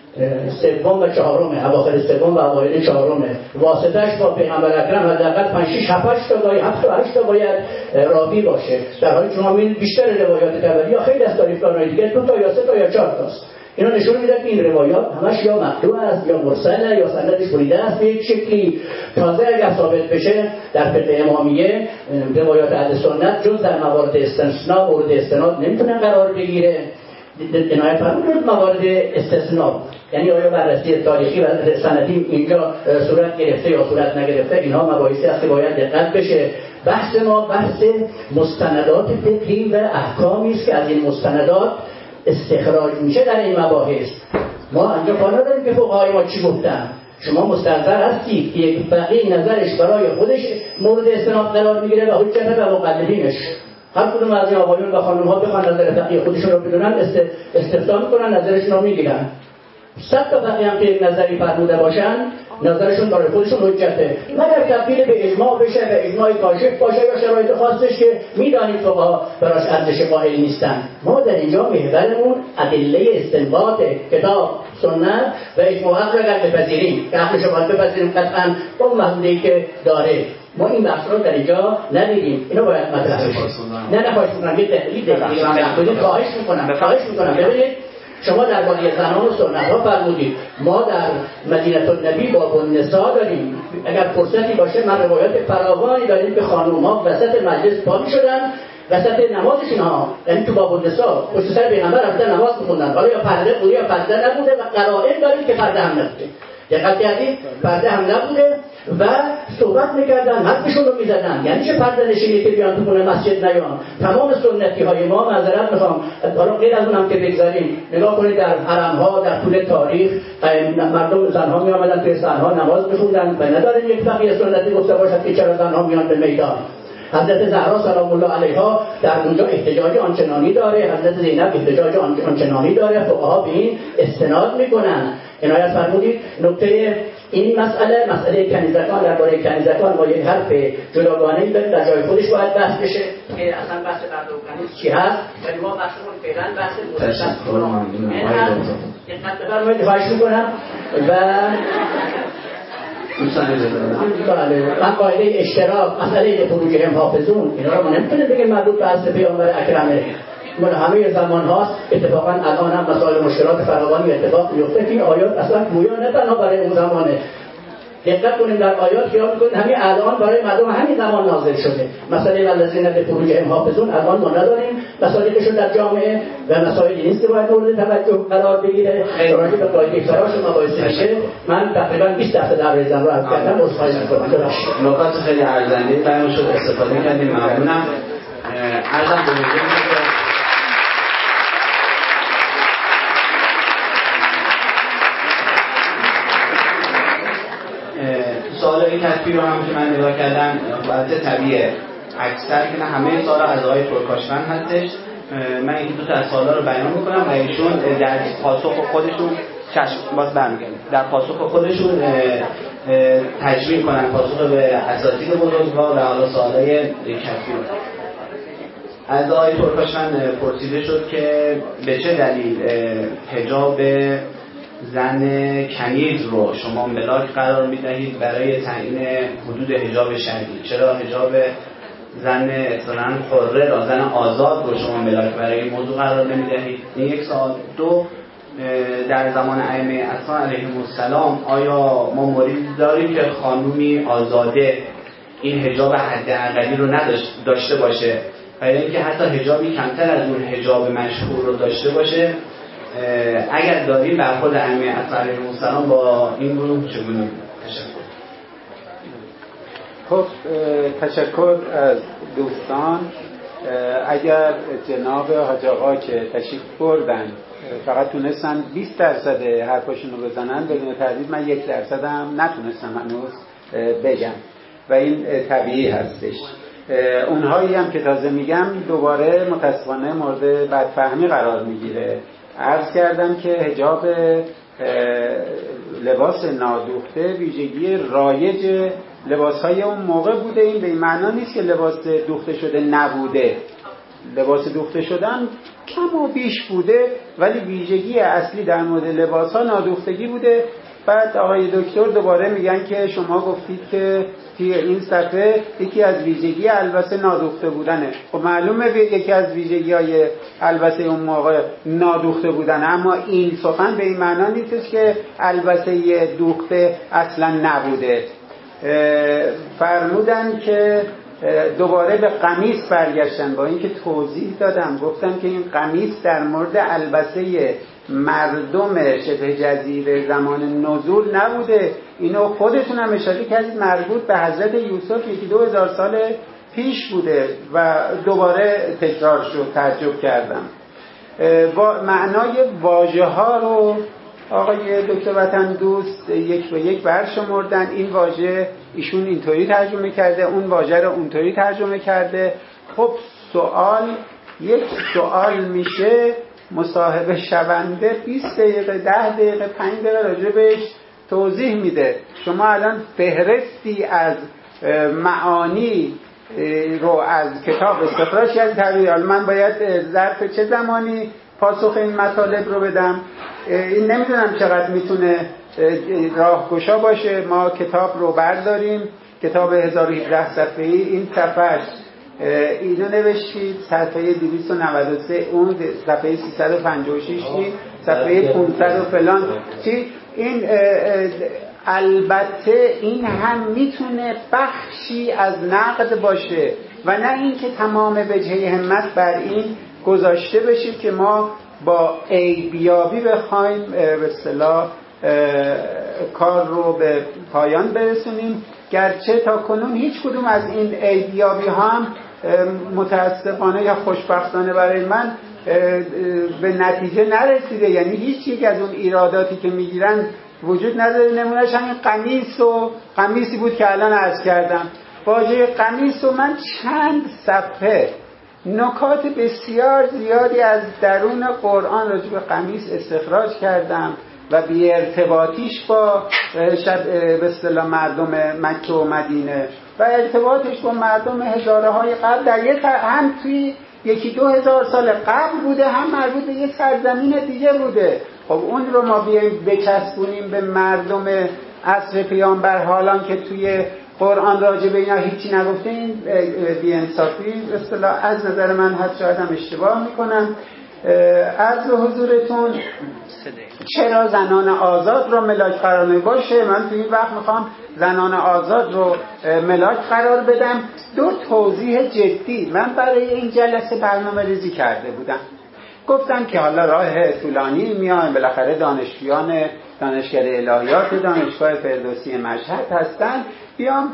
سوم و چهارم، اواخر سوم و اوایل چهارم، واسطه‌اش با پیغمبر اکرم حداقل پنج شش هفت تا گاهی هفت تا هشت تا باید راوی باشه، در حالی شما می‌بینید بیشتر روایات طبری یا خیلی از تاریخ‌دانای دیگه دو تا یا سه تا یا چهار تاست. اینا نشون میده که این روایات همش یا مقطوع است یا مرسل یا سندش بریده است به یک شکلی. تازه اگر ثابت بشه در فقه امامیه روایات اهل سنت جز در موارد استثناء مورد استناد نمیتونه قرار بگیره. عنایت فرمودید موارد استثناء، یعنی آیا بررسی تاریخی و سندی اینجا صورت گرفته یا صورت نگرفته، اینها مباحثی است که باید دقت بشه. بحث ما بحث مستندات فقهی و احکامی است که از این مستندات استخراج میشه در این مباحث. ما اینجا کار نداریم که فقهای ما چی گفتن. شما مستنظر هستید که یک فقیه نظرش برای خودش مورد استناد قرار میگیره و حجت به مقلدینش. هر کدوم از این آقایون و خانم ها بخوان نظر فقیه خودشون رو بدونن استفتاء میکنن، نظرشون رو میگیرن. صد تا فقیه هم که یک نظری فرموده باشن نظرشون برای خودشون حجته، مگر تبدیل به اجماع بشه و اجماع کاشف باشه یا شرایط خاصش که میدانید فقها براش ارزش قائل نیستن. ما در اینجا محورمون ادله استنباط کتاب سنت و اجماع عقل اگر بپذیریم که عقلش رو باید بپذیریم قطعا با اون محدوده‌ای که داره. ما این بحث رو در اینجا ندیدیم، اینو باید مطرح بشه. نه نه خواهش میکنم یه تحلیل دقیق خواهش میکنم خواهش میکنم ببینید شما درباره زنان و سنت ها فرمودید، ما در مدینه النبی باب النساء داریم. اگر فرصتی باشه من روایات فراوانی داریم که خانم ها وسط مجلس پا می‌شدن، وسط نمازشون ها، یعنی تو باب النساء پشت سر پیغمبر رفتن نماز می‌خوندن، حالا یا پرده بوده یا پرده نبوده و قرائن داریم که پرده هم نبوده. دقت کردید؟ پرده هم نبوده و صحبت میکردن، حرفشون رو میزدن. یعنی چه پرده نشینی که بیان تو خونه مسجد نیان. تمام سنتی های ما معذرت میخوام، حالا غیر از اونم که بگذاریم، نگاه کنید در حرم ها در طول تاریخ مردم زنها می آمدن توی صحنه نماز میخوندن و نداریم یک فقیه سنتی گفته باشد که چرا زنها میان به میدان. حضرت زهرا سلام الله علیها در اونجا احتجاج آنچنانی داره، حضرت زینب احتجاج آنچنانی داره، فقها به این استناد میکنن. عنایت فرمودید نکته این مسئله مسئله کنیزکان، درباره کنیزکان ما یک حرف جداگانه‌ای داریم در جای خودش باید بحث بشه که اصلا بحث مرد و کنیز چی هست، ولی ما بحثمون فعلا بحث مستثنا. دقت بفرمایید خواهش میکنم. و دوستان بله من قاعده اشتراک مسئله فروجهم حافظون اینا رو ما نمیتونیم بگیم مربوط به اصل پیامبر اکرمه. من همه زمان هاست اتفاقا الان هم مسائل مشکلات فراوانی اتفاق میفته که این آیات اصلا گویا نه تنها برای اون زمانه. دقت کنیم در آیات خیال کنید همین الان برای مردم همین زمان نازل شده. مسئله والذین لفروجهم حافظون الان ما نداریم، مسائلی که شد در جامعه و مسائلی نیست که باید مورد توجه قرار بگیره. راجع به قاعده فراش مباحث میشه. من تقریبا بیست درصد عرضم رو عرض کردم. عذرخواهی می‌کنم. نکات خیلی ارزنده بیان شد، استفاده کردیم. ممنونم. عرضم به سوال این تصویر رو هم که من نگاه کردم البته طبیعه اکثر که نه همه سوال از آقای ترکاشفند هستش. من این دو تا از سوالا رو بیان میکنم و ایشون در پاسخ خودشون چشم باز برمیگردن در پاسخ خودشون تجمیع کنن پاسخ به اساتید بزرگوار و حالا سوالای کفی رو. از آقای ترکاشفند پرسیده شد که به چه دلیل حجاب زن کنیز رو شما ملاک قرار میدهید برای تعیین حدود حجاب شرعی؟ چرا حجاب زن اصلا حره را زن آزاد رو شما ملاک برای این موضوع قرار نمیدهید؟ این یک سوال. دو، در زمان ائمه اصلا علیهم السلام آیا ما موردی داریم که خانومی آزاده این حجاب حداقلی رو نداشت داشته باشه و اینکه حتی حجابی کمتر از اون حجاب مشهور رو داشته باشه؟ اگر داریم برخورد ائمه اصلا علیهم السلام با این گروه چگونه؟ تشکر. خب تشکر از دوستان. اگر جناب حاج آقا که تشریف بردن فقط تونستن بیست درصد حرفاشون رو بزنن بدون تردید، من یک درصد هم نتونستم هنوز بگم و این طبیعی هستش. اونهایی هم که تازه میگم دوباره متاسفانه مورد بدفهمی قرار میگیره. عرض کردم که حجاب لباس نادوخته ویژگی رایج لباسهای اون موقع بوده. این به این معنا نیست که لباس دوخته شده نبوده. لباس دوخته شدن کم و بیش بوده ولی ویژگی اصلی در مورد لباسها نادوختگی بوده. بعد آقای دکتر دوباره میگن که شما گفتید که توی این صفحه یکی از ویژگی البسه نادوخته بودنه. خب معلومه یکی از ویژگی های البسه اون موقع نادوخته بودن، اما این سخن به این معنا نیستش که البسه دوخته اصلا نبوده. فرمودن که دوباره به قمیص برگشتن، با اینکه توضیح دادم گفتم که این قمیص در مورد البسه مردم شبه جزیره زمان نزول نبوده. اینو خودتون هم اشاره کردید مربوط به حضرت یوسف یکی دو هزار سال پیش بوده و دوباره تکرار شد. تعجب کردم. با معنای واژه ها رو آقای دکتر وطن دوست یک به یک برشمردن. این واژه ایشون اینطوری ترجمه کرده، اون واژه رو اونطوری ترجمه کرده. خب سوال یک سوال میشه مصاحبه شونده بیست دقیقه ده دقیقه پنج دقیقه راجع بهش توضیح میده. شما الان فهرستی از معانی رو از کتاب استخراج کردید. من باید ظرف چه زمانی پاسخ این مطالب رو بدم؟ این نمیدونم چقدر میتونه راهگشا باشه. ما کتاب رو برداریم، کتاب هزار و هجده صفحه‌ای، این صفحه‌اش اینو نوشتید صفحه دویست و نود و سه، اون صفحه سیصد و پنجاه و شش، صفحه پانصد و فلان چی. این البته این هم میتونه بخشی از نقد باشه و نه اینکه تمام وجهه همت بر این گذاشته بشه که ما با عیبیابی بخوایم به اصطلاح کار رو به پایان برسونیم. گرچه تا کنون هیچ کدوم از این عیبیابی ها هم متاسفانه یا خوشبختانه برای من به نتیجه نرسیده. یعنی هیچ یک از اون ایراداتی که میگیرن وجود نداره. نمونهش همین قمیص و قمیصی بود که الان عرض کردم. واژه قمیص و من چند صفحه نکات بسیار زیادی از درون قرآن راجع به قمیص استخراج کردم و بی ارتباطیش با شب به اصطلاح مردم مکه و مدینه و ارتباطش با مردم هزاره های قبل در یک هم توی یکی دو هزار سال قبل بوده، هم مربوط به یک سرزمین دیگه بوده. خب اون رو ما بیایم بچسبونیم به مردم عصر پیامبر، حالان که توی قرآن راجع به اینا هیچی نگفته، این بی‌انصافی به اصطلاح از نظر من هست. شاید هم اشتباه میکنم. عرض به حضورتون چرا زنان آزاد رو ملاک قرار نمی باشه، من تو این وقت میخوام زنان آزاد رو ملاک قرار بدم. دو توضیح جدی من برای این جلسه برنامه ریزی کرده بودم. گفتم که حالا راه طولانی میان، بالاخره دانشجویان دانشگاه الهیات دانشگاه فردوسی مشهد هستن، بیام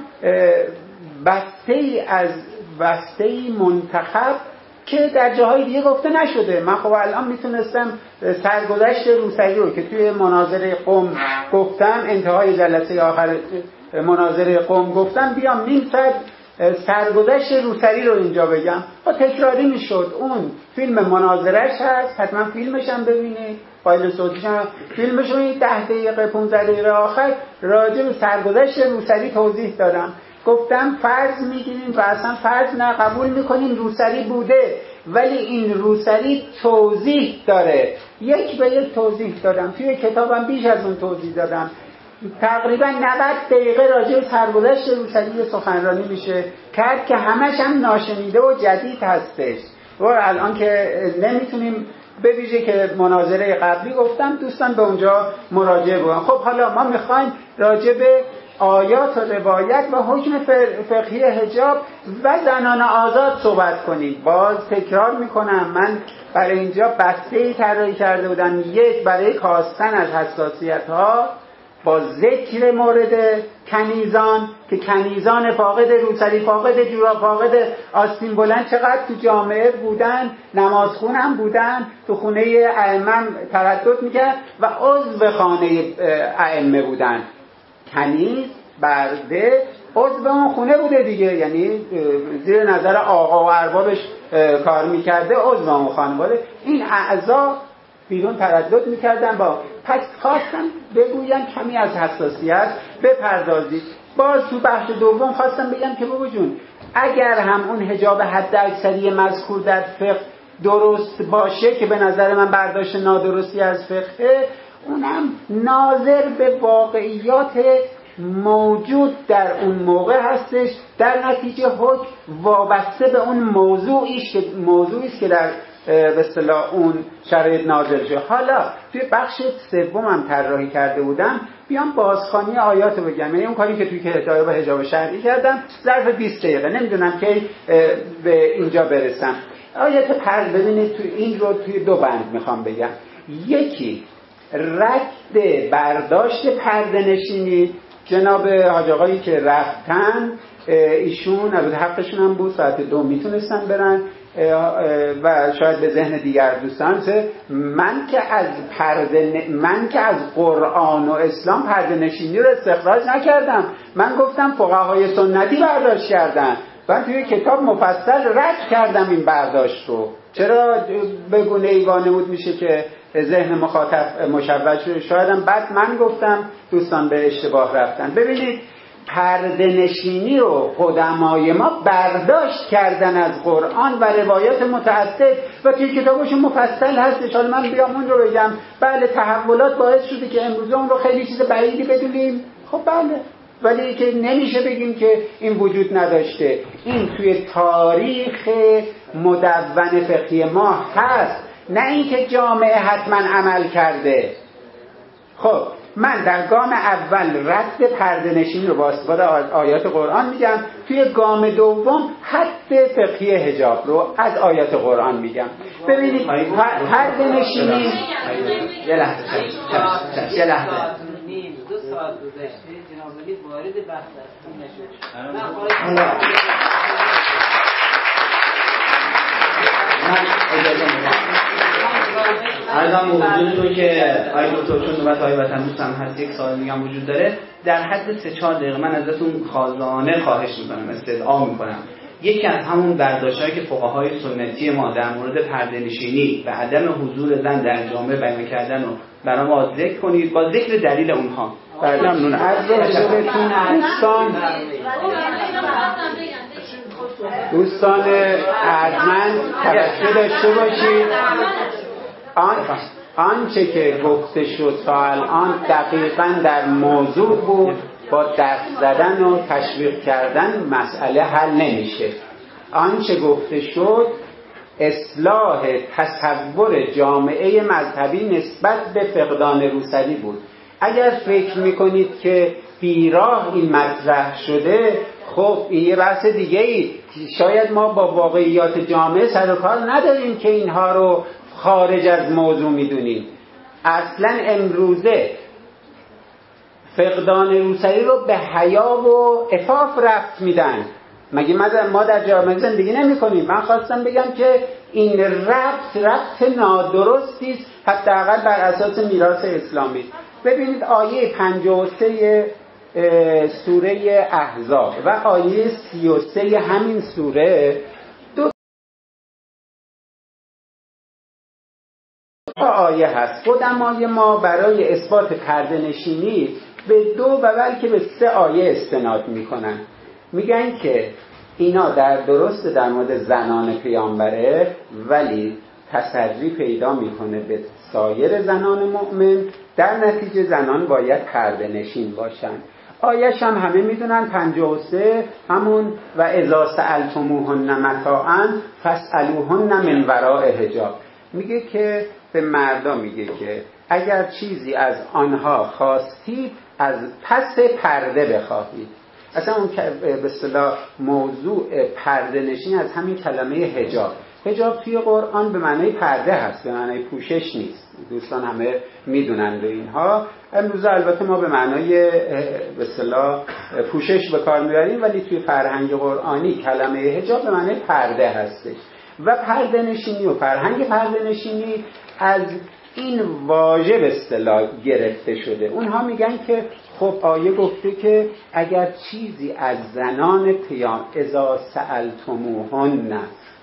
بسته ای از بسته ای منتخب که در جاهای دیگه گفته نشده. من خب الان میتونستم سرگذشت روسری رو که توی مناظره قم گفتم، انتهای جلسه آخر مناظره قم گفتم، بیام نیم ساعت سرگذشت روسری رو اینجا بگم. با تکراری میشد. اون فیلم مناظرش هست، حتما فیلمش هم ببینید، فایل صوتیش هم فیلمش رو این ده دقیقه پانزده دقیقه آخر راجع به سرگذشت روسری توضیح دادم. گفتم فرض میگیریم و اصلا فرض نه قبول میکنیم روسری بوده، ولی این روسری توضیح داره. یک به یک توضیح دادم، توی کتابم بیش از اون توضیح دادم. تقریبا نود دقیقه راجع به سرگذشت روسری سخنرانی میشه کرد که همش هم ناشنیده و جدید هستش. و الان که نمیتونیم به ویژه که مناظره قبلی گفتم دوستان به اونجا مراجعه بکنن. خب حالا ما میخوایم راجع به آیات و روایت و حکم فقهی حجاب و زنان آزاد صحبت کنیم. باز تکرار میکنم، من برای اینجا بسته‌ای طراحی کرده بودم. یک، برای کاستن از حساسیت ها با ذکر مورد کنیزان که کنیزان فاقد روسری، فاقد جورا، فاقد آستین بلند چقدر تو جامعه بودن، نمازخون هم بودن، تو خونه ائمه تردد میکرد و عضو خانه ائمه بودن. کنیز برده عضو اون خونه بوده دیگه، یعنی زیر نظر آقا و اربابش کار میکرده، عضو اون خانواده. این اعضا بیرون تردد میکردن. با پس خواستم بگویم کمی از حساسیت بپردازید. باز تو بخش دوم خواستم بگم که بابا جون اگر هم اون حجاب حد اکثری مذکور در فقه درست باشه که به نظر من برداشت نادرستی از فقه، اونم ناظر به واقعیات موجود در اون موقع هستش، در نتیجه حکم وابسته به اون موضوعیش که موضوعی است که در به اصطلاح اون شرایط نازل شده. حالا توی بخش سومم طراحی کرده بودم بیام بازخوانی آیات رو بگم، یعنی اون کاری که توی کتاب حجاب شرعی کردم ظرف بیست دقیقه، نمیدونم کی به اینجا برسم. آیات پرد ببینید، توی این رو توی دو بند میخوام بگم. یکی رد برداشت پرده نشینی. جناب حاج آقایی که رفتن ایشون البته حقشون هم بود، ساعت دو میتونستن برن و شاید به ذهن دیگر دوستان سه من که از پرده من که از قرآن و اسلام پرده نشینی رو استخراج نکردم. من گفتم فقهای سنتی برداشت کردن. من توی کتاب مفصل رد کردم این برداشت رو. چرا به گونه ای وانمود میشه که ذهن مخاطب مشوش شده؟ شاید هم بعد من گفتم دوستان به اشتباه رفتن. ببینید پرده نشینی رو قدمای ما برداشت کردن از قرآن و روایات متعدد و توی کتابشون مفصل هستش. حالا من بیام اون رو بگم بله تحولات باعث شده که امروز اون رو خیلی چیز بعیدی بدونیم، خب بله، ولی که نمیشه بگیم که این وجود نداشته. این توی تاریخ مدون فقهی ما هست، نه اینکه جامعه حتما عمل کرده. خب من در گام اول رد پرده نشینی رو با استفاده آیات قرآن میگم، توی گام دوم حد فقهی حجاب رو از آیات قرآن میگم. ببینید پرده نشینی یه لحظه یه لحظه دو ساعت گذشته جناب ولی وارد بحث هستیم نشد. من اجازه میدم ارزم به حضورتون که آقای دکتر چون نوبت آقای وطن دوستم هست یک سوال دیگه وجود داره، در حد سه چهار دقیقه من ازتون خازانه خواهش میکنم، استدعا میکنم یکی از همون برداشت‌هایی که فقهای سنتی ما در مورد پرده‌نشینی و عدم حضور زن در جامعه بیان کردن رو برای ما ذکر کنید با ذکر دلیل اونها. بله ممنون. عرض حضورتون دوستان دوستان ارجمند توجه داشته باشید. آن آنچه که گفته شد تا الان دقیقاً در موضوع بود. با دست زدن و تشویق کردن مسئله حل نمیشه. آنچه گفته شد اصلاح تصور جامعه مذهبی نسبت به فقدان روسری بود. اگر فکر میکنید که بیراه این مطرح شده، خب این یه بحث دیگه ای، شاید ما با واقعیات جامعه سر و کار نداریم که اینها رو خارج از موضوع میدونیم. اصلا امروزه فقدان روسری رو به حیا و عفاف رفت میدن. مگه ما در جامعه زندگی نمی کنیم؟ من خواستم بگم که این ربط ربط نادرستی است، حداقل بر اساس میراث اسلامی. ببینید آیه پنجاه و سه سوره احزاب و آیه سی و سه همین سوره دو آیه هست. قدمای ما برای اثبات پرده‌نشینی به دو و بلکه به سه آیه استناد میکنن. میگن که اینا در درست در مورد زنان پیامبره، ولی تسری پیدا میکنه به سایر زنان مؤمن. در نتیجه زنان باید پرده‌نشین باشن. آیش هم همه میدونن پنجاه و سه همون و اذا سألتموهن متاعا فاسألوهن من وراء حجاب. میگه که به مردا میگه که اگر چیزی از آنها خواستید از پس پرده بخواهید. اصلا اون به اصطلاح موضوع پرده‌نشین از همین کلمه حجاب. حجاب توی قرآن به معنای پرده هست، به معنای پوشش نیست. دوستان همه میدونن به اینها. امروز البته ما به معنای به اصطلاح پوشش به کار میبریم، ولی توی فرهنگ قرآنی کلمه حجاب به معنای پرده هستش. و پرده‌نشینی و فرهنگ پرده‌نشینی از این واژه به اصطلاح گرفته شده. اونها میگن که خب آیه گفته که اگر چیزی از زنان پیام اذا سألتموهن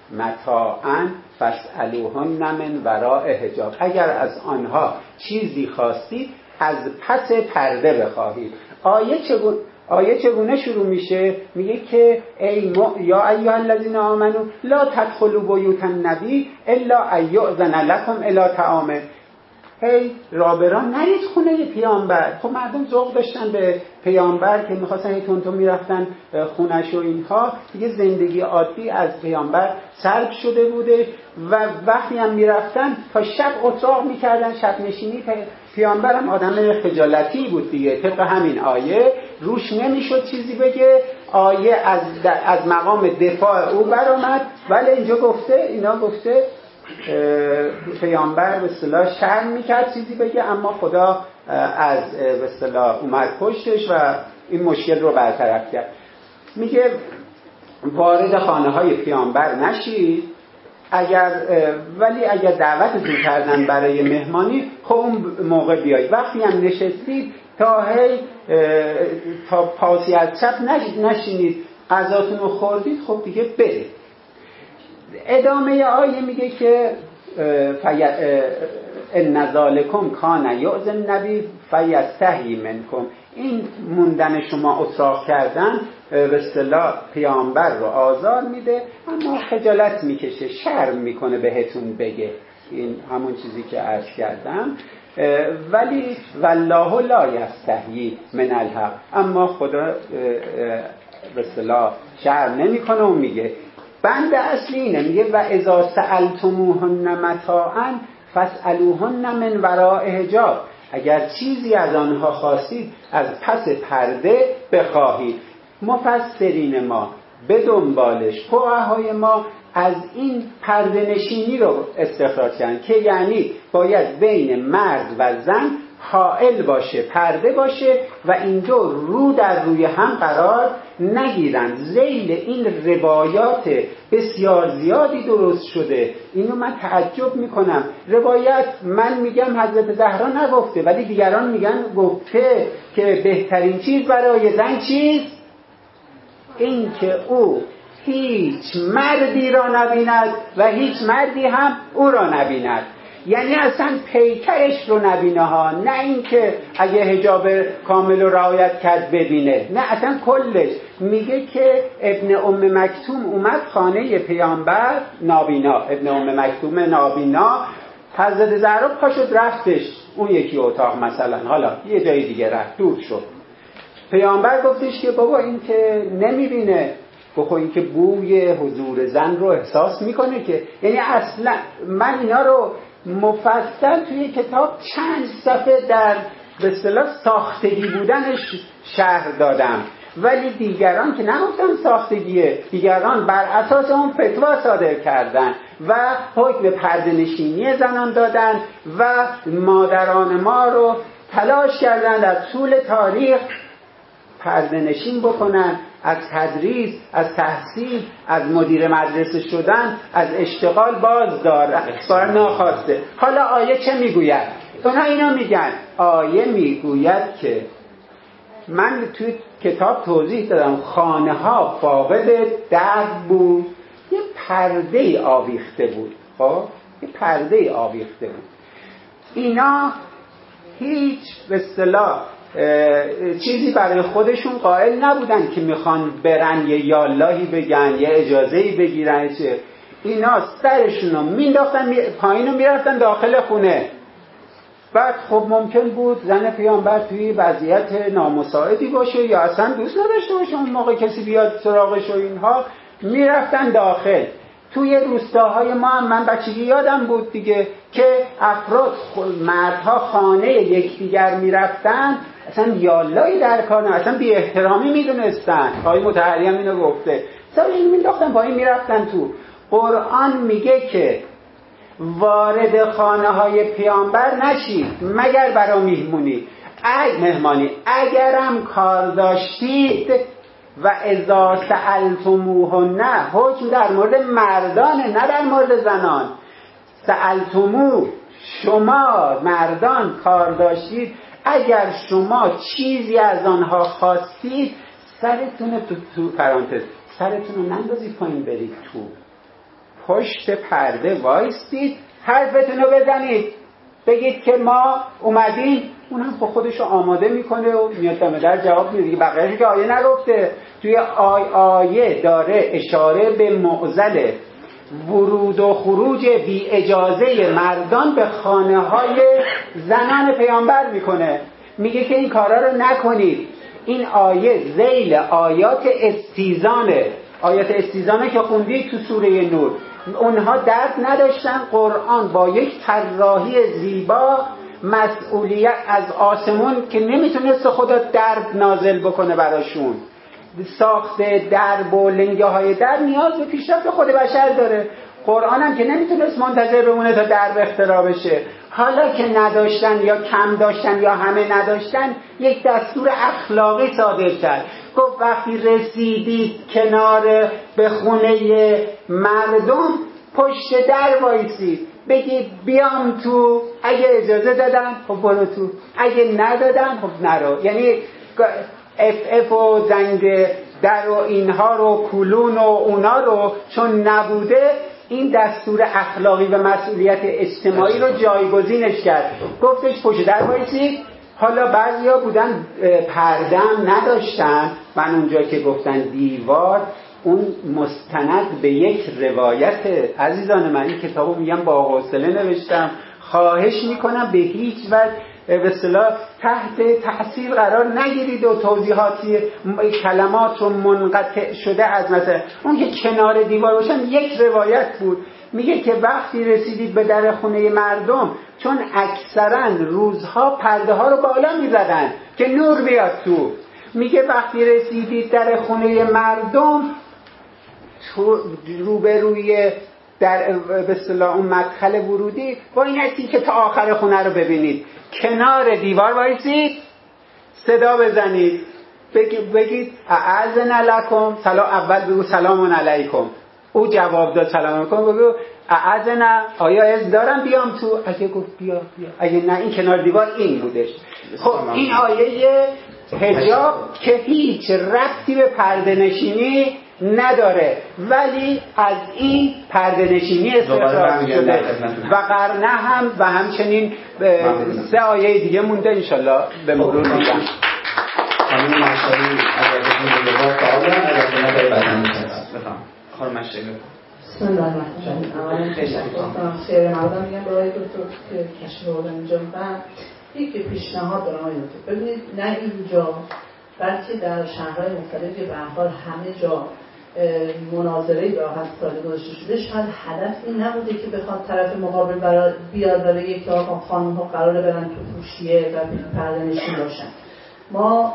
متاعا فاسألوهن من وراء حجاب، اگر از آنها چیزی خواستید از پس پرده بخواهید. آیه چگونه آیه چگونه شروع میشه؟ میگه که ای م... یا ایها الذین آمنو لا تدخلوا بیوت النبی الا ان یؤذن لکم الی طعام. هی رابران نرید خونه پیامبر. خب مردم ذوق داشتن به پیامبر که میخواستن هی تونتون میرفتن خونش و اینها. دیگه زندگی عادی از پیامبر سلب شده بوده و وقتی هم میرفتن تا شب اتراق میکردن، شب نشینی. پیامبر هم آدم خجالتی بود دیگه، طبق همین آیه روش نمیشد چیزی بگه. آیه از, از مقام دفاع او برآمد، ولی اینجا گفته اینا گفته پیامبر به اصطلاح شرم میکرد چیزی بگه، اما خدا از به اصطلاح اومد پشتش و این مشکل رو برطرف کرد. میگه وارد خانه های پیامبر نشید، اگر ولی اگر دعوتتون کردن برای مهمانی خب اون موقع بیایید. وقتی هم نشستید تا هی تا پاسی از چپ نشینید، غذاتون رو خوردید، خب دیگه برید. ادامه آیه میگه که ان ذالکم کان یؤذی النبی فیستحی منکم. این موندن شما اتراق کردن به اصطلاح پیامبر رو آزار میده، اما خجالت میکشه، شرم میکنه بهتون بگه. این همون چیزی که عرض کردم. ولی والله لا یستحیی من الحق، اما خدا به اصطلاح شرم نمیکنه و میگه. بند اصلی اینه، میگه و اذا سألتموهن متاعا فاسألوهن من وراء حجاب. اگر چیزی از آنها خواستید از پس پرده بخواهید. مفسرین ما به دنبالش، فقهای ما از این پرده نشینی رو استخراج کردن که یعنی باید بین مرد و زن حائل باشه، پرده باشه و این دو رو در روی هم قرار نگیرن. ذیل این روایات بسیار زیادی درست شده. اینو من تعجب میکنم. روایت من میگم حضرت زهرا نگفته، ولی دیگران میگن گفته که بهترین چیز برای زن چیز؟ این که او هیچ مردی را نبیند و هیچ مردی هم او را نبیند. یعنی اصلا پیکرش رو نبینه ها، نه اینکه اگه حجاب کامل رو رعایت کرد ببینه، نه اصلا کلش. میگه که ابن ام مکتوم اومد خانه پیامبر نابینا، ابن ام مکتوم نابینا حضرت زهرا پا شد رفتش اون یکی اتاق مثلا، حالا یه جای دیگه رفت، دور شد. پیامبر گفتش که بابا این که نمیبینه، گفت این که بوی حضور زن رو احساس میکنه که، یعنی اصلا من اینا رو مفصل توی کتاب چند صفحه در به اصطلاح ساختگی بودنش شرح دادم، ولی دیگران که نگفتن ساختگیه، دیگران بر اساس اون فتوا صادر کردن و حکم پرده نشینی زنان دادن و مادران ما رو تلاش کردن در طول تاریخ پرده نشین بکنن، از تدریس، از تحصیل، از مدیر مدرسه شدن، از اشتغال باز دارن بار ناخواسته. حالا آیه چه میگوید؟ اونا اینا میگن آیه میگوید که من توی کتاب توضیح دادم خانه ها فاقد درد بود، یه پرده آویخته بود. خب یه پرده آویخته بود. اینا هیچ به اصطلاح چیزی برای خودشون قائل نبودن که میخوان برن یه یاللهی بگن، یه اجازهی بگیرن. چه اینا سرشون رو مینداختن پایین و میرفتن داخل خونه. بعد خب ممکن بود زن پیامبر توی وضعیت نامساعدی باشه یا اصلا دوست نداشته باشه اون موقع کسی بیاد سراغش و اینها، میرفتن داخل. توی روستاهای ما هم من بچگی یادم بود دیگه که افراد مردها خانه یکدیگر میرفتن، اصلا یالایی در کار نه، اصلا بی احترامی میدونستن. آقای مطهری هم اینو گفته. سر این مینداختن پایین میرفتن تو. قرآن میگه که وارد خانه های پیامبر نشید مگر برای میهمونی اگ مهمانی اگرم کار داشتید. و اذا سألتموهن، حکم در مورد مردانه نه در مورد زنان. سألتمو، شما مردان کار داشتید، اگر شما چیزی از آنها خواستید سرتون تو تو پرانتز سرتون رو نندازید پایین برید تو، پشت پرده وایستید حرفتون رو بزنید، بگید که ما اومدیم. اون هم خودش رو آماده میکنه و میاد دم در جواب میده. بقیه‌اش که آیه نگفته. توی آی آیه داره اشاره به معضل ورود و خروج بی اجازه مردان به خانه های زنان پیامبر میکنه. میگه که این کارا رو نکنید. این آیه ذیل آیات استیزانه. آیات استیزانه که خوندید تو سوره نور. اونها درد نداشتن. قرآن با یک طراحی زیبا مسئولیت از آسمون که نمیتونست خدا درد نازل بکنه براشون، ساخته درب و لنگه های در نیاز به پیشرفت خود بشر داره. قرآن هم که نمیتونست منتظر بمونه تا درب اختراع بشه. حالا که نداشتن یا کم داشتن یا همه نداشتن، یک دستور اخلاقی صادر کرد. گفت وقتی رسیدید کنار به خونه مردم پشت در وایسید، بگید بیام تو، اگه اجازه دادن خب برو تو، اگه ندادن خب نرو. یعنی اف اف و زنگ در و اینها رو کلون و اونا رو چون نبوده، این دستور اخلاقی و مسئولیت اجتماعی رو جایگزینش کرد. گفتش پشت در وایسید. حالا بعضیا بودن پردم نداشتن، من اونجا که گفتن دیوار، اون مستند به یک روایت. عزیزان من این کتابو میگم با حوصله نوشتم، خواهش میکنم به هیچ وجه به اصطلاح تحت تأثیر قرار نگیرید و توضیحاتی کلمات رو منقطع شده از مثلا اون که کنار دیوار باشن. یک روایت بود میگه که وقتی رسیدید به در خونه مردم، چون اکثرا روزها پرده ها رو بالا میزدن که نور بیاد تو، میگه وقتی رسیدید در خونه مردم روبروی در به اصطلاح اون مدخل ورودی با این هستی که تا آخر خونه رو ببینید، کنار دیوار وایسید، صدا بزنید، بگید بگید اعزن لکم، سلام، اول بگو سلام علیکم. او جواب داد سلام علیکم، بگو اعزن، آیا از دارم بیام تو؟ اگه گفت بیا بیا، اگه نه این کنار دیوار این بودش. خب این آیه حجاب که هیچ ربطی به پرده نشینی نداره، ولی از این پرده نشینی استفاده شده و قرنه هم و همچنین سه آیه دیگه مونده انشالله به مرور میگم. خانم مشهدی اگر بکنید لباس آدم اگر کنه باید بدن میشد. بفهم خانم مشهدی بسم الله الرحمن الرحیم. اولا تشکر کنم خیر مردم میگم برای دکتر که تشریف آوردن اینجا. من یک پیشنهاد دارم آقای دکتر. ببینید نه اینجا بلکه در شهرهای مختلف که به هر حال همه جا مناظره یا هستاری گذاشته شده، شاید هدف این نبوده که بخواد طرف مقابل برای بیاد برای یک آقا خانم ها قراره برن تو پوشیه و پرده نشین باشن. ما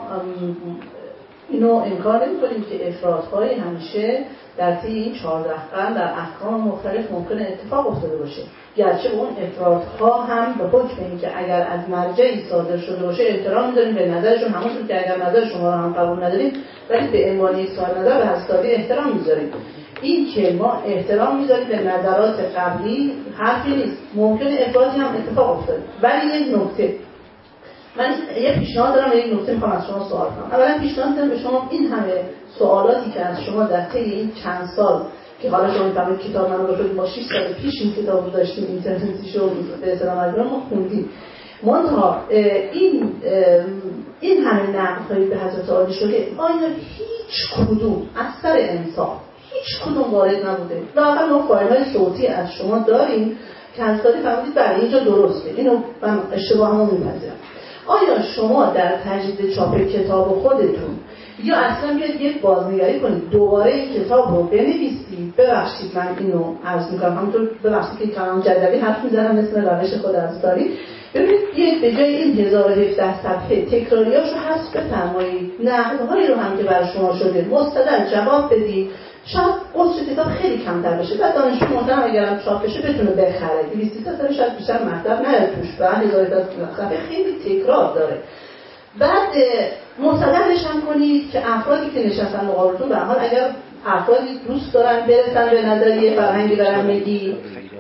اینو انکار نمی کنیم که افراط‌های همیشه در طی این چهارده قرن در احکام مختلف ممکنه اتفاق افتاده باشه، گرچه اون افراط‌ها هم به حکم اینکه اگر از مرجعی صادر شده باشه احترام می‌ذاریم به نظرشون، همونطور که اگر نظر شما رو هم قبول نداریم ولی به عنوان یک سوال نظر به هستاری احترام می‌ذاریم. این که ما احترام می‌ذاریم به نظرات قبلی حرفی نیست، ممکنه افراطی هم اتفاق افتاده. ولی یک نکته من یه پیشنهاد دارم و یک نکته میخوام از شما سوال کنم. اولا پیشنهاد دارم به شما این همه سوالاتی که از شما در طی این چند سال که حالا شما می‌فهمید کتاب من رو بخونید، ما شش سال پیش این کتاب رو داشتیم اینترنتی شو به اصطلاح مجموعه ما خوندیم. منتها این این همه نقدهای به حضرت عالی شده آیا هیچ کدوم از سر انصاف هیچ کدوم وارد نبوده؟ لااقل ما فایل‌های صوتی از شما داریم که از کاری فهمیدید برای اینجا درسته، اینو من اشتباهمو می‌پذیرم. آیا شما در تجدید چاپ کتاب خودتون یا اصلا بیاید یک بازنگری کنید دوباره این کتاب رو بنویسید؟ ببخشید من اینو عرض میکنم همونطور ببخشید که کلام جدوی حرف میزنم مثل روش خود ازداری. ببینید بیاید به جای این هزار و هفده صفحه تکراریاشو حذف بفرمایید، نقدهایی رو هم که برای شما شده مستدل جواب بدید. شاید قصر کتاب خیلی کمتر بشه، بعد دانشجو محترم اگرم چاپ بشه بتونه بخره. دویست صفحه شاید بیشتر مطلب نیاد توش، بعد هزار و هفده صفحه خیلی تکرار داره. بعد مستدلش هم کنید که افرادی که نشستن مقابلتون به هر حال اگر افرادی دوست دارن برسن به نظریه فرهنگی برامگی،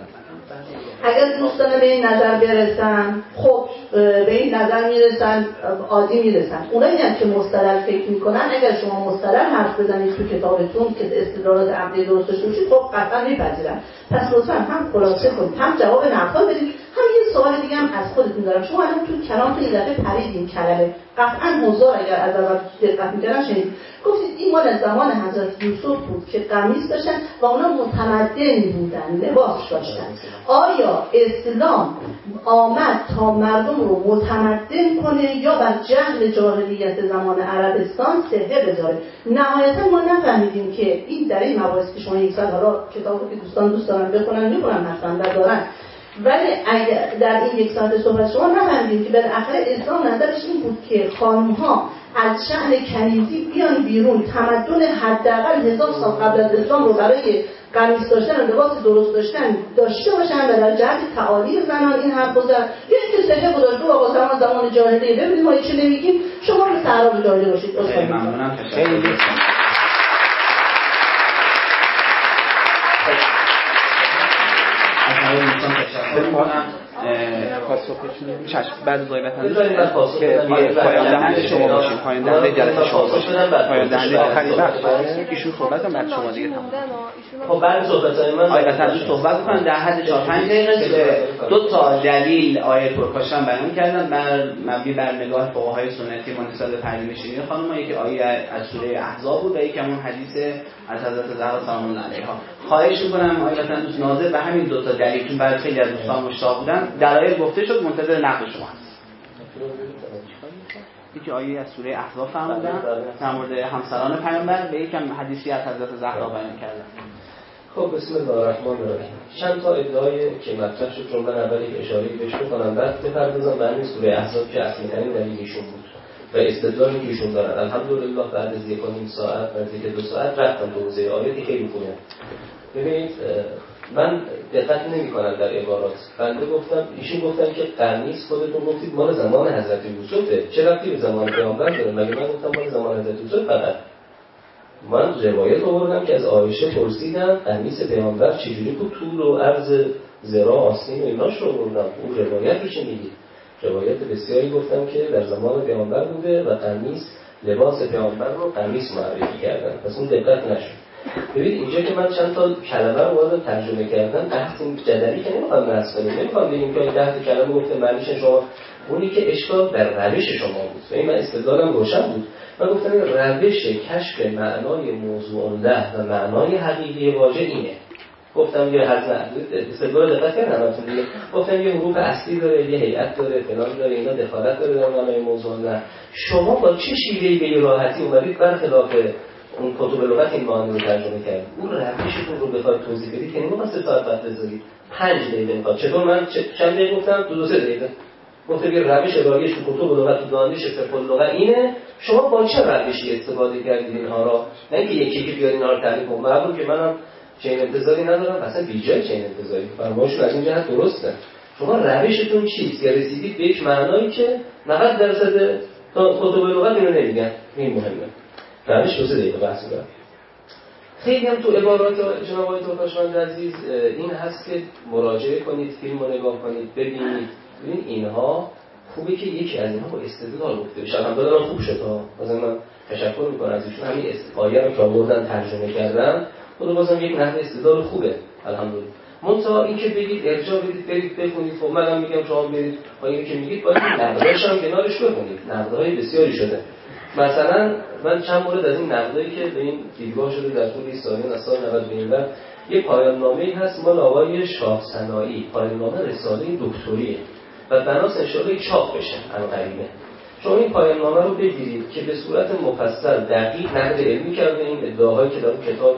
اگر دوست دارن به این نظر برسن، خب به این نظر میرسن، عادی میرسن. اونایی هم که مستدل فکر میکنن اگر شما مستدل حرف بزنید تو کتابتون که استدلالات عقلی درست داشته باشید، خب قطعا میپذیرن. پس لطفا هم خلاصه کنید، هم جواب نقدها بدید. هم یه سوال دیگه هم از خودتون دارم. شما الان تو کلام این دفعه پریدین کلمه، قطعا حضار اگر از اول دقت میکردن شنید گفتید این مال زمان حضرت یوسف بود که قمیص داشتن و اونا متمدن بودن، لباس داشتن. آیا اسلام آمد تا مردم رو متمدن کنه یا بر جهل جاهلیت زمان عربستان صحه بذاره؟ نهایتا ما نفهمیدیم که این در این مباحث که شما یک سال حالا کتابی که دوستان دوست دارن بخونن میخونن حتما و دارن، ولی اگر در این یک ساعت صحبت شما نفهمیدیم که بالاخره اسلام نظرش این بود که خانم‌ها از شأن کنیزی بیان بیرون، تمدن حداقل هزار سال قبل از اسلام رو برای قمیص داشتن و لباس درست داشتن داشته باشن و در جهت تعالی زنان این حرف بزن. یا اینکه صحه گذاشته و آقا زمان زمان جاهلیه ببینید ما هیچ نمیگیم، شما رو سراب جاهلی باشید. ممنونم. خیلی بعد از غیبت هم که پایان دهنده شما باشیم، پایان دهنده جلسه شما باشیم، پایان دهنده آخری وقت ایشون صحبت هم بعد شما دیگه تمام. خب بعد صحبت‌های من آیه از صحبت کنم در حد چهار پنج دقیقه دو تا دلیل آیه پرکاشان بیان کردن بر مبنی بر نگاه فقهای سنتی منتسب به پرده‌نشینی خانم‌ها، یکی آیه از سوره احزاب بود و یکی همون حدیث از حضرت زهرا سلام الله علیها. خواهش می‌کنم آیه مثلا دوست ناظر به همین دو تا دلیل چون برای خیلی از دوستان مشتاق بودن در آیه گفته شد، منتظر نقد شما هست. یکی آیه از سوره احزاب فرمودن در مورد همسران پیامبر، به یکم حدیثی از حضرت زهرا بیان کردن. خب بسم الله الرحمن الرحیم. چند تا ادعای که مطرح شد رو من اولی که اشاره بهش بکنم، بعد بپردازم به همین سوره احزاب که اصلی ترین دلیل ایشون بود و استدلالی که ایشون دارن. الحمدلله بعد از یک و نیم ساعت بعد از یک دو ساعت رفتم تو حوزه آیاتی خیلی خوبه. ببینید من دقت نمی‌کنم در عبارات. بنده گفتم ایشون گفتن که قمیص خودتون گفتید مال زمان حضرت یوسفه، چه ربطی به زمان پیامبر داره؟ مگه من گفتم مال زمان حضرت یوسف فقط؟ من روایت آوردم که از عایشه پرسیدم قمیص پیامبر چجوری بود، طول و عرض ذراع آستین و ایناش رو آوردم. اون روایت رو چه میگی؟ روایت بسیاری گفتم که در زمان پیامبر بوده و قمیص لباس پیامبر رو قمیص معرفی کردن، پس اون دقت نشد. ببینید اینجا که من چند تا کلمه رو وارد ترجمه کردم، بحث این جدلی که نمیخوام بحث کنیم، نمیخوام بگیم که این ده کلمه گفته معنیش شما، اونی که اشکال در روش شما بود. و این من استدلالم روشن بود. من گفتم روش کشف معنای موضوع الله و معنای حقیقی واژه اینه. گفتم یه حزم استدلال دقت کردن همتون دیگه، گفتم یه حروف اصلی داره، یه هیئت داره، فلان داره، اینا دخالت داره در معنای موضوع. نه شما با چه شیوهی به راحتی اومدید برخلاف اون کتب لغت این معانی رو ترجمه کردید؟ اون روشتون رو بخواید توضیح بدید که نمیخواد سه ساعت وقت بذارید، پنج دقیقه میخواد. چطور من چند دقیقه گفتم؟ دو دو سه دقیقه گفتم یه روش ارائهش تو کتب لغت و دانش فقه لغت اینه، شما با چه روشی استفاده کردید اینها را؟ نه اینکه یکی یکی بیاد اینها رو تعریف کنم. معلومه که منم چنین انتظاری ندارم، اصلا بیجای چنین انتظاری. فرمایشون از این جهت درسته. شما روشتون چیست که رسیدید به یک معنایی که نود درصد کتب لغت اینو نمیگن؟ این مهمه. روش دو سه دقیقه بحث می‌کنم. خیلی هم تو عبارات جناب آقای ترکاشمند عزیز این هست که مراجعه کنید، فیلم رو نگاه کنید، ببینید. ببین اینها خوبه که یکی از اینها با استدلال گفته بشه. الحمدلله خوب شد ها. مثلا من تشکر می‌کنم از ایشون، همین آیه رو که آوردن ترجمه کردن، خود بازم یک نحوه استدلال خوبه الحمدلله. منتها این که بگید ارجاع بدید برید بخونید، خب منم میگم شما برید با اینی که میگید باید نقدهاش هم کنارش بخونید. نقدهای بسیاری شده. مثلا من چند مورد از این نقدایی که به این دیدگاه شده در طول سالین از سال نود به این بعد، یه پایان نامه‌ای هست مال آقای شاه سنایی، پایان نامه رساله دکتریه و بناس انشاءالله چاپ بشه الان قریبه. شما این پایان نامه رو بگیرید که به صورت مفصل دقیق نقد علمی کرده این ادعاهایی که در اون کتاب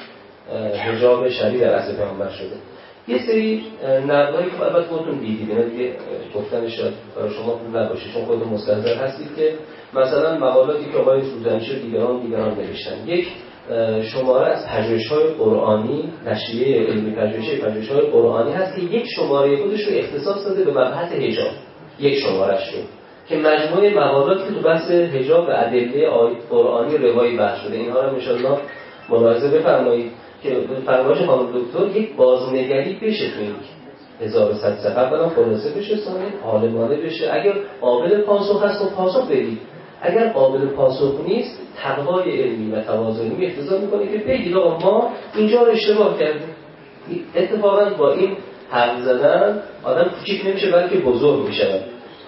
حجاب شرعی در عصر پیامبر شده. یه سری نقدایی که البته خودتون دیدید، اینا دیگه گفتنش شاید برای شما خوب نباشه چون خودتون مستحضر هستید که مثلا مقالاتی که آقای سوزنچی و دیگران دیگران نوشتن، یک شماره از پژوهش‌های قرآنی، نشریه علمی پژوهشی پژوهش‌های قرآنی هست که یک شماره خودش رو اختصاص داده به مبحث حجاب، یک شماره‌اش رو که مجموعه مقالاتی که تو بحث حجاب و ادله قرآنی روایی بحث شده، اینها رو ان شاءالله ملاحظه بفرمایید که فرمایش خانم دکتر یک بازنگری بشه تو این هزار و صد صفحه، اولا خلاصه بشه، ثانیاً عالمانه بشه. اگر قابل پاسخ هست و پاسخ بدید، اگر قابل پاسخ نیست تقوای علمی و تواضع علمی اقتضا میکنه که بگید آقا ما اینجا رو اشتباه کردیم. اتفاقا با این حرف زدن آدم کوچیک نمیشه بلکه بزرگ میشه.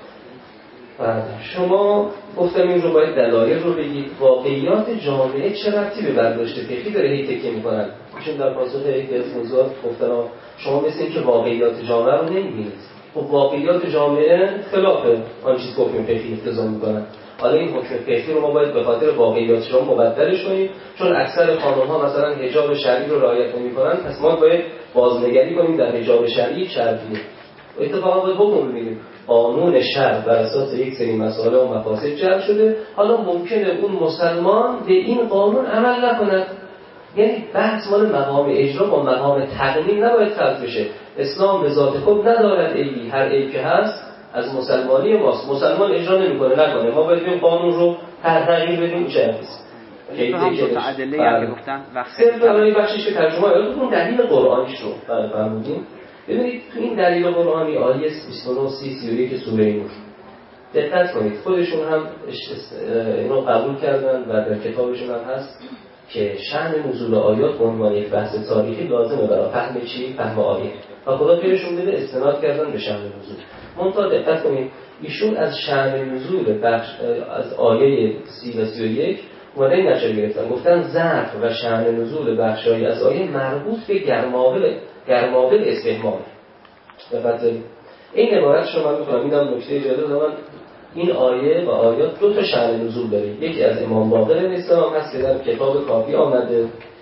شما گفتم این رو باید دلایل رو بگید. واقعیات جامعه چه ربطی به برداشت فقهی داره؟ هی تکیه میکنن. چون در پاسخ یک از موضوعات گفتن شما مثل این که واقعیات جامعه رو نمیبینید. خب واقعیات جامعه خلاف آن چیز که حکم فقهی اقتضا میکنن. حالا این حکم فقهی رو ما باید به خاطر واقعیات شما مبدلش کنیم، چون اکثر خانم‌ها مثلا حجاب شرعی رو رعایت نمی‌کنن، پس ما باید بازنگری کنیم در حجاب شرعی شرعی. اتفاقا باید حکم بگیریم قانون شرع بر اساس یک سری مسائل و مفاسد جلب شده، حالا ممکنه اون مسلمان به این قانون عمل نکند. یعنی بحث مال مقام اجرا با مقام تقنین نباید خلط بشه. اسلام به ذات خود ندارد عیبی، هر عیب که هست از مسلمانی ماست. مسلمان اجرا نمیکنه نکنه، ما باید این قانون رو تغییر بدیم. این چه نیست که دو تا ادله هم گفتن وقت صرف برای بخشش که ترجمه یادتون دلیل قرآنیش رو برای فهمیدیم. ببینید تو این دلیل قرآنی آیه بیست و نه سی و یک سوره نور دقت کنید، خودشون هم اینو قبول کردن و در کتابشون هم هست که شأن نزول آیات به عنوان یک بحث تاریخی لازمه برای فهم چی؟ فهم آیه. و خدا خیرشون بده استناد کردن به شأن نزول. منتها دقت کنید ایشون از شأن نزول بخش از آیه سی و سی و یک اومده این نتیجه گرفتن، گفتن ظرف و شأن نزول بخشایی از آیه مربوط به گرمابل گرمابل استحمام. دقت کنید این عبارت شما می‌خونم، اینم نکته جالب من این آیه و آیات دو تا شأن نزول داره. یکی از امام باقر اسلام هست که در کتاب کافی آمده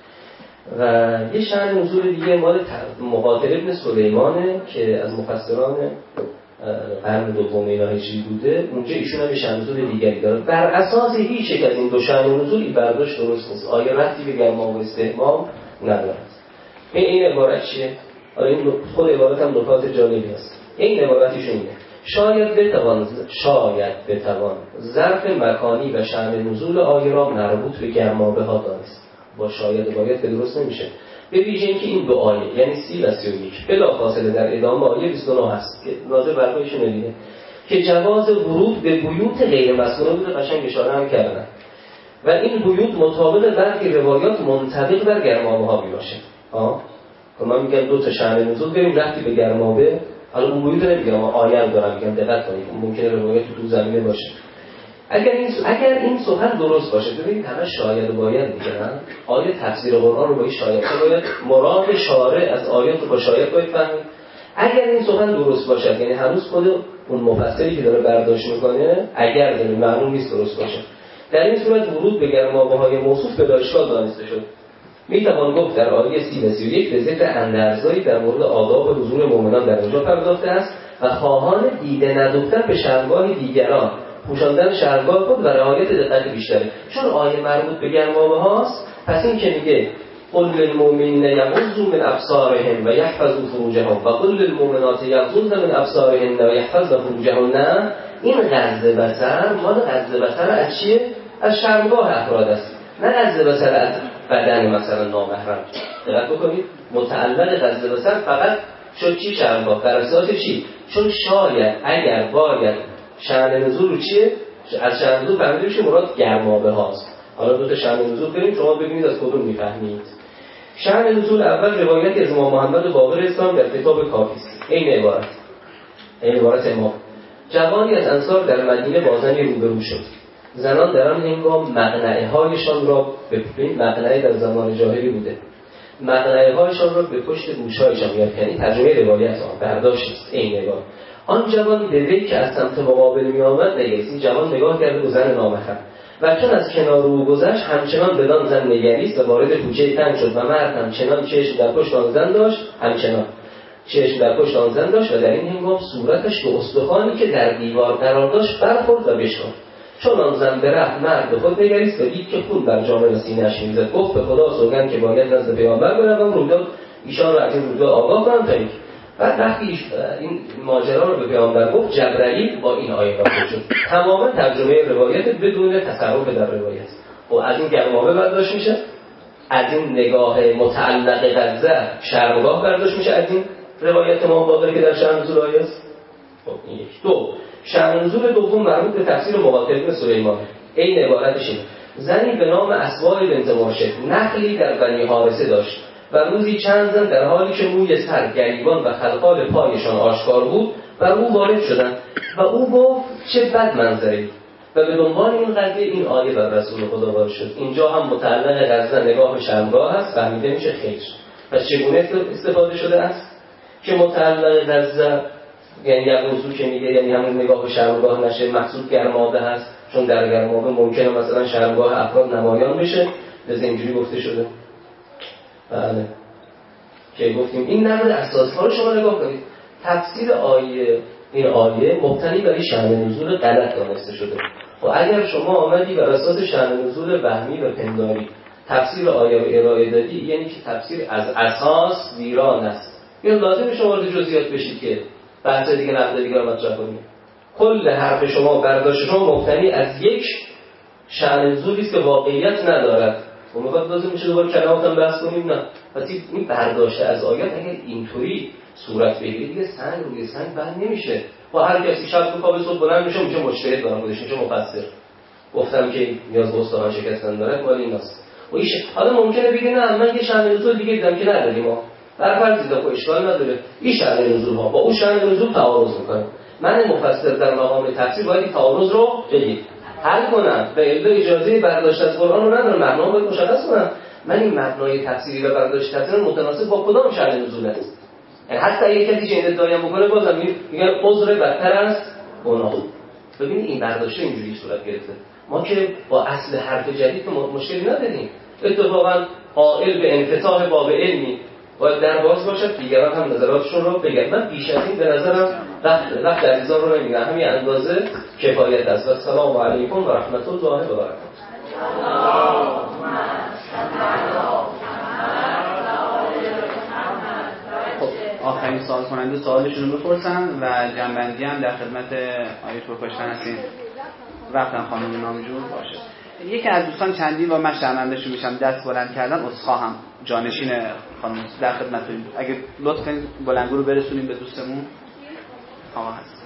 و یه شأن نزول دیگه مال مقاتل ابن سلیمانه که از مفسران قرن دوم هجری بوده. اونجا ایشون هم شأن نزول دیگری داره. بر اساس هیچ یک از این دو شأن نزول این برداشت درست نیست. آیه ربطی به گرما و استحمام نداره. این این عبارت چیه؟ حالا این خود عبارت هم نکات جالبی هست. این عبارتش اینه: شاید بتوان شاید بتوان ظرف مکانی و شأن نزول آیه را مربوط به گرمابه ها دانست. با شاید باید که درست نمیشه. به ویژه اینکه این دو آیه یعنی سی و سی و یک بلافاصله در ادامه آیه بیست و نه هست که ناظر برخوایش ندیده که جواز ورود به بیوت غیر مسکونه بوده، قشنگ اشاره هم کردن و این بیوت مطابق برخی روایات منطبق بر گرمابه ها باشه. ها که من میگم دو تا شأن نزول بریم رفتی به گرمابه، حالا اون بیوت نمیگم آیه هم دارم میگم دقت کنید ممکنه روایت تو زمینه باشه. اگر این اگر این سخن درست باشه، ببینید همه شاید و باید میگن، آیه تفسیر قرآن رو با شاید باید، مراد شارع از آیات رو با شاید باید فهمید. اگر این سخن درست باشه، یعنی هنوز خود اون مفسری که داره برداشت میکنه اگر داره معلوم نیست درست باشه، در این صورت ورود به گرمابه‌های موصوف بلا اشکال دانسته شد. میتوان گفت در آیه سی و سی و یک به ذکر اندرزایی در مورد آداب حضور مؤمنان در اونجا پرداخته است و خواهان دیده ندوختن به شرمگاه دیگران، پوشاندن شرمگاه خود و رعایت دقت بیشتره. چون آیه مربوط به گرمابه هاست، پس این که میگه قل للمؤمنین یغضوا من ابصارهم و یحفظوا فروجهم و قل للمؤمنات یغضضن من ابصارهن و یحفظن فروجهن، این غض بصر مال غض بصر از چیه؟ از شرمگاه افراد است، نه غض بصر از بدن مثلا نامحرم. دقت بکنید، متعلق غض بصر فقط شد چی؟ شرمگاه. بر اساس چی؟ چون شاید اگر باید شأن نزول چیه؟ از شأن نزول فهمیده بشه مراد گرمابه هاست. حالا دو تا شأن نزول بریم، شما ببینید از کدوم میفهمید. شأن نزول اول روایتی از امام محمد باقر اسلام در کتاب کافی است. این عبارت این عبارت امام: جوانی از انصار در مدینه با زنی روبرو شد. زنان در آن هنگام مقنعه هایشان را به پشت، مقنعه در زمان جاهلی بوده، مقنعه هایشان را به پشت گوش‌هایشان می‌آورد. یعنی ترجمه روایت آن برداشت است. این نگاه آن جوان به وی که از سمت مقابل می‌آمد نگریست. این جوان نگاه کرده به زن نامحرم و چون از کنار او گذشت همچنان بدان زن نگریست و وارد کوچه تنگ شد و مرد همچنان چشم در پشت آن زن داشت همچنان چشم در پشت آن زن داشت و در این هنگام صورتش به استخوانی که در دیوار قرار داشت برخورد و بشکافت. چون آن زن برفت، مرد به خود نگریست و دید که خون بر جامه و سینه‌اش می‌ریزد. گفت به خدا سوگند که باید نزد پیامبر بروم رویداد ایشان را از این رویداد آگاه کنم. تا این بعد وقتی این ماجرا رو به پیامبر گفت، جبرئیل با این آیه نازل شد. تماما ترجمه روایت بدون تصرف در روایت. و از این گرمابه برداشت میشه، از این نگاه متعلق غزه شرمگاه برداشت میشه، از این روایت امام باقر که در شأن نزول آیه است. خب این یک. دو، شأن نزول دوم مربوط به تفسیر مقاتل بن سلیمان. این عبارتش اینه: زنی به نام اسواء بنت ماشد نخلی در بنی حارثه داشت و روزی چند زن در حالی که موی سر، گریبان و خلقال پایشان آشکار بود بر او وارد شدند و او گفت چه بد منظری، و به دنبال این قضیه این آیه بر رسول خدا وارد شد. اینجا هم متعلق غزه نگاه به شرمگاه است، فهمیده میشه خیر. پس چگونه استفاده شده است که متعلق غزه یعنی یک موضوع که میگه یعنی همون نگاه به شرمگاه نشه، مقصود گرمابه هست، چون در گرمابه ممکنه مثلا شرمگاه افراد نمایان بشه، به اینجوری گفته شده. بله که گفتیم این نماد اساسی ها رو شما نگاه کنید. تفسیر آیه این آیه مبتنی بر شأن نزول غلط دانسته شده. و اگر شما آمدی بر اساس شأن نزول وهمی و پنداری تفسیر آیه رو ارائه دادی، یعنی که تفسیر از اساس ویران است. یا لازم شما وارد جزئیات بشید که بحث دیگه نقد دیگه رو مطرح کنید. کل حرف شما برداشت شما مبتنی از یک شأن نزولی است که واقعیت ندارد. و میخواد لازم میشه دوباره کلماتم بحث کنیم. نه، پس این برداشت از آیات اگر اینطوری صورت بگیره دیگه سنگ روی سنگ بند نمیشه. با هر کسی شب تو خواب صبح بلند میشه میشه مجتهد برای خودش، میشه مفسر. گفتم که نیاز به استخوان شکستن داره، ولی ایناست. و این حالا ممکنه بگه نه من یه شأن نزول دیگه دیدم که نداریم ما. بر فرض دیدم که اشکال نداره. این شأن نزول ها با اون شأن نزول تعارض میکنه. من مفسر در مقام تفسیر باید تعارض رو بگید حل کنم. به علت اجازه برداشت از قرآن رو ندارم، معنی باید مشخص کنم. من این مبنای تفسیری و برداشت تفسیر متناسب با کدام شأن نزول است. یعنی حتی اگه کسی چه ادعایی بکنه بازم میگن عذر بدتر است گناه. ببینید این برداشت اینجوری صورت گرفته. ما که با اصل حرف جدید که مشکلی نداریم. اتفاقا قائل به انفتاح باب علمی باید در باز باشد، دیگران هم نظراتشون رو بگن. من بیش از این به نظرم وقت وقت عزیزان رو نمیگم، همین اندازه کفایت است. السلام علیکم و رحمت الله و برکاته. آخرین سوال کننده سوالشون رو بپرسن و جنبندی هم در خدمت آیه پرکاشتن هستیم. وقتم خانم نامجو باشه. یکی از دوستان چندین و من شرمنده‌شون میشم دست بلند کردن، عذرخواهم. جانشین خانم در خدمتتون، اگه لطف کنید بلندگو رو برسونیم به دوستمون. آقا هست.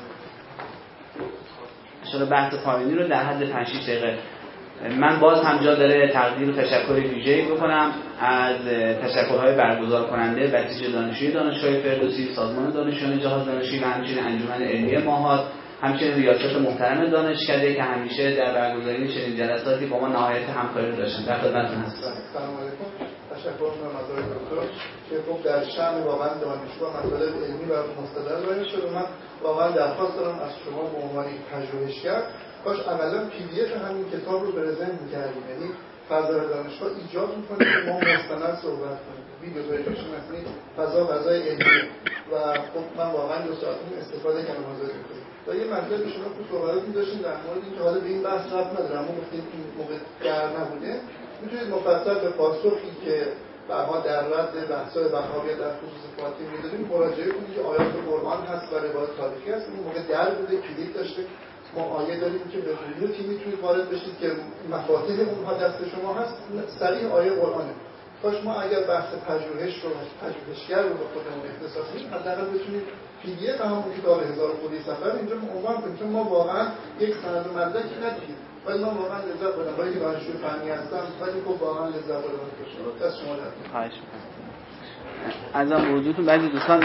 ان شاء الله بحث پایانی رو در حد پنج شش دقیقه. من باز هم جا داره تقدیر و تشکر ویژه‌ای بکنم از تشکرهای برگزار کننده بسیج دانشجوی دانشگاه فردوسی، سازمان دانشجویان جهاز دانشی و همچنین انجمن علمی ماهات همچنین ریاست محترم دانشکده که همیشه در برگزاری چنین جلساتی با ما نهایت همکاری داشتن. در خدمتتون هستم. سلام علیکم. تشکر می‌کنم از آقای دکتر که خب در شأن واقعا دانشجو و مطالب علمی و مستدل بیان شد. من واقعا درخواست دارم از شما به عنوان پژوهشگر کاش عملا پی دی اف همین کتاب رو پرزنت می‌کردیم. یعنی فضای دانشگاه ایجاد می‌کنه که ما مستند صحبت کنیم. ویدیو پرزنتیشن مثلا فضا فضای علمی و خب من واقعا دو ساعت استفاده کردم از این. و یه مطلب شما تو صحبت می‌داشتین در مورد اینکه حالا به این بحث ربط نداره اما گفتید این موقع در نبوده. میتونید مفصل به پاسخی که بعدها در رد بحث‌های وهابیت در خصوص فاطمی می‌دادیم مراجعه کنید که آیات قرآن هست و روایت تاریخی هست. اون موقع در بوده کلید داشته ما آیه داریم که به بلوغی میتونید وارد بشید که مفاتیح اونها دست شما هست. صریح آیه قرآنه. کاش ما اگر بحث پژوهش رو پژوهشگر رو به خودمون اختصاص بدیم حداقل بتونیم پی دی اف همون کتاب هزار خودی سفر اینجا عنوان کنیم چون ما واقعا یک سند و مدرکی ندیدیم ولی من واقعا لذت بردم ولی که دانشجوی فنی هستم ولی خب واقعا لذت بردم. دست شما درد. خواهش می‌کنم. ازم وجودتون بعضی دوستان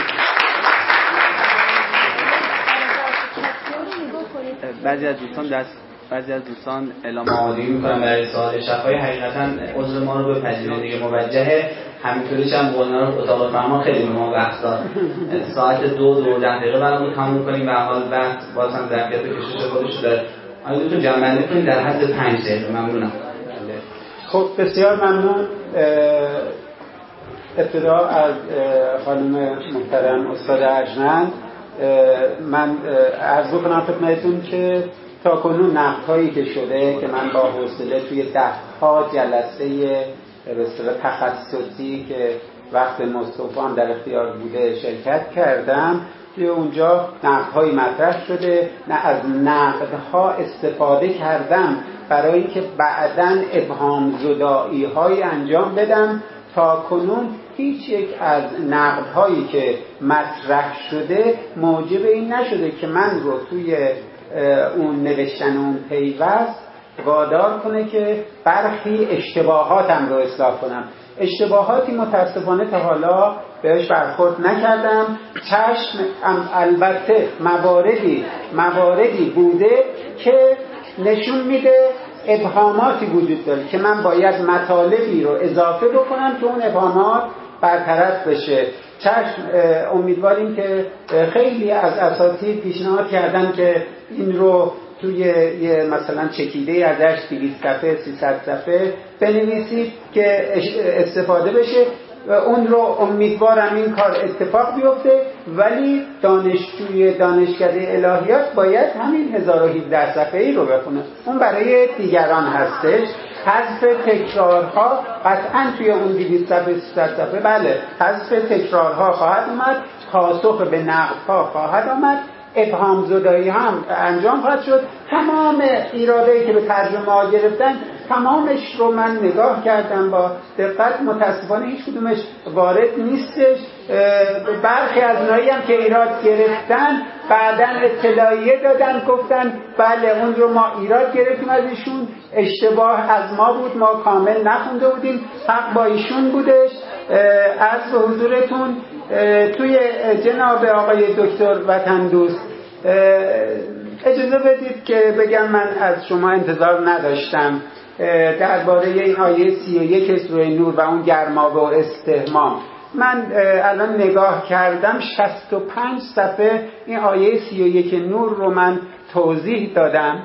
بعضی از دوستان دست بعضی از دوستان اعلام آمادگی می‌کنن برای سوال شفاهی. حقیقتاً عذر ما رو بپذیرید دیگه موجهه. همینطوریش هم قولنا رو اتاق فرمان خیلی به ما وقت داد. ساعت دو دو ده دقیقه برامون تموم کنیم و حال وقت باز هم ظرفیت کشش خودش داره. آیا دوستون جمع‌بندی کنید در حد پنج دقیقه. ممنونم. خب بسیار ممنون. ابتدا از خانم محترم استاد ارجمند من عرض بکنم خدمتتون که تا کنون نقدهایی که شده که من با حوصله توی ده ها جلسه به اصطلاح تخصصی که وقت مصطفی هم در اختیار بوده شرکت کردم توی اونجا نقدهایی مطرح شده. نه از نقدها استفاده کردم برای اینکه بعداً ابهام زدایی های انجام بدم. تا کنون هیچ یک از نقدهایی که مطرح شده موجب این نشده که من رو توی اون نوشتن اون پیوست وادار کنه که برخی اشتباهاتم رو اصلاح کنم. اشتباهاتی متاسفانه تا حالا بهش برخورد نکردم. چشم البته مواردی مواردی بوده که نشون میده ابهاماتی وجود داره که من باید مطالبی رو اضافه بکنم که اون ابهامات برطرف بشه. چشم امیدواریم که خیلی از اساتید پیشنهاد کردن که این رو توی یه مثلا چکیده ازش دویست صفحه سیصد صفحه بنویسید که استفاده بشه. اون رو امیدوارم این کار اتفاق بیفته ولی دانشجوی دانشکده الهیات باید همین هزار و هفده صفحه‌ای رو بخونه. اون برای دیگران هستش. حذف تکرارها قطعاً توی اون دویست صفحه سیصد صفحه بله حذف تکرارها خواهد اومد. پاسخ به نقدها خواهد آمد. ابهام زدایی هم انجام خواهد شد. تمام ایرادایی که به ترجمه ها گرفتن تمامش رو من نگاه کردم با دقت. متاسفانه هیچ کدومش وارد نیستش. برخی از اونایی هم که ایراد گرفتن بعداً اطلاعیه دادن گفتن بله اون رو ما ایراد گرفتیم از ایشون، اشتباه از ما بود، ما کامل نخونده بودیم، حق با ایشون بودش. عرض به حضورتون توی جناب آقای دکتر وطن دوست اجازه بدید که بگم من از شما انتظار نداشتم درباره این آیه سی و یک سوره نور و اون گرمابه و استهمام. من الان نگاه کردم شصت و پنج صفحه این آیه سی و یک نور رو من توضیح دادم.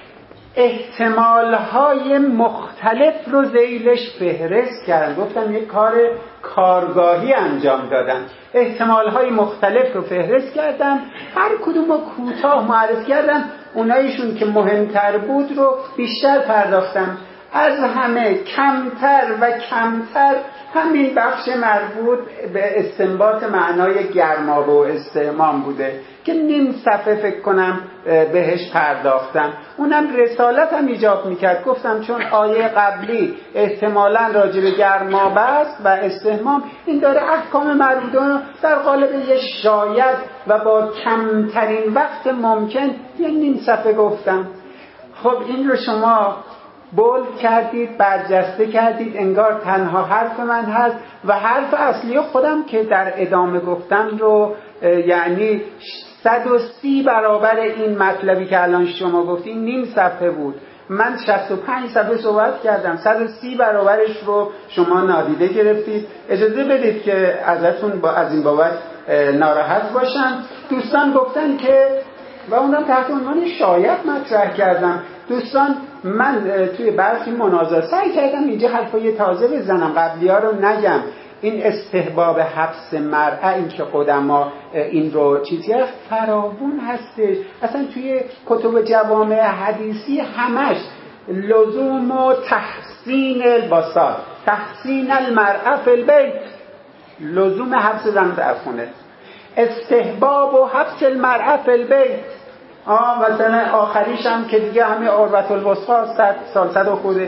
احتمالهای مختلف رو ذیلش فهرست کردم. گفتم یک کار کارگاهی انجام دادم. احتمالهای مختلف رو فهرست کردم. هر کدوم رو کوتاه معرفی کردم. اونایشون که مهمتر بود رو بیشتر پرداختم. از همه کمتر و کمتر همین بخش مربوط به استنباط معنای گرمابه و استهمام بوده که نیم صفحه فکر کنم بهش پرداختم. اونم رسالت هم ایجاب میکرد. گفتم چون آیه قبلی احتمالاً راجع به گرمابه است و استهمام، این داره احکام مربوطه در قالب یه شاید و با کمترین وقت ممکن یه نیم صفحه گفتم. خب این رو شما بولد کردید، برجسته کردید، انگار تنها حرف من هست و حرف اصلی خودم که در ادامه گفتم رو یعنی صد و سی برابر این مطلبی که الان شما گفتین نیم صفحه بود. من شصت و پنج صفحه صحبت کردم، صد و سی برابرش رو شما نادیده گرفتید. اجازه بدید که ازتون با از این بابت ناراحت باشم. دوستان گفتن که و اونم تحت عنوان شاید مطرح کردم. دوستان من توی برخی مناظره سعی کردم اینجا حرفای تازه بزنم، قبلی‌ها رو نگم. این استحباب حبس مرأة، این که قدما این رو چیزی فراوون هستش، اصلا توی کتب جوامع حدیثی همش لزوم و تحسین الباسات، تحسین المرأة فی البیت، لزوم حبس زن در خونه، استحباب و حبس المرأة فی البیت. آه مثلا آخریش هم که دیگه همه عروة الوثقی صد سال صد و خوده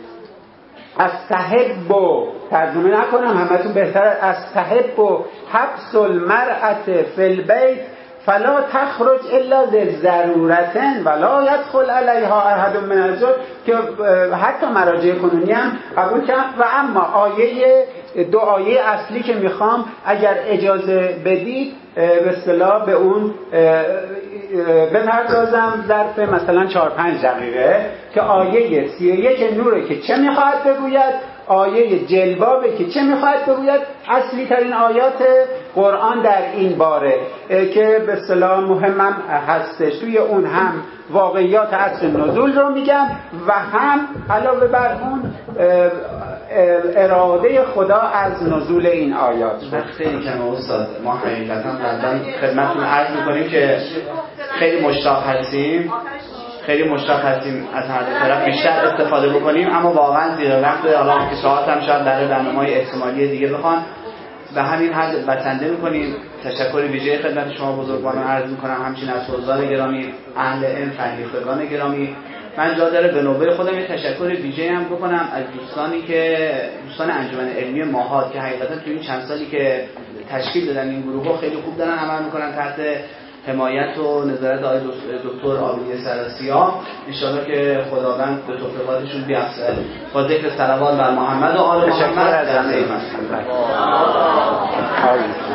استحب و ترجمه نکنم همتون بهتر، استحب و حبس المرأة فی البیت فلا تخرج الا ضرورة ولا يدخل علیها احد من الزوج، که حتی مراجع کنونی هم قبول کردن. و اما آیه دو آیه اصلی که میخوام اگر اجازه بدید به اصطلاح به اون بپردازم ظرف مثلا چهار پنج دقیقه، که آیه سی و یک نوره که چه میخواهد بگوید، آیه جلبابه که چه میخواهد بگوید، اصلی ترین آیات قرآن در این باره که به اصطلاح مهمم هستش. توی اون هم واقعیات اصل نزول رو میگم و هم علاوه بر اون اراده خدا از نزول این آیات. خیلی کم استاد، ما حقیقتا بعداً خدمتتون عرض میکنیم که خیلی مشتاق هستیم خیلی مشتاق هستیم از هر دو طرف بیشتر استفاده بکنیم، اما واقعا زیر وقت حالا که ساعت هم شاید برای برنامه‌های احتمالی دیگه بخوان، به همین حد بسنده میکنیم. تشکر ویژه خدمت شما بزرگواران عرض میکنم، همچنین از حضار گرامی، اهل علم، فرهیختگان گرامی. من جا داره به نوبه خودم یه تشکر ویژه هم بکنم از دوستانی که دوستان انجمن علمی ماهات که حقیقتا تو این چند سالی که تشکیل دادن این گروه خیلی خوب دارن عمل میکنن تحت حمایت و نظارت آقای دکتر عابدی سراسی‌ها. ان که خداوند به توفیقاتشون بیافزاید. با ذکر صلوات بر محمد و آل محمد.